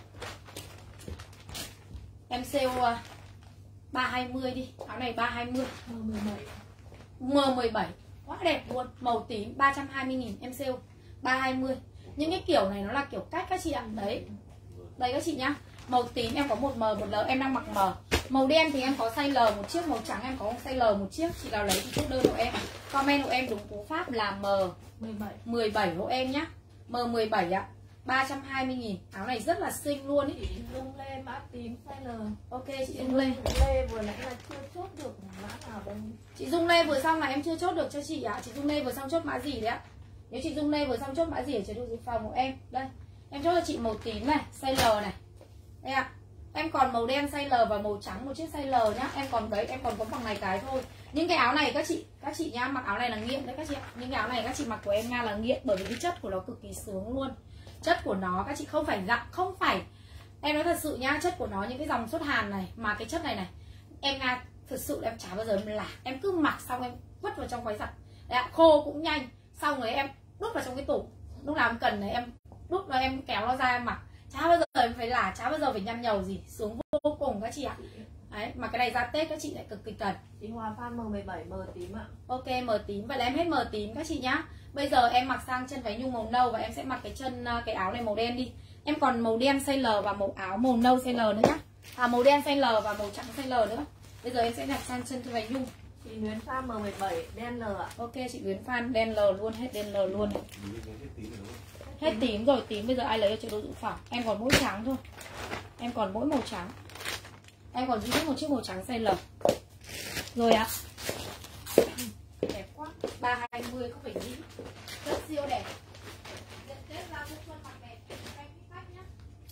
em sale uh, ba hai mươi đi. Áo này ba hai mươi. M mười bảy. Quá đẹp luôn. Màu tím ba trăm hai mươi nghìn em sale ba hai mươi. Những cái kiểu này nó là kiểu cách các chị ạ. Đấy. Đây các chị nhá. Màu tím em có một M, một L, em đang mặc M. Màu đen thì em có size L một chiếc, màu trắng em có size L một chiếc. Chị nào lấy thì chốt đơn hộ em. Comment hộ em đúng cú pháp là M mười bảy hộ em nhá. M mười bảy ạ. ba trăm hai mươi nghìn. Áo này rất là xinh luôn ý. Chị Dung Lê mã tím size L. Ok chị Dung Lê. Lê vừa nãy là chưa chốt được mã nào đây. Chị Dung Lê vừa xong là em chưa chốt được cho chị ạ. À. Chị Dung Lê vừa xong chốt mã gì đấy ạ? Nếu chị Dung Lê vừa xong chốt mã gì ở chế độ dự phòng của em. Đây. Em chốt cho chị màu tím này, size L này. Đây ạ. À. Em còn màu đen size L và màu trắng một chiếc size L nhá. Em còn đấy, em còn có bằng này cái thôi. Những cái áo này các chị, các chị nhá, mặc áo này là nghiện đấy các chị ạ. Những cái áo này các chị mặc của em Nga là nghiện bởi vì cái chất của nó cực kỳ sướng luôn. Chất của nó các chị không phải dặn, không phải. Em nói thật sự nhá, chất của nó những cái dòng xuất Hàn này mà cái chất này này, em Nga thật sự là em chả bao giờ em là em cứ mặc xong em vứt vào trong váy giặt. Đấy ạ, khô cũng nhanh, xong rồi em đút vào trong cái tủ. Lúc nào em cần này em đút vào em kéo nó ra em mặc. Chả bao giờ em phải là, chả bao giờ phải nhăn nhầu gì, sướng vô cùng các chị ạ. Đấy, mà cái này ra Tết các chị lại cực kỳ cần. Chị Hòa Phan M mười bảy, M tím ạ. Ok, M tím. Vậy là em hết M tím các chị nhá. Bây giờ em mặc sang chân váy nhung màu nâu và em sẽ mặc cái chân cái áo này màu đen đi. Em còn màu đen size L và màu áo màu nâu size L nữa nhá. À màu đen size L và màu trắng size L nữa. Bây giờ em sẽ mặc sang chân váy nhung. Chị Nguyễn Phan M mười bảy, đen L ạ. Ok, chị Nguyễn Phan đen L luôn, hết đen L luôn này. Hết tím rồi, tím bây giờ ai lấy cho chế độ dự phòng. Em còn mỗi trắng thôi. Em còn mỗi màu trắng. Em còn duy nhất một chiếc màu trắng size L. Rồi ạ. Đẹp quá. ba hai mươi không phải nghĩ. Rất siêu đẹp. Nhận Tết ra cho xuân mặc đẹp. Em cái cách nhá.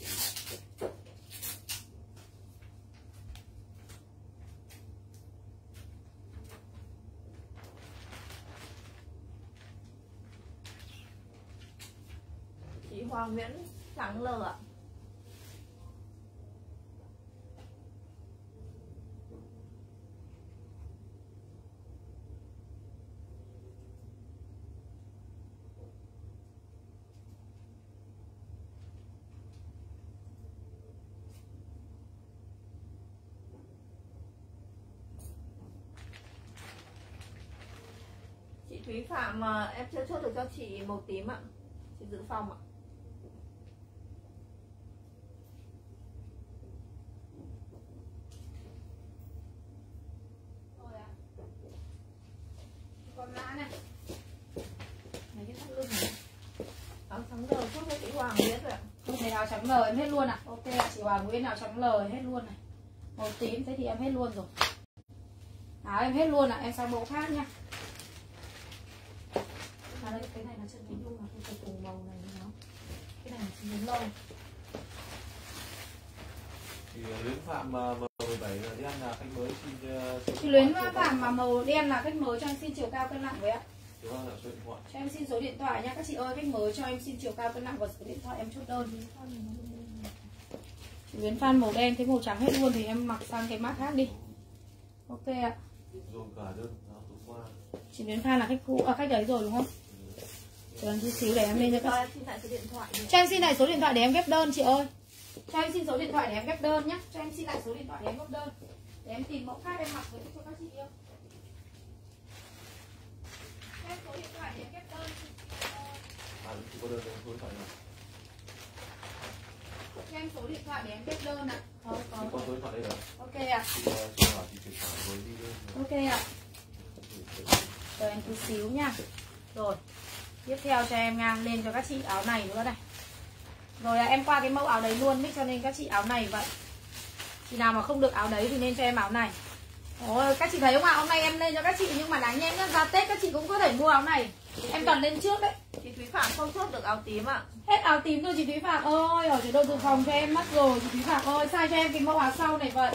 Chị Hoàng Nguyễn trắng L ạ. Chị Thúy Phạm mà em chưa chốt được cho chị màu tím ạ. Chị Dự Phòng ạ. Rồi ạ. Còn mã này. Này cái thắt lưng này. Áo trắng L chốt cho chị Hoàng Nguyễn rồi ạ. Không thấy áo trắng L em hết luôn ạ. À. Ok ạ, chị Hoàng Nguyễn áo trắng L hết luôn này. Màu tím thế thì em hết luôn rồi. Áo em hết luôn ạ, à. Em sang mẫu khác nha. À đây, cái này là chân váy nhung mà tôi phải cùng màu này với nó. Cái này là chân váy lâu. Thì Luyến Phạm M mười bảy là đen là khách mới xin uh, Chị Luyến Phạm mà màu đen là khách mới cho em xin chiều cao cân nặng với ạ. Vâng, là số điện thoại. Cho em xin số điện thoại nha các chị ơi, khách mới cho em xin chiều cao cân nặng và số điện thoại em chốt đơn. Chị Luyến Phan màu đen, cái màu trắng hết luôn thì em mặc sang cái mát khác đi. Ok ạ. Rồi cả đơn nó tối qua. Chị Luyến Phan là khách cũ, à, khách đấy rồi đúng không? Chờ em chút xíu để em lên cho các Cho em xin lại số điện thoại. Cho em xin lại số điện thoại để em ghép đơn chị ơi. Cho em xin số điện thoại để em ghép đơn nhé. Cho em xin lại số điện thoại để em ghép đơn. Để em tìm mẫu khác em mặc với cho các chị yêu. Cho em số điện thoại để em ghép đơn. À, chị có đơn em số điện thoại nào? Cho em số điện thoại để em ghép đơn ạ. À. Chị có số điện thoại đây rồi. Ok ạ. Chị cho bảo chị chuyển khoản với đi đơn. Ok ạ. Chờ em chút xíu nha. Rồi. Tiếp theo cho em ngang lên cho các chị áo này nữa này. Rồi à, em qua cái mẫu áo đấy luôn biết cho nên các chị áo này vậy. Chị nào mà không được áo đấy thì nên cho em áo này. Ôi, các chị thấy không ạ? Hôm nay em lên cho các chị nhưng mà đáng nhẽ nhá, ra Tết các chị cũng có thể mua áo này. Em toàn lên trước đấy. Chị Thúy Phạm không chốt được áo tím ạ. Hết áo tím rồi chị Thúy Phạm ơi, ở chỗ đồ dự phòng cho em mất rồi chị Thúy Phạm ơi, sai cho em cái mẫu áo sau này vậy.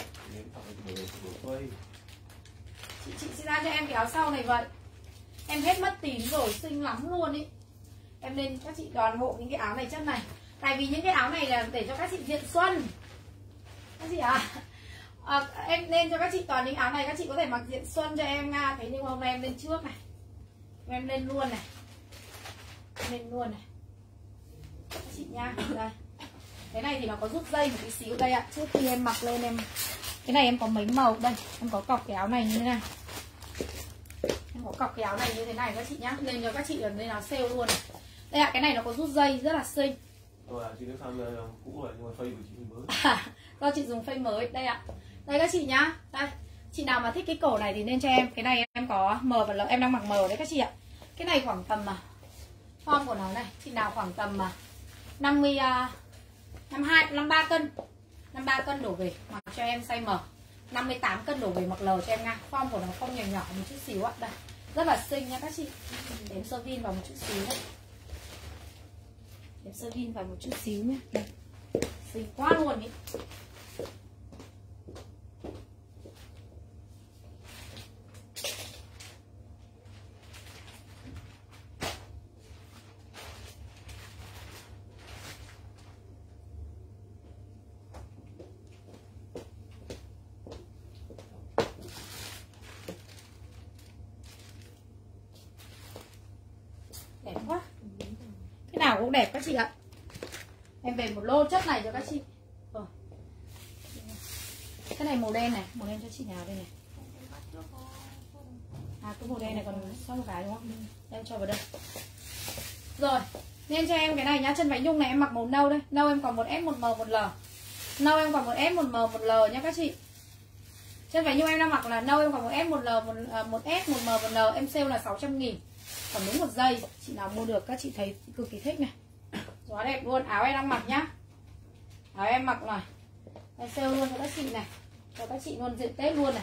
Chị chị xin ra cho em cái áo sau này vậy. Em hết mất tím rồi, xinh lắm luôn ý. Em lên các chị toàn hộ những cái áo này chất này. Tại vì những cái áo này là để cho các chị diện xuân. Các chị à, à em lên cho các chị toàn những áo này các chị có thể mặc diện xuân cho em nga. Thế nhưng hôm nay em lên trước này. Em lên luôn này. Lên luôn này. Các chị nha, đây. Cái này thì nó có rút dây một tí xíu đây ạ. Trước khi em mặc lên em, cái này em có mấy màu đây. Em có cọc cái áo này như thế này. Em có cọc cái áo này như thế này các chị nhá. Lên cho các chị là lên áo sale luôn này. Đây ạ, cái này nó có rút dây rất là xinh. Rồi à, chị Luyến Phạm cũ rồi nhưng mà phây của chị mới. À, do chị dùng phây mới. Đây ạ. Đây các chị nhá. Đây. Chị nào mà thích cái cổ này thì nên cho em. Cái này em có M và L, em đang mặc M đấy các chị ạ. Cái này khoảng tầm mà form của nó này, chị nào khoảng tầm mà năm mươi, năm mươi hai, năm mươi ba cân, năm mươi ba cân đổ về mặc cho em size M. Năm mươi tám cân đổ về mặc L cho em nha. Form của nó không nhỏ nhỏ một chút xíu ạ. Đây. Rất là xinh nha các chị. Để em sơ vin vào một chút xíu đấy. Để em sơ vin vào một chút xíu nhé. Đây. Xinh quá luôn ý. Đẹp quá. Cái nào cũng đẹp các chị ạ. Em về một lô chất này cho các chị. Rồi. Cái này màu đen này, màu đen cho chị nào đây này. À cái màu đen này còn sót một cái đúng không? Em cho vào đây. Rồi, nên cho em cái này nhá, chân váy nhung này em mặc màu nâu đây. Nâu em còn một S, một M, một L. Nâu em còn một S, một M, một L nhá các chị. Chân váy nhung em đang mặc là nâu em còn một S, một L, một, một S, một M, một L. Em sale là sáu trăm nghìn. Còn đúng một giây. Chị nào mua được các chị thấy cực kỳ thích này. Quá đẹp luôn. Áo em đang mặc nhá. Áo em mặc này. Em sale luôn cho các chị này. Cho các chị luôn diện Tết luôn này.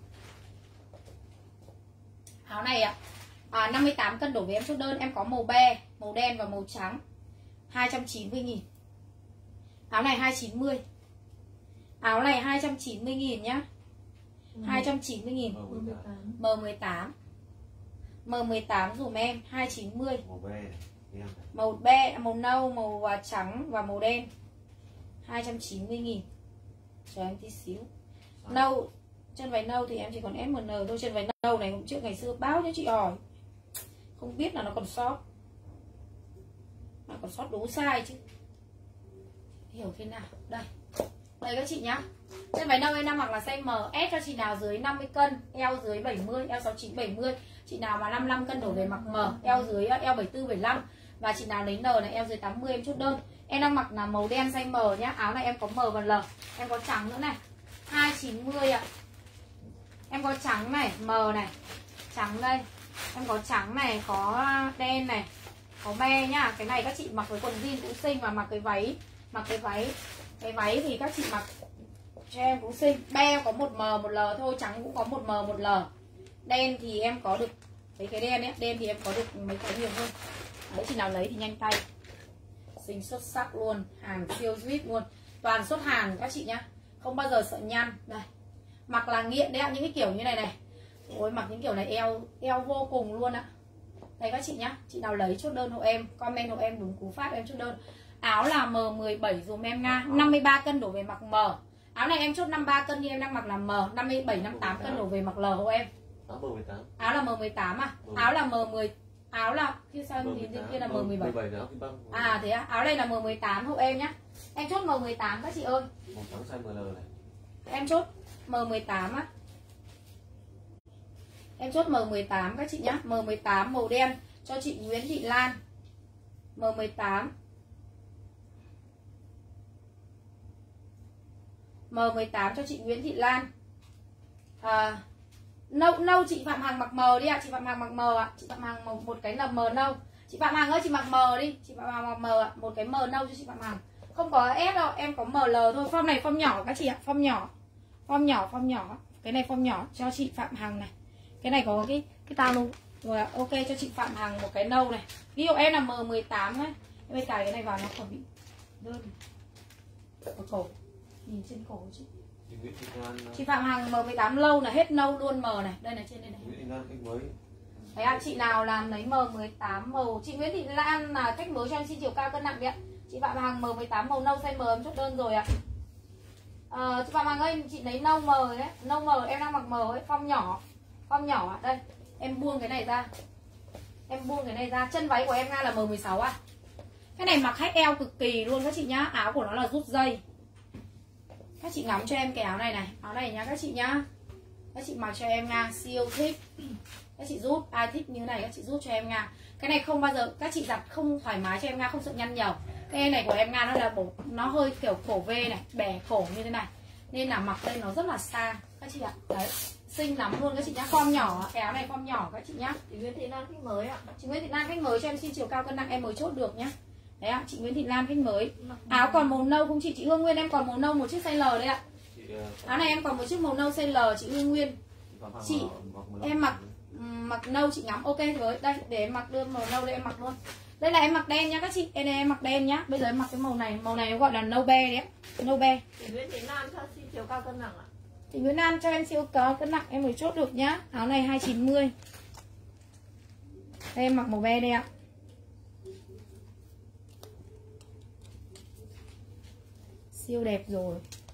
Áo này ạ à, năm mươi tám cân đổ về em chốt đơn. Em có màu be, màu đen và màu trắng. Hai trăm chín mươi nghìn. Áo này hai trăm chín mươi. Áo này hai trăm chín mươi nghìn nhá. Hai trăm chín mươi nghìn. M mười tám. M mười tám dùm em hai trăm chín mươi. Màu be, đen. Màu be, màu nâu, màu trắng và màu đen. Hai trăm chín mươi nghìn. Cho em tí xíu. Nâu, chân váy nâu thì em chỉ còn S M N thôi. Chân váy nâu này hôm trước ngày xưa báo cho chị hỏi, không biết là nó còn sót. Nó còn sót đúng size chứ. Hiểu thế nào. Đây. Đây các chị nhá. Chân váy nâu em đang mặc là size M. S cho chị nào dưới năm mươi cân, eo dưới bảy mươi, eo sáu mươi chín, bảy mươi. Chị nào mà năm mươi lăm cân đổ về mặc M, eo dưới eo bảy mươi tư, bảy mươi lăm. Và chị nào lấy N này eo dưới tám mươi em chốt đơn. Em đang mặc là màu đen size M nhá. Áo này em có M và L. Em có trắng nữa này. hai trăm chín mươi ạ. Em có trắng này, M này. Trắng đây. Em có trắng này, có đen này, có be nhá. Cái này các chị mặc với quần jean cũng xinh. Và mặc cái váy, mặc cái váy Cái váy thì các chị mặc cho em cũng xinh. Be có một M, một L thôi. Trắng cũng có một M, một L. Đen thì em có được mấy cái đen ấy, đen thì em có được mấy cái nhiều hơn. Đấy, chị nào lấy thì nhanh tay. Xinh xuất sắc luôn, hàng siêu zip luôn. Toàn xuất hàng các chị nhá. Không bao giờ sợ nhăn. Đây. Mặc là nghiện đấy ạ, những cái kiểu như này này. Ôi, mặc những kiểu này eo eo vô cùng luôn ạ. Đây các chị nhá, chị nào lấy chốt đơn hộ em, comment hộ em đúng cú pháp em chốt đơn. Áo là M mười bảy dùm em Nga, năm mươi ba cân đổ về mặc M. Áo này em chốt năm mươi ba cân nhưng em đang mặc là M, năm mươi bảy năm mươi tám cân đổ về mặc L hộ em. Áo M mười tám. Áo là M mười tám à? Ừ. Áo là M mười, áo là kia sao em nhìn kia là M mười bảy. À thế á, áo đây là M mười tám hộ em nhá. Em chốt M mười tám các chị ơi. Một trắng size M L này. Em chốt M mười tám á. Em chốt M mười tám các chị nhá. M mười tám màu đen cho chị Nguyễn Thị Lan. M mười tám. M mười tám cho chị Nguyễn Thị Lan. À, nâu nâu chị Phạm Hằng mặc M đi ạ, à. Chị Phạm Hằng mặc M ạ. À. Chị Phạm Hằng một, một cái là M nâu. Chị Phạm Hằng ơi chị mặc M đi, chị Phạm Hằng mặc M ạ, à. Một cái M nâu cho chị Phạm Hằng. Không có S đâu, em có M L thôi. Form này form nhỏ các chị ạ, form nhỏ. Form nhỏ, form nhỏ. Cái này form nhỏ cho chị Phạm Hằng này. Cái này có cái cái tao luôn. Rồi ok cho chị Phạm Hằng một cái nâu này. Ví dụ em là M mười tám ấy. Em mới cài cái này vào nó còn bị đơn. Ở cổ. Nhìn trên cổ chị. Chị Phạm Hằng M mười tám lâu là hết nâu luôn M này. Đây là trên đây này. Đấy ạ, chị nào làm lấy M mười tám màu. Chị Nguyễn Thị Lan là khách mới cho em xin chiều cao cân nặng đấy ạ. Chị Phạm Hằng M mười tám màu nâu size M em chốt đơn rồi ạ. À, chị Phạm Hằng ơi, chị lấy nâu M đấy. Nâu M em đang mặc M ấy, form nhỏ. Form nhỏ ạ, đây. Em buông cái này ra. Em buông cái này ra. Chân váy của em Nga là M mười sáu ạ. Cái này mặc hết eo cực kỳ luôn các chị nhá. Áo của nó là rút dây. Các chị ngắm cho em cái áo này này. Áo này nhá các chị nhá. Các chị mặc cho em Nga, siêu thích. Các chị rút, ai thích như này các chị rút cho em Nga. Cái này không bao giờ các chị giặt không thoải mái cho em Nga, không sợ nhăn nhiều. Cái này của em Nga nó là bổ, nó hơi kiểu cổ V này, bẻ cổ như thế này. Nên là mặc lên nó rất là xa các chị ạ. Đấy, xinh lắm luôn các chị nhá. Form nhỏ, cái áo này form nhỏ các chị nhá. Chị Nguyễn Thị Lan khách mới ạ. Chị Nguyễn Thị Lan khách mới cho em xin chiều cao cân nặng em mới chốt được nhá. Đấy ạ, chị Nguyễn Thị Lan khách mới. Áo còn màu nâu không chị? Chị Hương Nguyên em còn màu nâu một chiếc size L đấy ạ. Áo này em còn một chiếc màu nâu size L chị Hương Nguyên. Chị em mặc mặc nâu chị ngắm ok rồi. Đây để em mặc đưa màu nâu đây em mặc luôn. Đây là em mặc đen nhá các chị. Đây này em mặc đen nhá. Bây giờ em mặc cái màu này, màu này gọi là nâu be đấy. Nâu be. Chị Nguyễn Thị Lan cho xin chiều cao cân nặng ạ. Chị Nguyễn Lan cho em siêu cao cân nặng em mới chốt được nhá. Áo này hai chín mươi. Đây em mặc màu be đây ạ. Siêu đẹp rồi.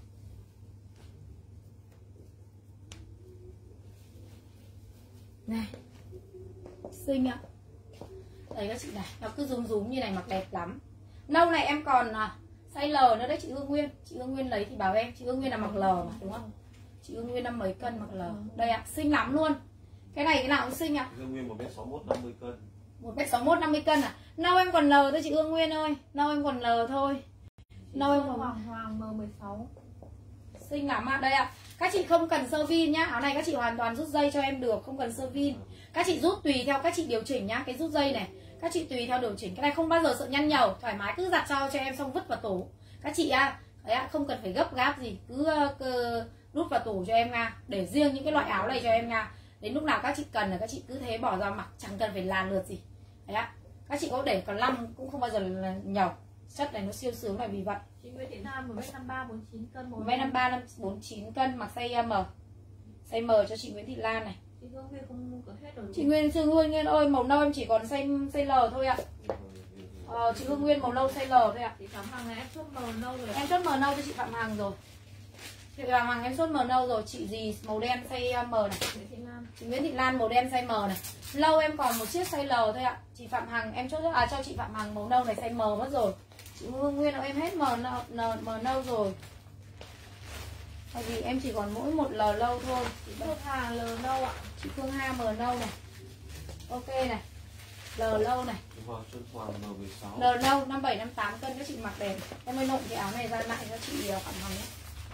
Này. Xinh ạ. Đấy các chị này, nó cứ rúm rúm như này mặc đẹp lắm. Nâu này em còn à, size L nữa đấy chị Hương Nguyên. Chị Hương Nguyên lấy thì bảo em, chị Hương Nguyên là mặc L mà đúng không? Chị Hương Nguyên năm mấy cân mặc L. Đây ạ, xinh lắm luôn. Cái này cái nào cũng xinh ạ. Chị Hương Nguyên một mét sáu mốt năm mươi cân. một mét sáu mốt năm mươi cân à? Nâu em còn L thôi chị Hương Nguyên ơi. Nâu em còn L thôi. Nâu em còn Hoàng Hoàng M mười sáu. Xinh lắm ạ. Đây ạ. Các chị không cần sơ vin nhá. Áo này các chị hoàn toàn rút dây cho em được, không cần sơ vin. Các chị rút tùy theo các chị điều chỉnh nhá. Cái rút dây này các chị tùy theo điều chỉnh. Cái này không bao giờ sợ nhăn nhầu, thoải mái cứ giặt cho cho em xong vứt vào tủ. Các chị à, đấy ạ, không cần phải gấp gáp gì, cứ uh, rút vào tủ cho em Nga. Để riêng những cái loại áo này cho em Nga. Đến lúc nào các chị cần là các chị cứ thế bỏ ra mặc, chẳng cần phải làn lượt gì. Đấy ạ. Các chị có để còn lăm cũng không bao giờ là nhầu. Chất này nó siêu sướng là vì vậy. Chị Nguyễn Thị Lan một mét năm ba bốn chín cân. một mét năm ba bốn chín cân mặc size M. Size M cho chị Nguyễn Thị Lan này. Chị Hương Nguyên không có hết rồi. Chị Nguyên Sương Nguyên Nguyên ơi, màu nâu em chỉ còn size size L thôi ạ. Ờ, chị Hương Nguyên màu nâu size L thôi ạ. Chị Phạm Hằng này em chốt M nâu rồi. Em chốt M nâu cho chị Phạm Hằng rồi. Chị Phạm Hằng em chốt M nâu rồi. Chị gì màu đen size M này. Nguyễn Thị Lan. Chị Nguyễn Thị Lan màu đen size M này. Lâu em còn một chiếc size L thôi ạ. Chị Phạm Hằng em chốt à cho chị Phạm Hằng màu nâu này size M mất rồi. Chị Hương Nguyên em hết M nâu, M nâu rồi. Tại vì em chỉ còn mỗi một L lâu thôi. Chị Phương Hà L nâu ạ. Chị Phương Hà M nâu này. Ok này. L lâu này. L lâu năm bảy năm tám cân các chị mặc đẹp. Em mới nộn cái áo này ra lại cho chị Phạm Hằng nhé.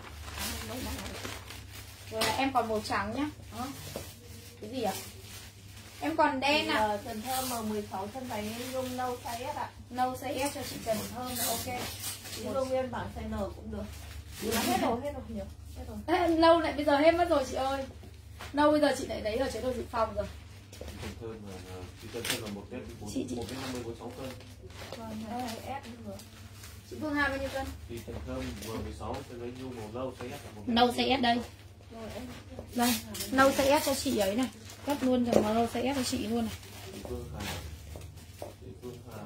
Rồi là em còn màu trắng nhá. Đó. Cái gì ạ? Em còn đen ạ. À. Trần Thơm M mười sáu chân váy nhung nâu size S ạ. Nâu size S cho chị Trần Thơm là ok. Chị Hương Nguyên bản size N cũng được. Hết rồi, hết rồi nhiều. Hết rồi. À, lâu lại bây giờ hết mất rồi chị ơi. Nâu bây giờ chị lại lấy ở chế độ dự phòng rồi. Cần thơm là chỉ cần thơm là một cái bốn Chị- chị- một cái năm mươi bốn sáu cân. Còn này ép nữa. Chị Phương Hà bao nhiêu cân? Thì cần thơm vừa mười sáu cho lấy nhu màu nâu size S là một. Nâu size S đây. Rồi em. Đây, nâu size S cho chị ấy này. Cắt luôn rồi mà nâu size S cho chị luôn này. Chị Phương Hà. Chị Phương Hà.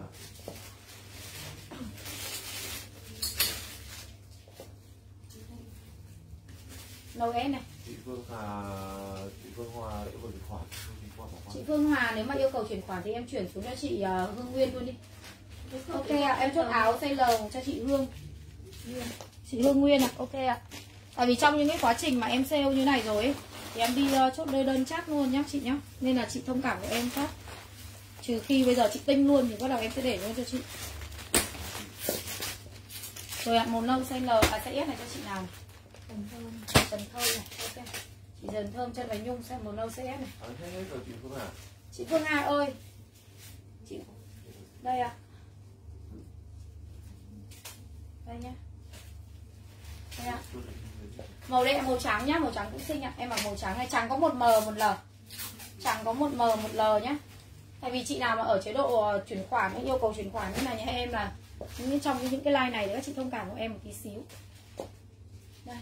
Nâu S này. Chị Phương Hà, chị Phương Hòa yêu cầu chuyển khoản. Chị Phương Hòa nếu mà yêu cầu chuyển khoản thì em chuyển xuống cho chị uh, Hương Nguyên luôn đi. Ok ạ, à, em chốt áo size L cho chị Hương. Chị Hương Nguyên ạ, à, ok ạ. À. Tại vì trong những cái quá trình mà em sale như này rồi ấy, thì em đi uh, chốt đơn đơn chắc luôn nhá chị nhá. Nên là chị thông cảm với em phát. Trừ khi bây giờ chị tinh luôn thì bắt đầu em sẽ để luôn cho chị. Rồi ạ, à, màu nâu size L, à size S này cho chị nào? Cần thơm. Cần thơm này, ok. Chị dần thơm chân váy nhung xem màu nâu size S này. À, hết hết rồi chị Phương Hà. Chị Phương Hà ơi. Chị đây ạ. À. Đây nhá. Đây ạ. À. Màu đây là màu trắng nhá, màu trắng cũng xinh ạ. À. Em mặc màu trắng này, trắng có một M một L. Trắng có một M một L nhá. Tại vì chị nào mà ở chế độ chuyển khoản yêu cầu chuyển khoản như này nhá em là những trong những cái like này các chị thông cảm của em một tí xíu. Đây.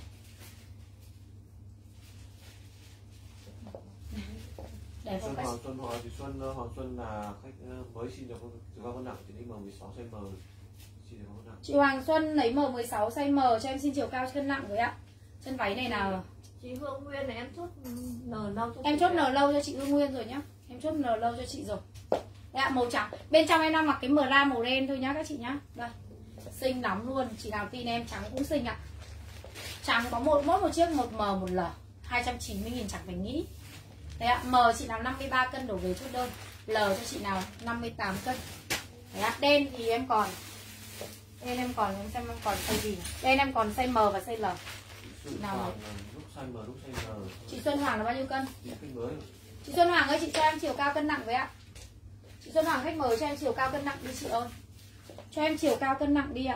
Để Xuân cách... Hoàng Xuân Hoàng thì Xuân Hoàng Xuân là khách mới xin được con cân nặng thì đi M mười sáu size M. Xin được con cân nặng. Chị Hoàng Xuân lấy M mười sáu size M cho em xin chiều cao cân nặng với ạ. Chân váy này nào. Chị Hương Nguyên này em chốt N lâu cho em chốt N lâu cho chị Hương Nguyên rồi nhá. Em chốt N lâu cho chị rồi. Đây ạ, màu trắng. Bên trong em đang mặc cái bra màu đen thôi nhá các chị nhá. Đây. Xinh lắm luôn, chị nào tin em trắng cũng xinh ạ. Trắng có một mỗi một chiếc một M một L, hai trăm chín mươi nghìn chẳng phải nghĩ. Đấy ạ, M chị nào năm mươi ba cân đổ về chốt đơn. L cho chị nào năm mươi tám cân. Đấy ạ, đen thì em còn đen em còn em xem em còn size gì này. Đen em còn size M và size L. Chị nào này? Lúc size M lúc size M. Chị Xuân Hoàng là bao nhiêu cân? Chị khách mới. Chị Xuân Hoàng ơi, chị cho em chiều cao cân nặng với ạ. Chị Xuân Hoàng khách mời cho em chiều cao cân nặng đi chị ơi. Cho em chiều cao cân nặng đi ạ.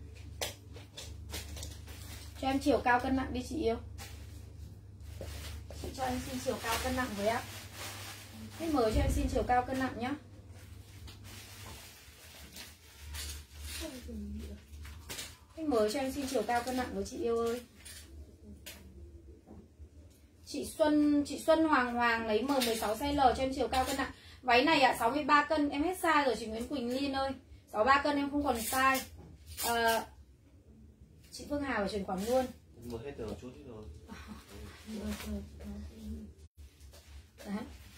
Cho em chiều cao cân nặng đi chị yêu. Chị cho em xin chiều cao cân nặng với ạ. Khách mời cho em xin chiều cao cân nặng nhá. Khách mời cho em xin chiều cao cân nặng với chị yêu ơi. Chị Xuân chị Xuân Hoàng Hoàng lấy M mười sáu size L cho em chiều cao cân nặng. Váy này ạ, à, sáu mươi ba cân em hết size rồi chị Nguyễn Quỳnh Liên ơi. sáu mươi ba cân em không còn size. À, chị Phương Hà phải chuyển khoản luôn. Một hết rồi, chút ít rồi. Đấy.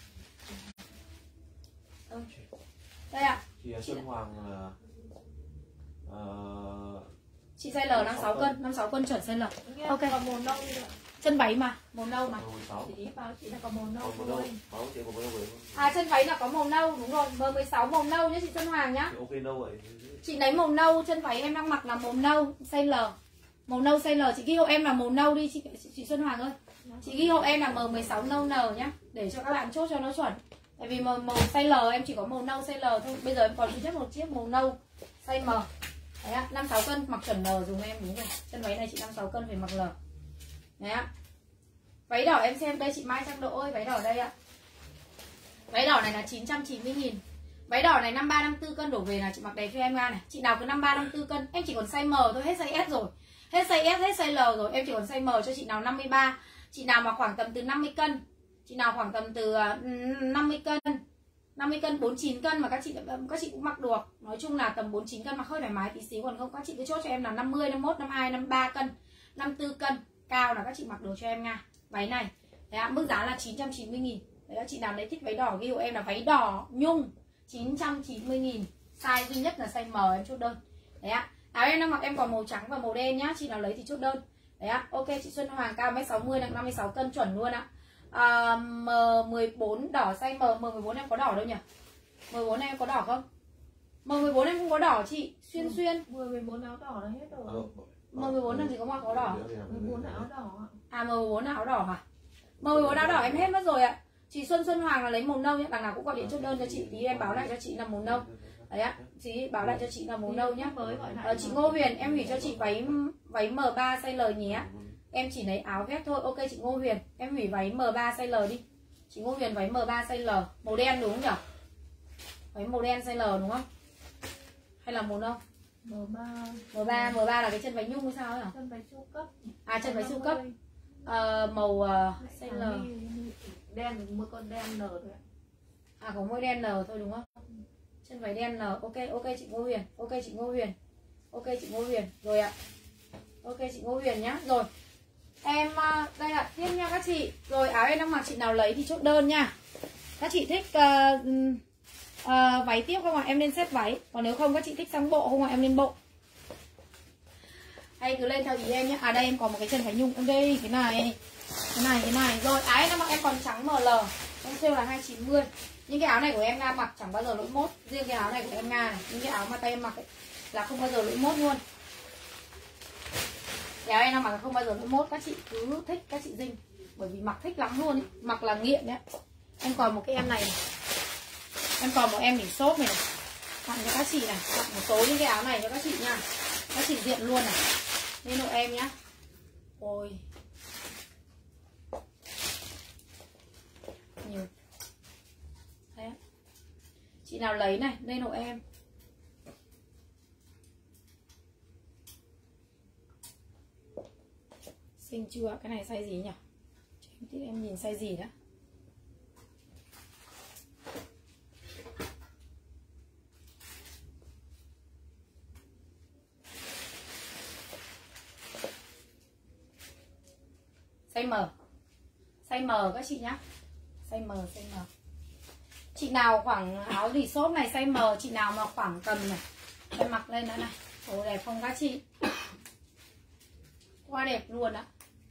Ừ. Đây ạ. À. Chị Xuân Hoàng là uh, chị size L năm mươi sáu cân, năm mươi sáu cân chuẩn size L. Ok. Còn màu nâu nữa. Chân váy mà, màu nâu mà. Chị báo chị là có màu nâu thôi. Báo chị có màu nâu rồi. À chân váy là có màu nâu, đúng rồi, M mười sáu màu nâu nhé chị Xuân Hoàng nhá. Chị ok nâu vậy. Chị lấy màu nâu, chân váy em đang mặc là màu nâu, size L. Màu nâu size L, chị ghi hộ em là màu nâu đi chị chị, chị Xuân Hoàng ơi. Chị ghi hộ em là M mười sáu nâu N nhá, để cho các bạn chốt cho nó chuẩn. Tại vì màu, màu size L em chỉ có màu nâu size L thôi. Bây giờ em còn duy nhất một chiếc màu nâu size M. Đấy ạ, năm mươi sáu cân mặc chuẩn L dùng em đúng rồi. Chân váy này chị năm mươi sáu cân phải mặc L. Đấy ạ. Váy đỏ em xem đây chị Mai Trang Độ ơi, váy đỏ đây ạ. Váy đỏ này là chín trăm chín mươi nghìn. Váy đỏ này năm mươi ba năm mươi tư cân đổ về là chị mặc đẹp cho em ra này. Chị nào cứ năm mươi ba năm mươi tư cân, em chỉ còn size M thôi, hết size S rồi. Hết size S, hết size L rồi, em chỉ còn size M cho chị nào năm mươi ba. Chị nào mà khoảng tầm từ năm mươi cân. Chị nào khoảng tầm từ năm mươi cân, năm mươi cân, bốn mươi chín cân mà các chị các chị cũng mặc được. Nói chung là tầm bốn mươi chín cân mặc hơi thoải mái tí xíu, còn không các chị cứ chốt cho em là năm mươi, năm mươi mốt, năm mươi hai, năm mươi ba cân, năm mươi tư cân, cao là các chị mặc đồ cho em nha. Váy này. Đấy ạ, mức giá là chín trăm chín mươi nghìn. Đấy, chị nào lấy thích váy đỏ ghi hộ em là váy đỏ nhung chín trăm chín mươi nghìn. Size duy nhất là size M em chốt đơn. Đấy ạ. Áo em đang mặc em còn màu trắng và màu đen nhá, chị nào lấy thì chốt đơn. Đấy ạ. Ok, chị Xuân Hoàng cao một mét sáu mươi, nặng năm mươi sáu cân chuẩn luôn ạ. À, M mười bốn đỏ size M, M mười bốn em có đỏ đâu nhỉ? M mười bốn em có đỏ không? M mười bốn em không có đỏ chị, xuyên xuyên. M mười bốn áo đỏ là hết rồi. M mười bốn làm gì có mặc áo đỏ? mười bốn áo đỏ. À M mười bốn áo đỏ hả? M mười bốn áo đỏ em hết mất rồi ạ. Chị Xuân Xuân Hoàng là lấy màu nâu nhé, đằng nào cũng gọi điện chốt đơn cho chị tí em báo lại cho chị là màu nâu. Đấy ạ, chị báo lại cho chị là màu nâu nhá. Mới gọi lại. Ờ, chị Ngô Huyền em hủy cho chị váy váy M ba size L nhé. Em chỉ lấy áo vest thôi. Ok chị Ngô Huyền, em hủy váy M ba size L đi. Chị Ngô Huyền váy M ba size L, màu đen đúng không nhỉ? Váy màu đen size L đúng không? Hay là màu nâu? M ba. M ba, M ba là cái chân váy nhung hay sao ấy hả? Chân váy siêu cấp. À chân váy siêu cấp. À, màu uh, size L. Đen, mỗi con đen L thôi ạ. À có mỗi đen L thôi đúng không? Chân váy đen L. Ok, ok chị Ngô Huyền. Ok chị Ngô Huyền. Ok chị Ngô Huyền. Rồi ạ. Ok chị Ngô Huyền nhá. Rồi. Em đây là tiếp nha các chị. Rồi áo em đang mặc chị nào lấy thì chốt đơn nha. Các chị thích uh, uh, váy tiếp không ạ? Em lên set váy. Còn nếu không các chị thích sang bộ không ạ? Em lên bộ. Hay cứ lên theo ý em nhé. À đây em có một cái chân váy nhung. Em đây cái này. Cái này cái này. Rồi áo em đang mặc em còn trắng M L. Em sale là hai chín mươi. Những cái áo này của em Nga mặc chẳng bao giờ lỗi mốt. Riêng cái áo này của em Nga này, những cái áo mà tay em mặc ấy, là không bao giờ lỗi mốt luôn. Cái áo em đang mặc không bao giờ lỗi mốt. Các chị cứ thích các chị dinh. Bởi vì mặc thích lắm luôn ấy. Mặc là nghiện đấy. Em còn một cái em này, này. Em còn một em đỉnh xốp này, này. Tặng cho các chị này. Tặng một số những cái áo này cho các chị nha. Các chị diện luôn này. Nên hộ em nhá. Ôi nhiều. Đấy. Chị nào lấy này, lên hộ em. Xinh chưa? Cái này size gì nhỉ? Em tí em nhìn size gì đó. Size M. Size M các chị nhá. Size M, size M. Chị nào khoảng áo rỉ xốp này size M, chị nào mà khoảng tầm này em mặc lên nữa này. Ồ đẹp không các chị? Quá đẹp luôn ạ.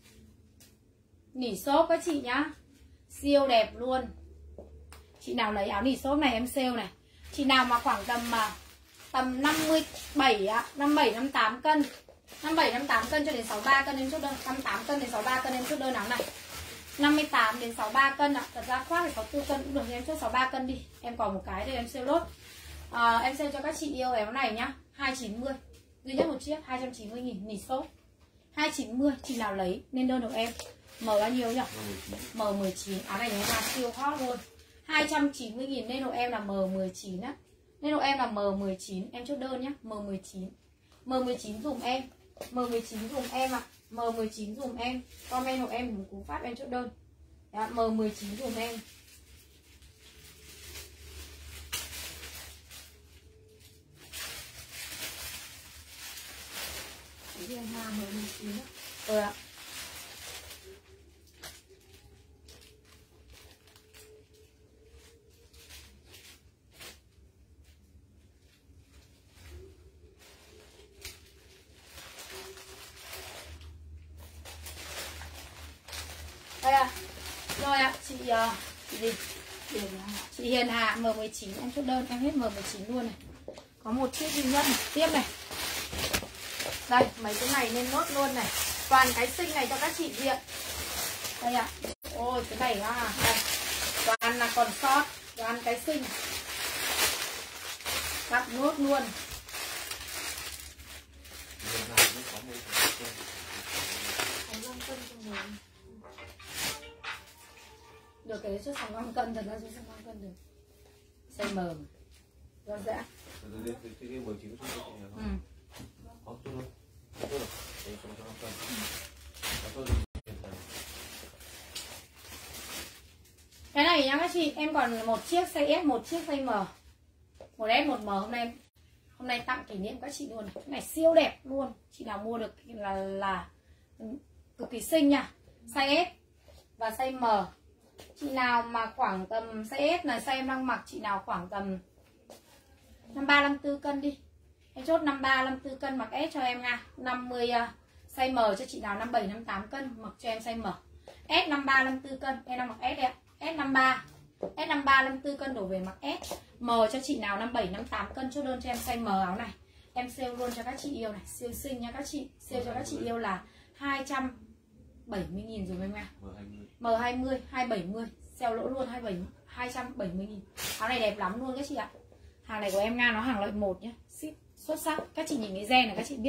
Nỉ xốp các chị nhá. Siêu đẹp luôn. Chị nào lấy áo nỉ xốp này em sale này. Chị nào mà khoảng tầm mà tầm năm mươi bảy ạ, năm mươi bảy năm mươi tám cân. năm mươi bảy năm mươi tám cân cho đến sáu mươi ba cân em chốt đơn. năm mươi tám cân đến sáu mươi ba cân em chốt đơn áo này. năm mươi tám đến sáu mươi ba cân ạ. À. Thật ra khoác thì sáu mươi tư cân cũng được, em chốt sáu mươi ba cân đi. Em còn một cái đây em sale lốt. À, em sale cho các chị yêu áo này nhá, hai chín mươi. Duy nhất một chiếc hai trăm chín mươi nghìn nỉ xốp. hai chín mươi, chị nào lấy nên đơn được em. M bao nhiêu nhỉ? M mười chín. Áo này nó là siêu hot luôn. hai trăm chín mươi nghìn nên độ em là M mười chín á. Nên độ em là M mười chín, em chốt đơn nhá, M mười chín. M mười chín dùm em. M mười chín dùm em ạ. À. M mười chín dùm em. Comment hộ em một cú phát em chốt đơn. Đó, M mười chín dùm em. Cái M mười chín á. Ừ ạ. Đây ạ. Rồi ạ, chị uh, chị gì? Chị Hiền Hà M mười chín em chốt đơn, em hết M mười chín luôn này. Có một chiếc duy nhất này, tiếp này. Đây, mấy cái này nên nốt luôn này. Toàn cái xinh này cho các chị diện. Đây ạ. Ôi cái này à, đây. Toàn là còn sót, toàn cái xinh. Cắt nốt luôn. Được cái chút sáu mươi lăm cân, thật ra chút sáu mươi lăm cân được. Size M. Rõ rã. Cái này nhá các chị, em còn một chiếc size S, một chiếc size M. Một S, một M hôm nay hôm nay tặng kỷ niệm các chị luôn này. Cái này siêu đẹp luôn. Chị nào mua được là là cực kỳ xinh nha. Size S và size M. Chị nào mà khoảng tầm size S này, size em đang mặc chị nào khoảng tầm năm mươi ba năm mươi tư cân đi. Em chốt năm mươi ba năm mươi tư cân mặc S cho em nha. năm mươi uh, size M cho chị nào năm mươi bảy năm mươi tám cân mặc cho em size M. S năm mươi ba năm mươi tư cân, em đang mặc S đấy ạ. S năm mươi ba. S năm mươi ba năm mươi tư cân đổ về mặc S. M cho chị nào năm mươi bảy năm mươi tám cân chốt đơn cho em size M áo này. Em sale luôn cho các chị yêu này, siêu xinh nha các chị. Sale cho các chị yêu là hai trăm bảy mươi nghìn rồi em nha. M hai mươi, hai trăm bảy mươi, sale lỗ luôn hai trăm bảy mươi nghìn. Áo này đẹp lắm luôn các chị ạ. Hàng này của em Nga nó hàng loại một nhé, ship xuất sắc. Các chị nhìn cái gen này các chị biết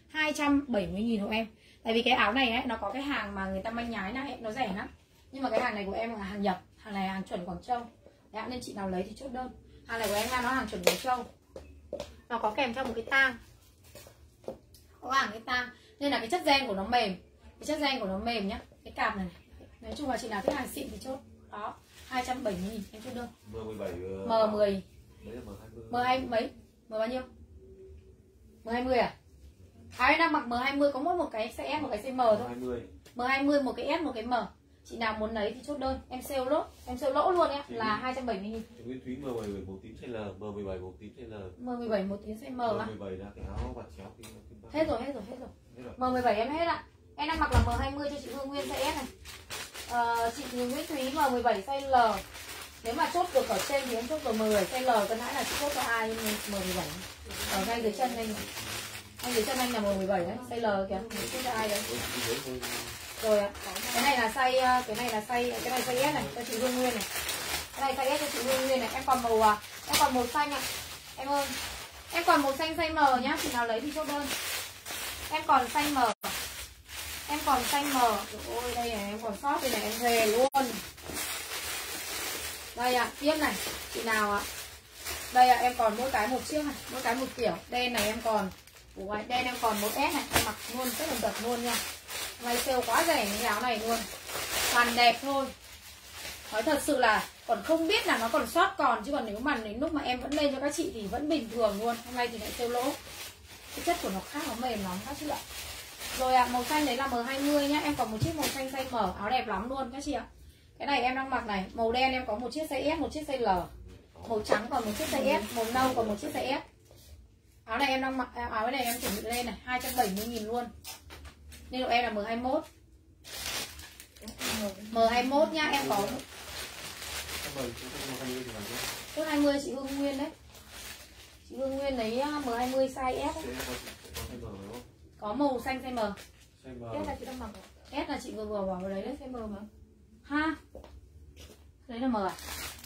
hai trăm bảy mươi nghìn hộ em. Tại vì cái áo này ấy, nó có cái hàng mà người ta manh nhái này nó rẻ lắm. Nhưng mà cái hàng này của em là hàng nhập, hàng này hàng chuẩn Quảng Châu. Đấy, nên chị nào lấy thì chốt đơn. Hàng này của em là nó hàng chuẩn Quảng Châu. Nó có kèm theo một cái tang. Có hàng cái tang. Nên là cái chất gen của nó mềm. Cái chất gen của nó mềm nhá. Cái cạp này này. Nói chung là chị nào thích hàng xịn thì chốt. Đó, hai trăm bảy mươi nghìn em chốt đơn. M mười bảy M mười. Đấy là M hai mươi. M hai mấy? M bao nhiêu? M hai mươi à? Áo em đang mặc M hai mươi có mỗi một cái size S, một cái size M thôi. hai mươi. M hai mươi một cái S, một cái M. Chị nào muốn lấy thì chốt đơn, em sale lỗ, em sale lỗ luôn em là hai trăm bảy mươi nghìn. Chị Nguyễn Thúy M mười bảy màu tím size L, M mười bảy màu tím size L. M mười bảy một tí size M á. M mười bảy là cái áo vạt chéo kia. Hết rồi, hết rồi, hết rồi. Hết rồi. M mười bảy em hết ạ. Em đang mặc là M hai mươi cho chị Hương Nguyên size S này. Ờ, chị Nguyễn Thúy M mười bảy size L. Nếu mà chốt được ở trên thì em chốt rồi M mười bảy size L, cân nãy là chị chốt cho ai M mười bảy. Ở ngay dưới chân anh. Anh dưới chân anh là M mười bảy đấy, size L kìa. Chốt cho ai đấy? Rồi ạ. Cái này là size cái này là size cái này size S này cho chị Hương Nguyên này. Cái này size S cho chị Hương Nguyên này. Em còn màu à? Em còn màu xanh ạ. Em ơi. Em còn màu xanh size M nhá, chị nào lấy thì chốt đơn. Em còn size M. Em còn size M. Ôi đây này, em còn sót đây này, em về luôn. Đây ạ, à, tiếp này. Chị nào ạ? À? Đây ạ, à, em còn mỗi cái một chiếc này, mỗi cái một kiểu. Đen này em còn. Ủa, đen em còn một S này, em mặc luôn rất là giật luôn nha. May sale quá rẻ cái áo này luôn. Toàn đẹp thôi. Nói thật sự là còn không biết là nó còn sót còn. Chứ còn nếu mà đến lúc mà em vẫn lên cho các chị thì vẫn bình thường luôn. Hôm nay thì lại sale lỗ. Cái chất của nó khác, nó mềm lắm các chị ạ. Rồi ạ, à, màu xanh đấy là M hai mươi nhá. Em còn một chiếc màu xanh size M. Áo đẹp lắm luôn các chị ạ. Cái này em đang mặc này. Màu đen em có một chiếc size S, một chiếc size L. Màu trắng còn một chiếc size S. Màu nâu còn một chiếc size S. Áo này em đang mặc, áo này em chuẩn bị lên này, hai trăm bảy mươi nghìn luôn. Nên độ em là M hai mốt. M hai mốt nhá, em có chốt hai mươi chị Hương Nguyên đấy. Chị Hương Nguyên lấy M hai mươi size S ấy. Có màu xanh size M. S là chị đang mặc. S là chị vừa vừa bảo vào đấy đấy, size M mà. Ha. Đấy là M à?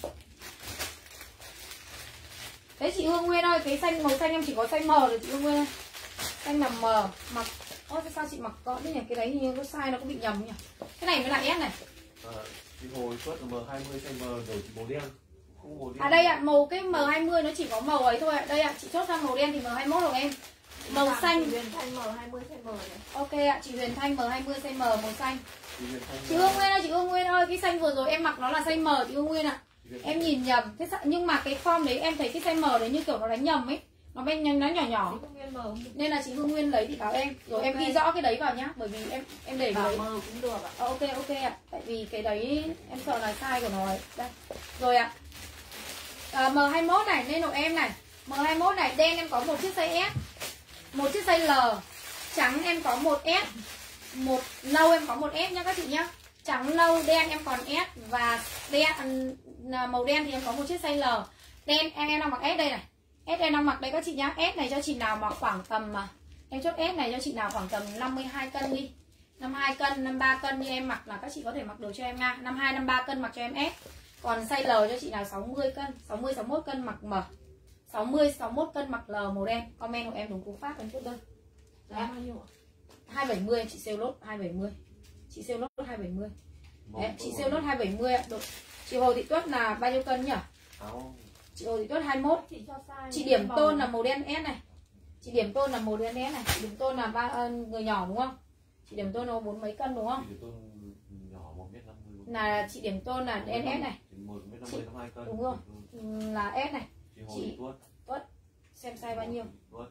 Đấy chị Hương Nguyên ơi, cái xanh màu xanh em chỉ có size M rồi chị Hương Nguyên ơi. Xanh là M, mặc ôi sao chị mặc gọn đấy nhỉ, cái đấy hình như có size nó có bị nhầm nhỉ. Cái này mới là S này. À, chị hồi chốt là M hai mươi size M rồi chị màu đen. Không màu đen. À đây ạ, à, màu cái M hai mươi nó chỉ có màu ấy thôi ạ. À. Đây ạ, à, chị chốt ra màu đen thì M hai mốt rồi em. Màu Chị xanh. Huyền Thanh M hai mươi size M này. Ok ạ, à, chị Huyền Thanh M hai mươi size M màu xanh. Chị Hương Nguyên ơi, chị Hương Nguyên ơi, cái xanh vừa rồi em mặc nó là size M chị Hương Nguyên ạ. À. Em nhìn nhầm, thế nhưng mà cái form đấy em thấy cái size M đấy như kiểu nó đánh nhầm ấy. Nó bên nó nhỏ nhỏ. Nên là chị Hương Nguyên lấy thì bảo em. Rồi okay. Em ghi rõ cái đấy vào nhá. Bởi vì em em để cái đấy. M cũng được ạ. À, ok ok ạ. À. Tại vì cái đấy em sợ là size của nó ấy. Đây. Rồi ạ. À. À, M hai mốt này, nên độ em này. M hai mốt này, đen em có một chiếc size S. Một chiếc size L. Trắng em có một S. Một nâu em có một S nhá các chị nhá. Trắng nâu, đen em còn S. Và đen màu đen thì em có một chiếc size L. Đen em em đang mặc S đây này. S em đang mặc đây các chị nhá. S này cho chị nào mặc khoảng tầm mà em chốt S này cho chị nào khoảng tầm năm mươi hai cân đi. năm mươi hai cân, năm mươi ba cân như em mặc là các chị có thể mặc đồ cho em nha. năm mươi hai, năm mươi ba cân mặc cho em S. Còn size L cho chị nào sáu mươi cân, sáu mươi, sáu mươi mốt cân mặc M. sáu mươi, sáu mươi mốt cân mặc L màu đen. Comment của em đúng cú pháp em chốt đơn. Giá bao nhiêu ạ? hai trăm bảy mươi chị sale lốt hai trăm bảy mươi. Chị sale lốt hai trăm bảy mươi. Đấy, chị sale lốt hai trăm bảy mươi ạ. Chị Hồ Thị Tuất là bao nhiêu cân nhỉ? Chị Hồ Thị Tuất hai mươi mốt. Chị, chị điểm tôn là màu đen S này. Chị điểm tôn là màu đen S này. Chị điểm tôn là ba uh, người nhỏ đúng không? Chị điểm tôn là bốn mấy cân đúng không? Chị điểm tôn nhỏ một mét năm mươi. Là chị điểm tôn là đen S này. một mét năm mươi, năm mươi hai cân. Đúng rồi. Là S này. Chị Hồ Thị Tuất. Tuất. Xem size bao nhiêu? Tuất.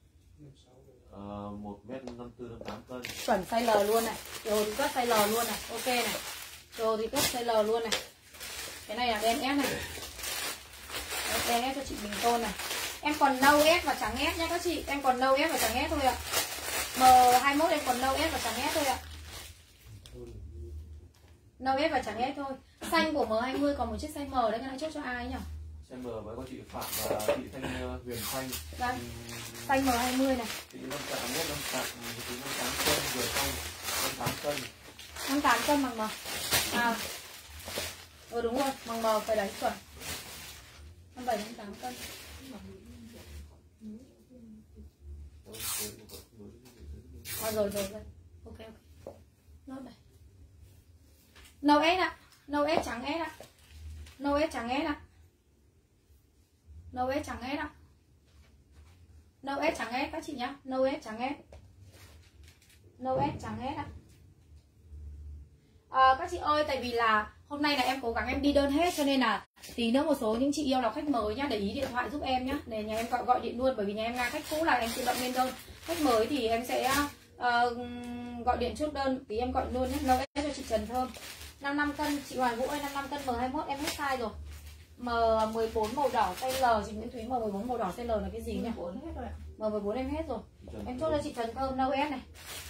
Ờ, một mét năm mươi tư, năm mươi tám cân. Chuẩn size L luôn này. Chị Hồ Thị Tuất size L luôn này. Ok này. Chị Hồ Thị Tuất size L luôn này. Cái này là đen S này. Đen S cho chị Bình Tôn này. Em còn nâu S và trắng S nhá các chị. Em còn nâu S và trắng S thôi ạ. M hai mốt em còn nâu S và trắng S thôi ạ. Nâu S và trắng S thôi. Xanh của M hai mươi còn một chiếc size M đấy, cái này chốt cho ai nhỉ? Size M với có chị Phạm và chị Thanh uh, Huyền Thanh. Đây. Xanh M hai mươi này. Chị năm mươi tám mét, năm mươi tám, năm mươi tám cân vừa xong, năm mươi tám cân. năm mươi tám cân bằng M. À. Ừ đúng rồi, bằng M phải đánh chuẩn. năm mươi bảy, năm mươi tám cân. À, rồi rồi rồi. Ok ok. Nốt này. Nâu S ạ. Nâu S trắng S ạ. Nâu S trắng S ạ. Nâu S trắng S ạ. Nâu S trắng S các chị nhá. Nâu S trắng S. Nâu S trắng S ạ. À, các chị ơi, tại vì là hôm nay là em cố gắng em đi đơn hết, cho nên là tí nữa một số những chị yêu là khách mới nhá, để ý điện thoại giúp em nhá, để nhà em gọi gọi điện luôn, bởi vì nhà em Nga khách cũ là em tự động lên đơn, khách mới thì em sẽ uh, gọi điện chốt đơn, tí em gọi luôn nhé. Nâu S cho chị Trần Thơm năm mươi lăm cân, chị Hoàng Vũ ơi, năm mươi lăm cân M hai mươi mốt em hết size rồi. M mười bốn màu đỏ size L, chị Nguyễn Thúy M mười bốn màu đỏ size L là cái gì nhỉ? M mười bốn em hết rồi. Em chốt cho chị Trần Thơm Nâu S này.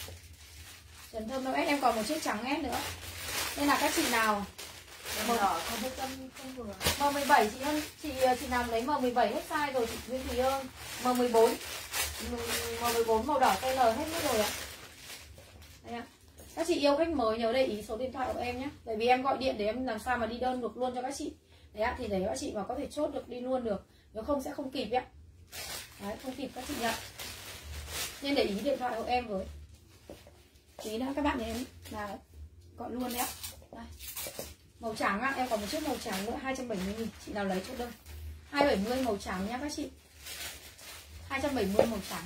Trần Thơm Nâu S em còn một chiếc trắng S nữa. Nên là các chị nào M đỏ không biết cân không vừa. M mười bảy chị ơi, chị chị nào lấy M mười bảy hết size rồi chị Nguyễn Thúy ơi. M mười bốn M mười bốn màu đỏ size L hết mất rồi ạ. Đây ạ. Các chị yêu khách mới nhớ để ý số điện thoại của em nhé. Bởi vì em gọi điện để em làm sao mà đi đơn được luôn cho các chị. Đấy ạ, thì để các chị mà có thể chốt được đi luôn được. Nếu không sẽ không kịp ạ. Đấy, không kịp các chị nhận. Nên để ý điện thoại của em với. Tí nữa các bạn em là gọi luôn đấy ạ. Đây. Màu trắng á, em còn một chiếc màu trắng nữa hai trăm bảy mươi nghìn, chị nào lấy chốt đơn. hai trăm bảy mươi màu trắng nhá các chị. hai trăm bảy mươi màu trắng.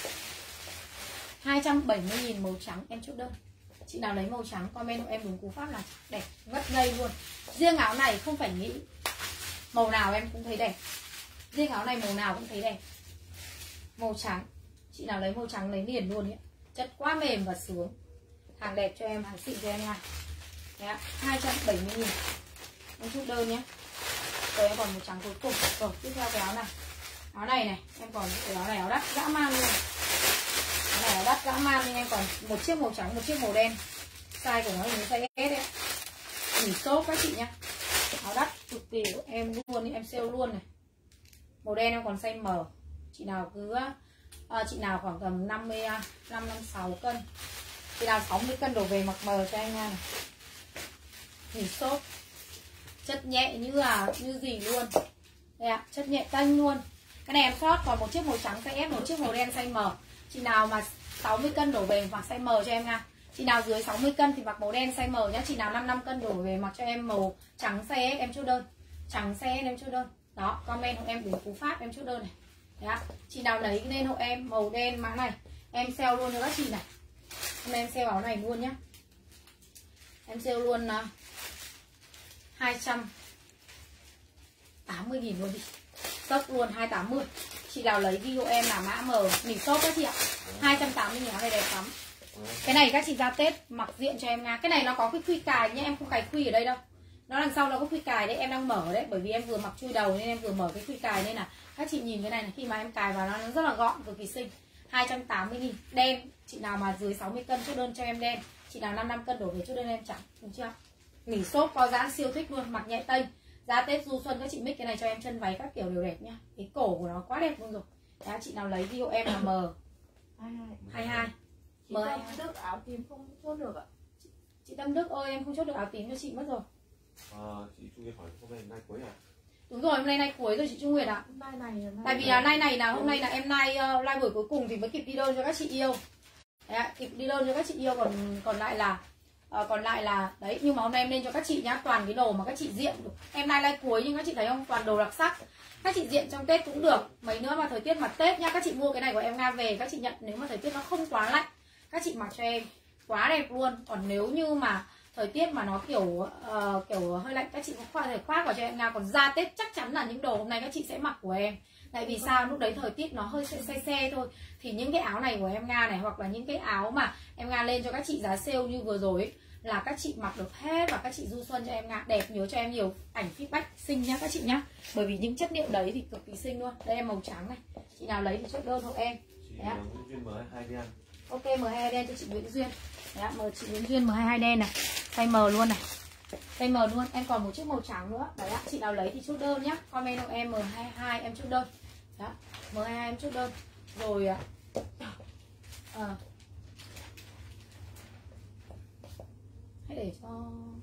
hai trăm bảy mươi nghìn màu trắng em chốt đơn. Chị nào lấy màu trắng comment của em đúng cú pháp là đẹp ngất ngây luôn. Riêng áo này không phải nghĩ màu nào em cũng thấy đẹp. Riêng áo này màu nào cũng thấy đẹp. Màu trắng. Chị nào lấy màu trắng lấy liền luôn ấy. Chất quá mềm và sướng. Hàng đẹp cho em, hàng xịn cho em nha. Đấy, hai trăm bảy mươi nghìn em chốt đơn nhé. Rồi em còn một trắng cuối cùng. Rồi tiếp theo cái áo này. Áo này này, em còn cái áo này áo đắt dã man luôn. Áo này áo đắt dã man nhưng em còn một chiếc màu trắng, một chiếc màu đen. Size của nó là size S đấy. Nghỉ tốt các chị nhá. Áo đắt cực kỳ của em luôn, em sale luôn này. Màu đen em còn size M. Chị nào cứ à, chị nào khoảng tầm năm mươi lăm, năm mươi sáu cân. Chị nào sáu mươi cân đổ về mặc M cho em nha này. Nghỉ sốt. Chất nhẹ như là như gì luôn. Đây ạ, chất nhẹ tanh luôn. Cái này em sót còn một chiếc màu trắng size S, một chiếc màu đen size M. Chị nào mà sáu mươi cân đổ về mặc size M cho em nha. Chị nào dưới sáu mươi cân thì mặc màu đen size M nhá. Chị nào năm mươi lăm cân đổ về mặc cho em màu trắng size S em chốt đơn. Trắng size S em chốt đơn. Đó, comment hộ em đúng cú pháp em chốt đơn này. Đấy ạ. Chị nào lấy lên hộ em màu đen mã này. Em sale luôn cho các chị này. Hôm nay em sale áo này luôn nhá. Em sale luôn uh, hai trăm tám mươi nghìn luôn đi. Tốc luôn hai trăm tám mươi. Chị nào lấy ghi hộ em là mã M. Nỉ shop các chị ạ. hai trăm tám mươi nghìn áo này đẹp lắm. Cái này các chị ra Tết mặc diện cho em nha. Cái này nó có cái khuy cài nhé, em không cài khuy ở đây đâu. Nó đằng sau nó có khuy cài đấy, em đang mở đấy. Bởi vì em vừa mặc chui đầu nên em vừa mở cái khuy cài. Nên là các chị nhìn cái này, này khi mà em cài vào nó rất là gọn, cực kỳ xinh. Hai trăm tám mươi nghìn. Đen, chị nào mà dưới sáu mươi cân chốt đơn cho em đen. Chị nào năm mươi lăm cân đổ về chốt đơn em trắng. Đúng chưa? Nỉ shop có dáng siêu thích luôn, mặc nhẹ tênh. Ra Tết du xuân các chị mix cái này cho em, chân váy các kiểu đều đẹp nhá. Cái cổ của nó quá đẹp luôn rồi. Đó, chị nào lấy ghi hộ em là M hai mươi hai. Chị Tâm Đức áo tím không chốt được ạ. Chị, chị Tâm Đức ơi, em không chốt được áo tím cho chị mất rồi. À, chị Trung Nguyệt hỏi hôm nay nay cuối à? Đúng rồi, hôm nay nay cuối rồi chị Trung Nguyệt ạ. Nay này, này Tại vì là nay này là hôm nay là em nay uh, live buổi cuối cùng thì mới kịp đi đơn cho các chị yêu. Đấy, kịp đi đơn cho các chị yêu, còn còn lại là uh, còn lại là đấy, nhưng mà hôm nay em lên cho các chị nhá, toàn cái đồ mà các chị diện. Em nay live cuối nhưng các chị thấy không, toàn đồ đặc sắc. Các chị diện trong Tết cũng được. Mấy nữa mà thời tiết mặt Tết nhá, các chị mua cái này của em Nga về các chị nhận, nếu mà thời tiết nó không quá lạnh các chị mặc cho em quá đẹp luôn. Còn nếu như mà thời tiết mà nó kiểu uh, kiểu hơi lạnh các chị cũng có thể khoác vào cho em Nga. Còn ra Tết chắc chắn là những đồ hôm nay các chị sẽ mặc của em. Tại vì sao, lúc đấy thời tiết nó hơi xe xe, xe thôi. Thì những cái áo này của em Nga này, hoặc là những cái áo mà em Nga lên cho các chị giá sale như vừa rồi ấy, là các chị mặc được hết và các chị du xuân cho em Nga đẹp. Nhớ cho em nhiều ảnh feedback xinh nhá các chị nhá. Bởi vì những chất liệu đấy thì cực kỳ xinh luôn. Đây em màu trắng này. Chị nào lấy thì chốt đơn hộ em. Chị Nguyễn Duyên M hai mươi hai đen. Ok, M hai mươi hai đen cho chị Nguyễn Duyên. Đấy, mời chị Nguyễn Duyên M hai mươi hai đen này. Size M luôn này. Size M luôn. Em còn một chiếc màu trắng nữa. Đấy ạ, chị nào lấy thì chốt đơn nhá. Comment hộ em M hai mươi hai em chốt đơn. Đó, M hai mươi hai em chốt đơn. Rồi ạ. À. Hãy để cho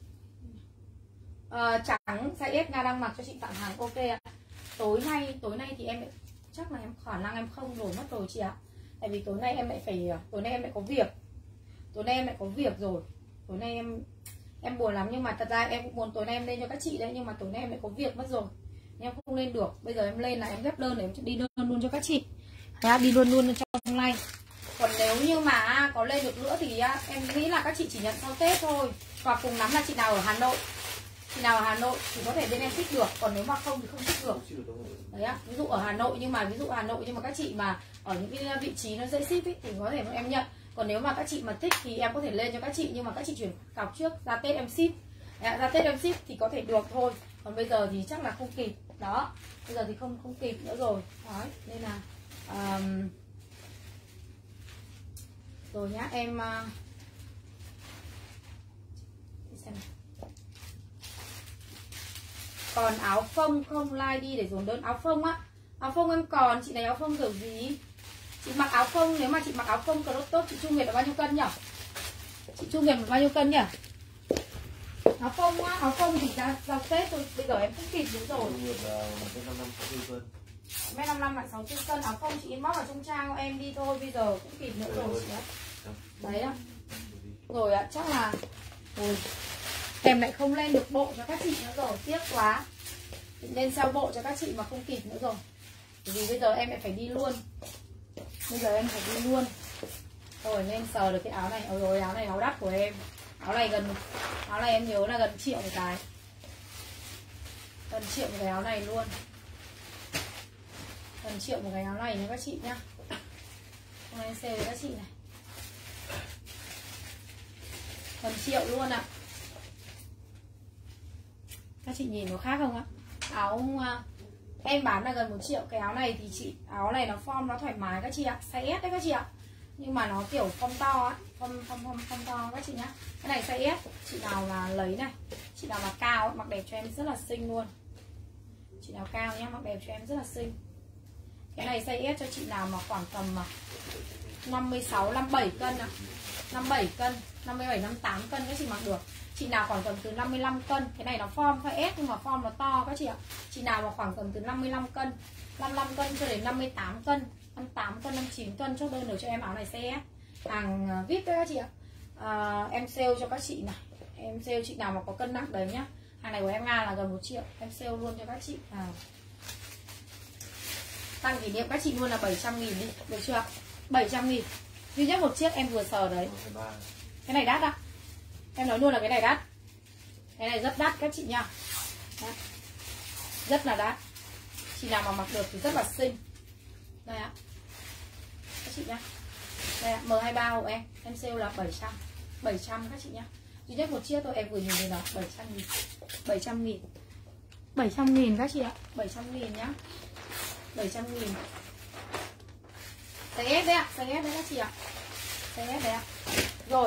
à, trắng size S Nga đang mặc cho chị tặng hàng. Ok ạ. Tối nay tối nay thì em chắc là em khả năng em không đổi mất rồi chị ạ. Tại vì tối nay em lại phải, tối nay em lại có việc. Tối nay em lại có việc rồi. Tối nay em em buồn lắm, nhưng mà thật ra em cũng muốn tối nay em lên cho các chị đấy, nhưng mà tối nay em lại có việc mất rồi. Em không lên được. Bây giờ em lên là em ghép đơn để em đi đơn luôn cho các chị. Đấy, đi luôn luôn trong hôm nay. Còn nếu như mà có lên được nữa thì em nghĩ là các chị chỉ nhận sau Tết thôi. Hoặc cùng lắm là chị nào ở Hà Nội. Chị nào ở Hà Nội thì có thể bên em ship được, còn nếu mà không thì không ship được. Đấy á, ví dụ ở Hà Nội, nhưng mà ví dụ Hà Nội nhưng mà các chị mà ở những cái vị trí nó dễ ship ý, thì có thể em nhận. Còn nếu mà các chị mà thích thì em có thể lên cho các chị, nhưng mà các chị chuyển cọc trước, ra Tết em ship. Đấy, ra Tết em ship thì có thể được thôi. Còn bây giờ thì chắc là không kịp. Đó, bây giờ thì không không kịp nữa rồi. Đấy, nên là um, rồi nhá, em uh, xem. Còn áo phông không, like đi để dồn đơn. Áo phông á, áo phông em còn, chị này áo phông kiểu gì? Chị mặc áo phông, nếu mà chị mặc áo phông crop top, chị Chu Nguyệt là bao nhiêu cân nhỉ? Chị Chu Nguyệt là bao nhiêu cân nhỉ? Áo phông á, áo phông thì ra ra Tết thôi, bây giờ em không kịp nữa rồi. Mét năm năm lại sáu mươi cân, áo phông chị inbox vào trong trang của em đi thôi, bây giờ cũng kịp nữa rồi chị ạ. Đấy ạ. Rồi ạ, chắc là ôi, em lại không lên được bộ cho các chị nữa rồi, tiếc quá. Lên sale bộ cho các chị mà không kịp nữa rồi. Bởi vì bây giờ em lại phải đi luôn. Bây giờ em phải đi luôn. Rồi nên sờ được cái áo này. Ôi ôi, áo này áo đắt của em. Áo này gần, áo này em nhớ là gần triệu một cái. Gần triệu một cái áo này luôn. Gần triệu một cái áo này nha các chị nhá. Hôm nay em sale với các chị này. Gần triệu luôn ạ. Các chị nhìn nó khác không ạ? Áo em bán là gần một triệu. Cái áo này thì chị, áo này nó form nó thoải mái các chị ạ. Size S đấy các chị ạ. Nhưng mà nó kiểu form to á, form, form, form, form to các chị nhá. Cái này size S. Chị nào là lấy này, chị nào mà cao ấy, mặc đẹp cho em rất là xinh luôn. Chị nào cao nhá, mặc đẹp cho em rất là xinh. Cái này size S cho chị nào mà khoảng tầm năm mươi sáu, năm mươi bảy cân ạ. năm mươi bảy cân, năm mươi bảy, năm mươi tám cân các chị mặc được. Chị nào khoảng tầm từ năm mươi lăm cân, cái này nó form size S nhưng mà form nó to các chị ạ. Chị nào mà khoảng tầm từ năm mươi lăm cân, năm mươi lăm cân cho đến năm mươi tám cân, năm mươi tám cân, năm mươi chín cân, chốt đơn được cho em áo này size S. Hàng vê i pê đấy các chị ạ. À, em sale cho các chị này. Em sale chị nào mà có cân nặng đấy nhá. Hàng này của em Nga là gần một triệu, em sale luôn cho các chị. À, tăng kỷ niệm các chị luôn là bảy trăm nghìn đi, được chưa ạ? bảy trăm nghìn duy nhất một chiếc em vừa sờ đấy. Cái này đắt ạ. Em nói luôn là cái này đắt. Cái này rất đắt các chị nha. Đấy. Rất là đắt. Chị nào mà mặc được thì rất là xinh. Đây ạ. Các chị nhá. Đây ạ, M hai mươi ba hộ em. Em sale là bảy trăm. bảy trăm các chị nhá. Duy nhất một chiếc thôi, em vừa nhìn thấy nó bảy trăm nghìn. bảy trăm nghìn. bảy trăm nghìn các chị ạ. bảy trăm nghìn nhá. bảy trăm nghìn. Size S đấy ạ. Size S đấy các chị ạ. Size S đấy ạ. Rồi.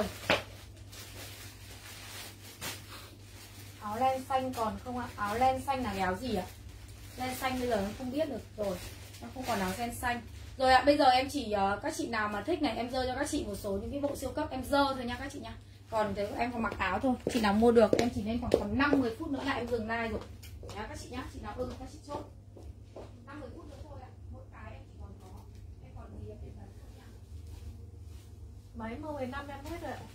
Áo len xanh còn không ạ? Áo len xanh là cái áo gì ạ? Len xanh bây giờ em không biết được rồi. Em không còn áo len xanh. Rồi ạ, bây giờ em chỉ uh, các chị nào mà thích này em dơ cho các chị một số những cái bộ siêu cấp em dơ thôi nha các chị nha. Còn thế em còn mặc áo thôi. Chị nào mua được em chỉ nên khoảng tầm năm mười phút nữa là em dừng live rồi. Nhá các chị nhá, chị nào ưng các chị chốt. năm mười phút nữa thôi ạ. Mỗi cái em chỉ còn có. Em còn gì em để dần không nhá. Mấy M mười lăm em hết rồi ạ.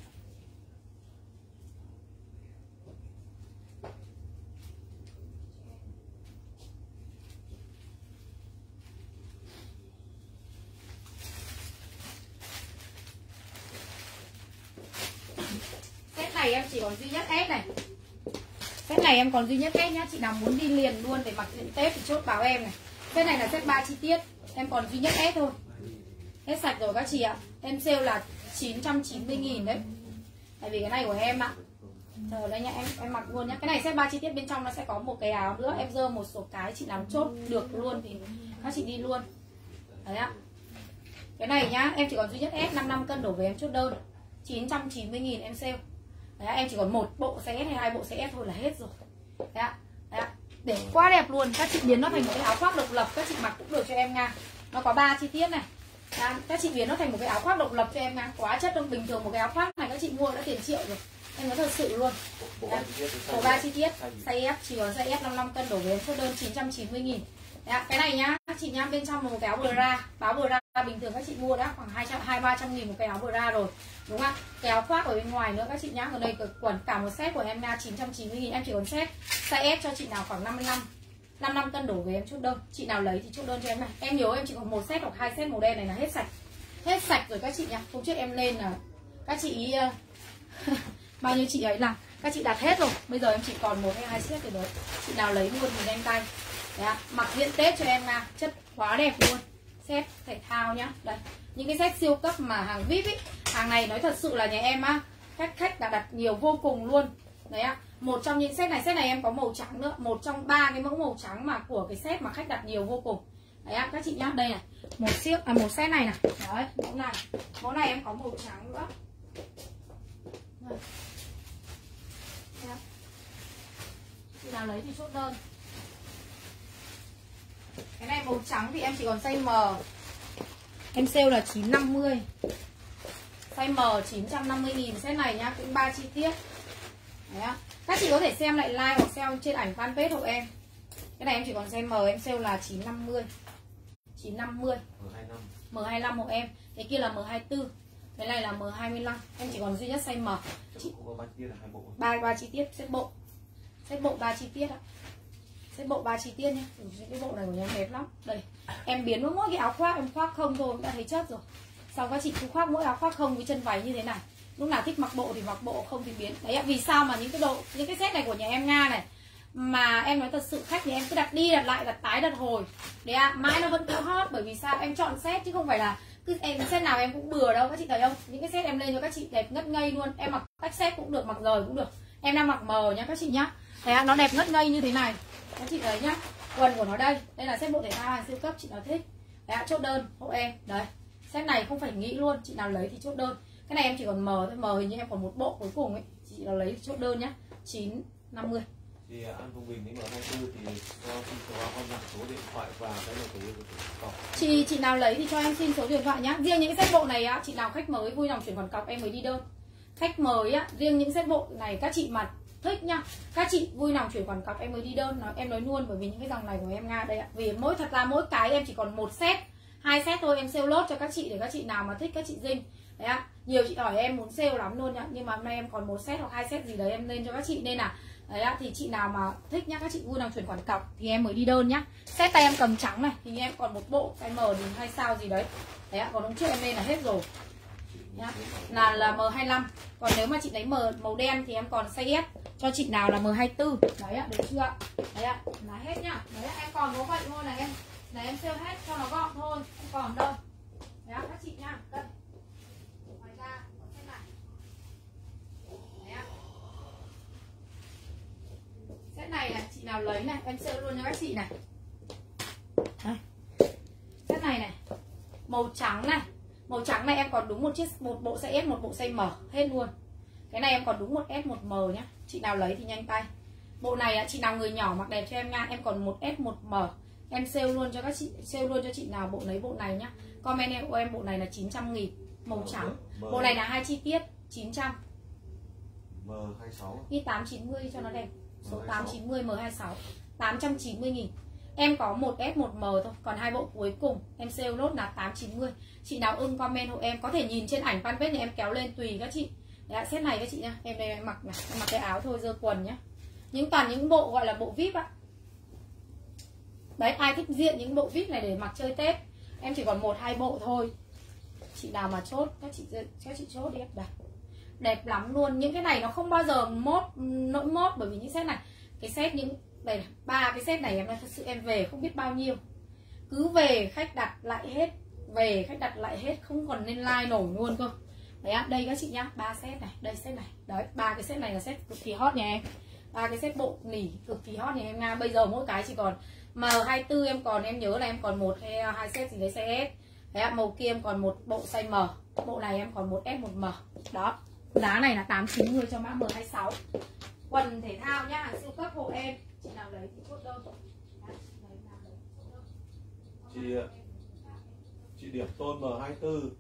Này em chỉ còn duy nhất S này. Set này em còn duy nhất S nhá. Chị nào muốn đi liền luôn để mặc diện Tết thì chốt báo em này. Set này là set ba chi tiết. Em còn duy nhất S thôi. Hết sạch rồi các chị ạ. Em sale là chín trăm chín mươi nghìn đấy. Tại vì cái này của em ạ. Chờ đây nhá, em em mặc luôn nhá. Cái này set ba chi tiết, bên trong nó sẽ có một cái áo nữa. Em dơ một số cái chị nào chốt được luôn thì các chị đi luôn. Đấy ạ. Cái này nhá, em chỉ còn duy nhất S, năm mươi lăm cân đổ về em chốt đơn. chín trăm chín mươi nghìn em sale. Đấy, em chỉ còn một bộ size S hay hai bộ size S thôi là hết rồi. Đấy ạ. Đấy ạ. Để quá đẹp luôn. Các chị biến nó thành một cái áo khoác độc lập, các chị mặc cũng được cho em nha. Nó có ba chi tiết này. Đấy, các chị biến nó thành một cái áo khoác độc lập cho em nha. Quá chất đông, bình thường một cái áo khoác này các chị mua đã tiền triệu rồi. Em nói thật sự luôn. Có ba chi tiết, size S chỉ còn size S năm mươi lăm cân đổ về em chốt đơn chín trăm chín mươi nghìn. Đấy ạ. Cái này nhá, các chị nhá, bên trong là một cái áo bra, báo bra bình thường các chị mua đã khoảng hai trăm hai ba trăm nghìn một cái áo bra rồi, đúng không? Cái áo khoác ở bên ngoài nữa các chị nhá. Ở đây quần cả một set của em nha, chín trăm chín mươi nghìn. Em chỉ còn set size S cho chị nào khoảng năm mươi lăm năm mươi lăm cân đổ về em chốt đơn. Chị nào lấy thì chốt đơn cho em này. Em nhớ em chỉ còn một set hoặc hai set màu đen này là hết sạch. Hết sạch rồi các chị nhá. Hôm trước em lên là các chị bao nhiêu chị ấy làm, các chị đặt hết rồi. Bây giờ em chỉ còn một hay hai set rồi đấy. Chị nào lấy luôn thì nhanh tay. Đấy ạ, mặc diện Tết cho em nha, chất quá đẹp luôn. Set thể thao nhá. Đây, những cái set siêu cấp mà hàng vê i pê ý. Hàng này nói thật sự là nhà em á, khách khách đã đặt nhiều vô cùng luôn. Đấy ạ, một trong những set này, set này em có màu trắng nữa, một trong ba cái mẫu màu trắng mà của cái set mà khách đặt nhiều vô cùng. Đấy ạ, các chị nhá, đây này, một chiếc à một set này này. Đấy, mẫu này. Mẫu này em có màu trắng nữa. Đây. Đấy. Chị nào lấy thì chốt đơn. Cái này màu trắng thì em chỉ còn size M. Em sale là chín trăm năm mươi. Size M chín trăm năm mươi nghìn. Set này nhá, cũng ba chi tiết. Đấy á. Các chị có thể xem lại like hoặc xem trên ảnh fanpage hộ em. Cái này em chỉ còn size M, em sale là chín trăm năm mươi. chín trăm năm mươi. M hai mươi lăm. M hai mươi lăm hộ em. Cái kia là M hai mươi tư. Cái này là M hai mươi lăm. Em chỉ còn duy nhất size M. Chị Cũng có ba chi tiết là hai bộ. ba ba chi tiết set bộ. Set bộ ba chi tiết ạ. Set bộ ba chi tiết nhé. Cái bộ này của nhà em đẹp lắm. Đây, em biến mỗi cái áo khoác em khoác không thôi cũng đã thấy chất rồi. Xong các chị cứ khoác mỗi áo khoác không với chân váy như thế này. Lúc nào thích mặc bộ thì mặc bộ, không thì biến. Đấy, vì sao mà những cái độ những cái set này của nhà em Nga này mà em nói thật sự khách thì em cứ đặt đi đặt lại, đặt tái đặt hồi. Đấy ạ, à, mãi nó vẫn cứ hot. Bởi vì sao em chọn set chứ không phải là cứ em set nào em cũng bừa đâu các chị thấy không? Những cái set em lên cho các chị đẹp ngất ngây luôn. Em mặc tách set cũng được, mặc rời cũng được. Em đang mặc mờ nhá các chị nhá. Đấy ạ, à, nó đẹp ngất ngây như thế này. Các chị thấy nhá. Quần của nó đây, đây là set bộ thể thao hàng siêu cấp, chị nào thích. Đấy ạ, à, chốt đơn hộ em. Đấy. Set này không phải nghĩ luôn, chị nào lấy thì chốt đơn. Cái này em chỉ còn M thôi, M hình như em còn một bộ cuối cùng ấy. Chị nào lấy thì chốt đơn nhá. chín trăm năm mươi. Thì An Phương Bình đến M hai mươi tư thì cho xin số con đặt số điện thoại và cái là cái của cọc. Chị chị nào lấy thì cho em xin số điện thoại nhá. Riêng những cái set bộ này á, chị nào khách mới vui lòng chuyển khoản cọc em mới đi đơn. Khách mới á, riêng những set bộ này các chị mà thích nhá, các chị vui lòng chuyển khoản cọc em mới đi đơn. Nói em nói luôn, bởi vì những cái dòng này của em Nga đây ạ. Vì mỗi thật ra mỗi cái em chỉ còn một set, hai set thôi, em sale lốt cho các chị để các chị nào mà thích các chị dinh. Đấy ạ. Nhiều chị hỏi em muốn sale lắm luôn nhá, nhưng mà hôm nay em còn một set hoặc hai set gì đấy em lên cho các chị, nên là đấy ạ, thì chị nào mà thích nhá, các chị vui lòng chuyển khoản cọc thì em mới đi đơn nhá. Set tay em cầm trắng này thì em còn một bộ cái M thì hay sao gì đấy. Đấy ạ, còn hôm trước em lên là hết rồi. Nhá. Là là M hai mươi lăm. Còn nếu mà chị lấy M màu đen thì em còn size S cho chị nào là M hai mươi tư. Đấy ạ, được chưa ạ? Đấy ạ, là hết nhá. Đấy ạ, em còn có vậy thôi là em là em sale hết cho nó gọn thôi, không còn đâu. Đấy ạ, các chị nhá. Đây. Ngoài ra có set này. Đấy ạ. Set này này, chị nào lấy này, em sale luôn cho các chị này. Đây. Set này này. Màu trắng này. Màu trắng này em còn đúng một chiếc một bộ size S, một bộ size M hết luôn. Cái này em còn đúng một S, một M nhá. Chị nào lấy thì nhanh tay. Bộ này chị nào người nhỏ mặc đẹp cho em nha, em còn một S, một M. Em sale luôn cho các chị, sale luôn cho chị nào bộ lấy bộ này nhá. Comment em của em bộ này là chín trăm nghìn, màu trắng. Bộ này là hai chi tiết, chín trăm. M hai mươi sáu. Ghi tám trăm chín mươi cho nó đẹp. Số tám trăm chín mươi M hai mươi sáu. tám trăm chín mươi nghìn. Em có một S, một M thôi, còn hai bộ cuối cùng em sale lốt là tám trăm chín mươi. Chị nào ưng comment hộ em, có thể nhìn trên ảnh fanpage nhà em kéo lên tùy các chị. Đấy, set này các chị nhá. Em đây em mặc này, em mặc cái áo thôi, dơ quần nhá. Những toàn những bộ gọi là bộ vi ai pi á. Đấy, ai thích diện những bộ vi ai pi này để mặc chơi Tết. Em chỉ còn một hai bộ thôi. Chị nào mà chốt, các chị các chị chốt đi em. Đây. Đẹp lắm luôn. Những cái này nó không bao giờ mốt nỗi mốt, bởi vì những set này, cái set những đây này, ba cái set này em nói thật sự em về không biết bao nhiêu. Cứ về khách đặt lại hết, về khách đặt lại hết, không còn nên like nổi luôn cơ. Đấy ạ, đây các chị nhá, ba set này, đây set này. Đấy, ba cái set này là set cực kỳ hot nha em. Ba cái set bộ nỉ cực kỳ hot nha em Nga. Bây giờ mỗi cái chỉ còn M hai mươi tư em còn, em nhớ là em còn một hay hai set gì đấy size S. Đấy ạ, màu kia em còn một bộ size M. Bộ này em còn một S, một M. Đó. Giá này là tám trăm chín mươi cho mã M hai mươi sáu. Quần thể thao nhá, hàng siêu cấp hộ em. Chị nào lấy thì chốt đơn. Chị chị điểm tôn M hai mươi tư.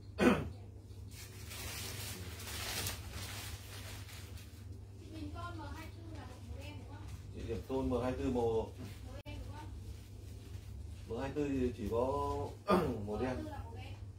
Chị điểm tôn M hai mươi tư màu M hai mươi tư thì chỉ có màu đen.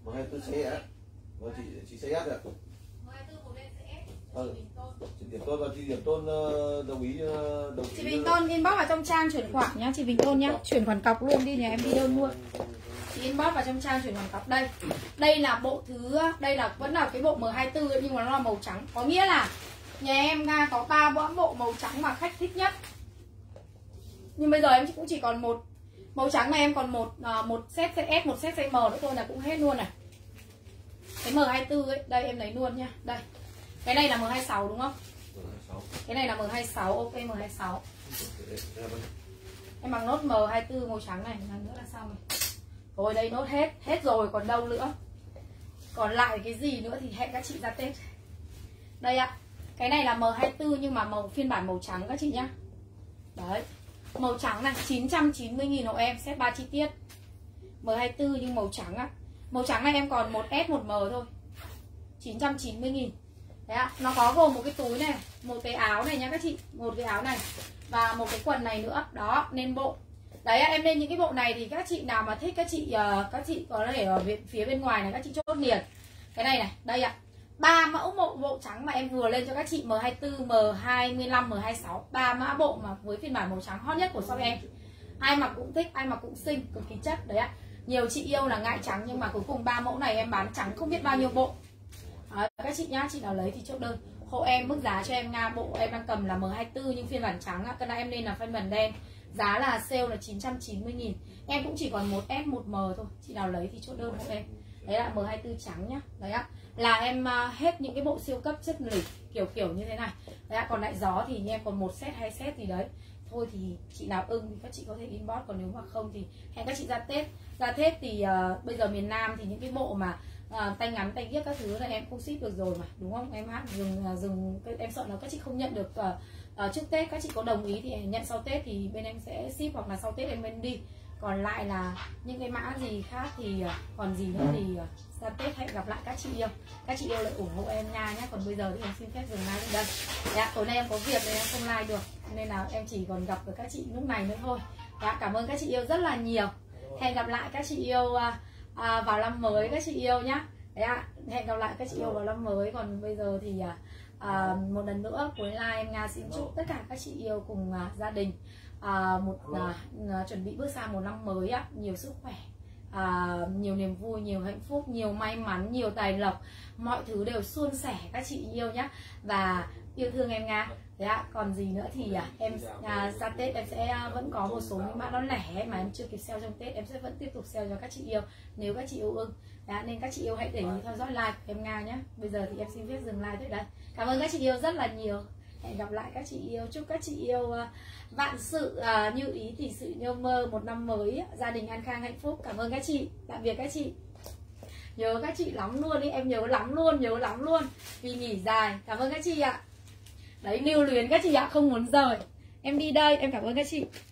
M hai tư xê ét. Vâng, chị chị xê ét ạ. M hai tư một bên xê ét. Vâng. Chị Điểm Tôn và chị Điểm Tôn uh, đồng ý uh, đồng Chị ý Bình Tôn inbox vào trong trang chuyển khoản nhá, chị Bình Tôn nhá, chuyển khoản cọc luôn đi, nhà em đi đơn luôn. Chị inbox vào trong trang chuyển khoản cọc đây. Đây là bộ thứ, đây là vẫn là cái bộ M hai tư nhưng mà nó là màu trắng. Có nghĩa là nhà em Nga có ba bộ màu trắng mà khách thích nhất. Nhưng bây giờ em cũng chỉ còn một màu trắng này, em còn một uh, một set size S, một set size M nữa thôi là cũng hết luôn này. Cái M hai tư ấy, đây em lấy luôn nhá. Đây. Cái này là M hai sáu đúng không? M hai sáu. Cái này là M hai sáu, ok M hai sáu. Em bằng nốt M hai tư màu trắng này, lần nữa là xong rồi. Rồi đây nốt hết, hết rồi còn đâu nữa. Còn lại cái gì nữa thì hẹn các chị ra Tết. Đây ạ. Cái này là M hai tư nhưng mà màu phiên bản màu trắng các chị nhá. Đấy. Màu trắng này, chín trăm chín mươi nghìn hộ em, set ba chi tiết. M hai tư nhưng màu trắng á. Màu trắng này em còn một S một M thôi. chín trăm chín mươi nghìn. Đấy ạ, nó có gồm một cái túi này, một cái áo này nha các chị, một cái áo này và một cái quần này nữa. Đó, nên bộ. Đấy em lên những cái bộ này thì các chị nào mà thích, các chị uh, các chị có thể ở phía bên ngoài này các chị chốt liền. Cái này này, đây ạ. Ba mẫu bộ bộ trắng mà em vừa lên cho các chị M hai tư, M hai lăm, M hai sáu, ba mã bộ mà với phiên bản màu trắng hot nhất của shop em. Ai mặc cũng thích, ai mặc cũng xinh, cực kỳ chất đấy ạ. Nhiều chị yêu là ngại trắng nhưng mà cuối cùng ba mẫu này em bán trắng không biết bao nhiêu bộ. Đấy, các chị nhá, chị nào lấy thì chốt đơn. Hộ em mức giá cho em Nga bộ em đang cầm là M hai tư nhưng phiên bản trắng á, cái này em lên là phiên bản đen. Giá là sale là chín trăm chín mươi nghìn. Em cũng chỉ còn một S một M thôi. Chị nào lấy thì chốt đơn hộ em. Đấy là M hai tư trắng nhá. Đấy ạ. Là em uh, hết những cái bộ siêu cấp chất lịch kiểu kiểu như thế này. Đấy ạ. Còn lại gió thì như em còn một set hai set gì đấy. Thôi thì chị nào ưng thì các chị có thể inbox, còn nếu mà không thì hẹn các chị ra Tết. Ra Tết thì uh, bây giờ miền Nam thì những cái bộ mà uh, tay ngắn tay ghiếc các thứ là em không ship được rồi mà, đúng không? Em hát dừng uh, dừng em sợ là các chị không nhận được uh, uh, trước Tết, các chị có đồng ý thì nhận sau Tết thì bên em sẽ ship, hoặc là sau Tết em bên đi. Còn lại là những cái mã gì khác thì uh, còn gì nữa thì uh, ra Tết hẹn gặp lại các chị yêu. Các chị yêu lại ủng hộ em nha nhé. Còn bây giờ thì em xin phép dừng live đây. Dạ, tối nay em có việc nên em không live được, nên là em chỉ còn gặp được các chị lúc này nữa thôi. Dạ, cảm ơn các chị yêu rất là nhiều. Hẹn gặp lại các chị yêu uh, uh, vào năm mới các chị yêu nhá. Đấy ạ, hẹn gặp lại các chị yêu vào năm mới. Còn bây giờ thì uh, uh, một lần nữa cuối live em Nga xin chúc tất cả các chị yêu cùng uh, gia đình uh, một uh, uh, chuẩn bị bước sang một năm mới á, nhiều sức khỏe, À, nhiều niềm vui, nhiều hạnh phúc, nhiều may mắn, nhiều tài lộc, mọi thứ đều suôn sẻ các chị yêu nhé. Và yêu thương em Nga. Đấy ạ, còn gì nữa thì à, em à, ra Tết em sẽ à, vẫn có một số những mã nó lẻ mà em chưa kịp sale trong Tết, em sẽ vẫn tiếp tục sale cho các chị yêu nếu các chị yêu ưng. Đấy, nên các chị yêu hãy để ý theo dõi live của em Nga nhé. Bây giờ thì em xin phép dừng live tại đây. Cảm ơn các chị yêu rất là nhiều. Hẹn gặp lại các chị yêu. Chúc các chị yêu uh, vạn sự uh, như ý, tỷ sự như mơ, một năm mới gia đình an khang hạnh phúc. Cảm ơn các chị. Tạm biệt các chị. Nhớ các chị lắm luôn đi, em nhớ lắm luôn, nhớ lắm luôn vì nghỉ dài. Cảm ơn các chị ạ. Đấy, lưu luyến các chị ạ, không muốn rời. Em đi đây, em cảm ơn các chị.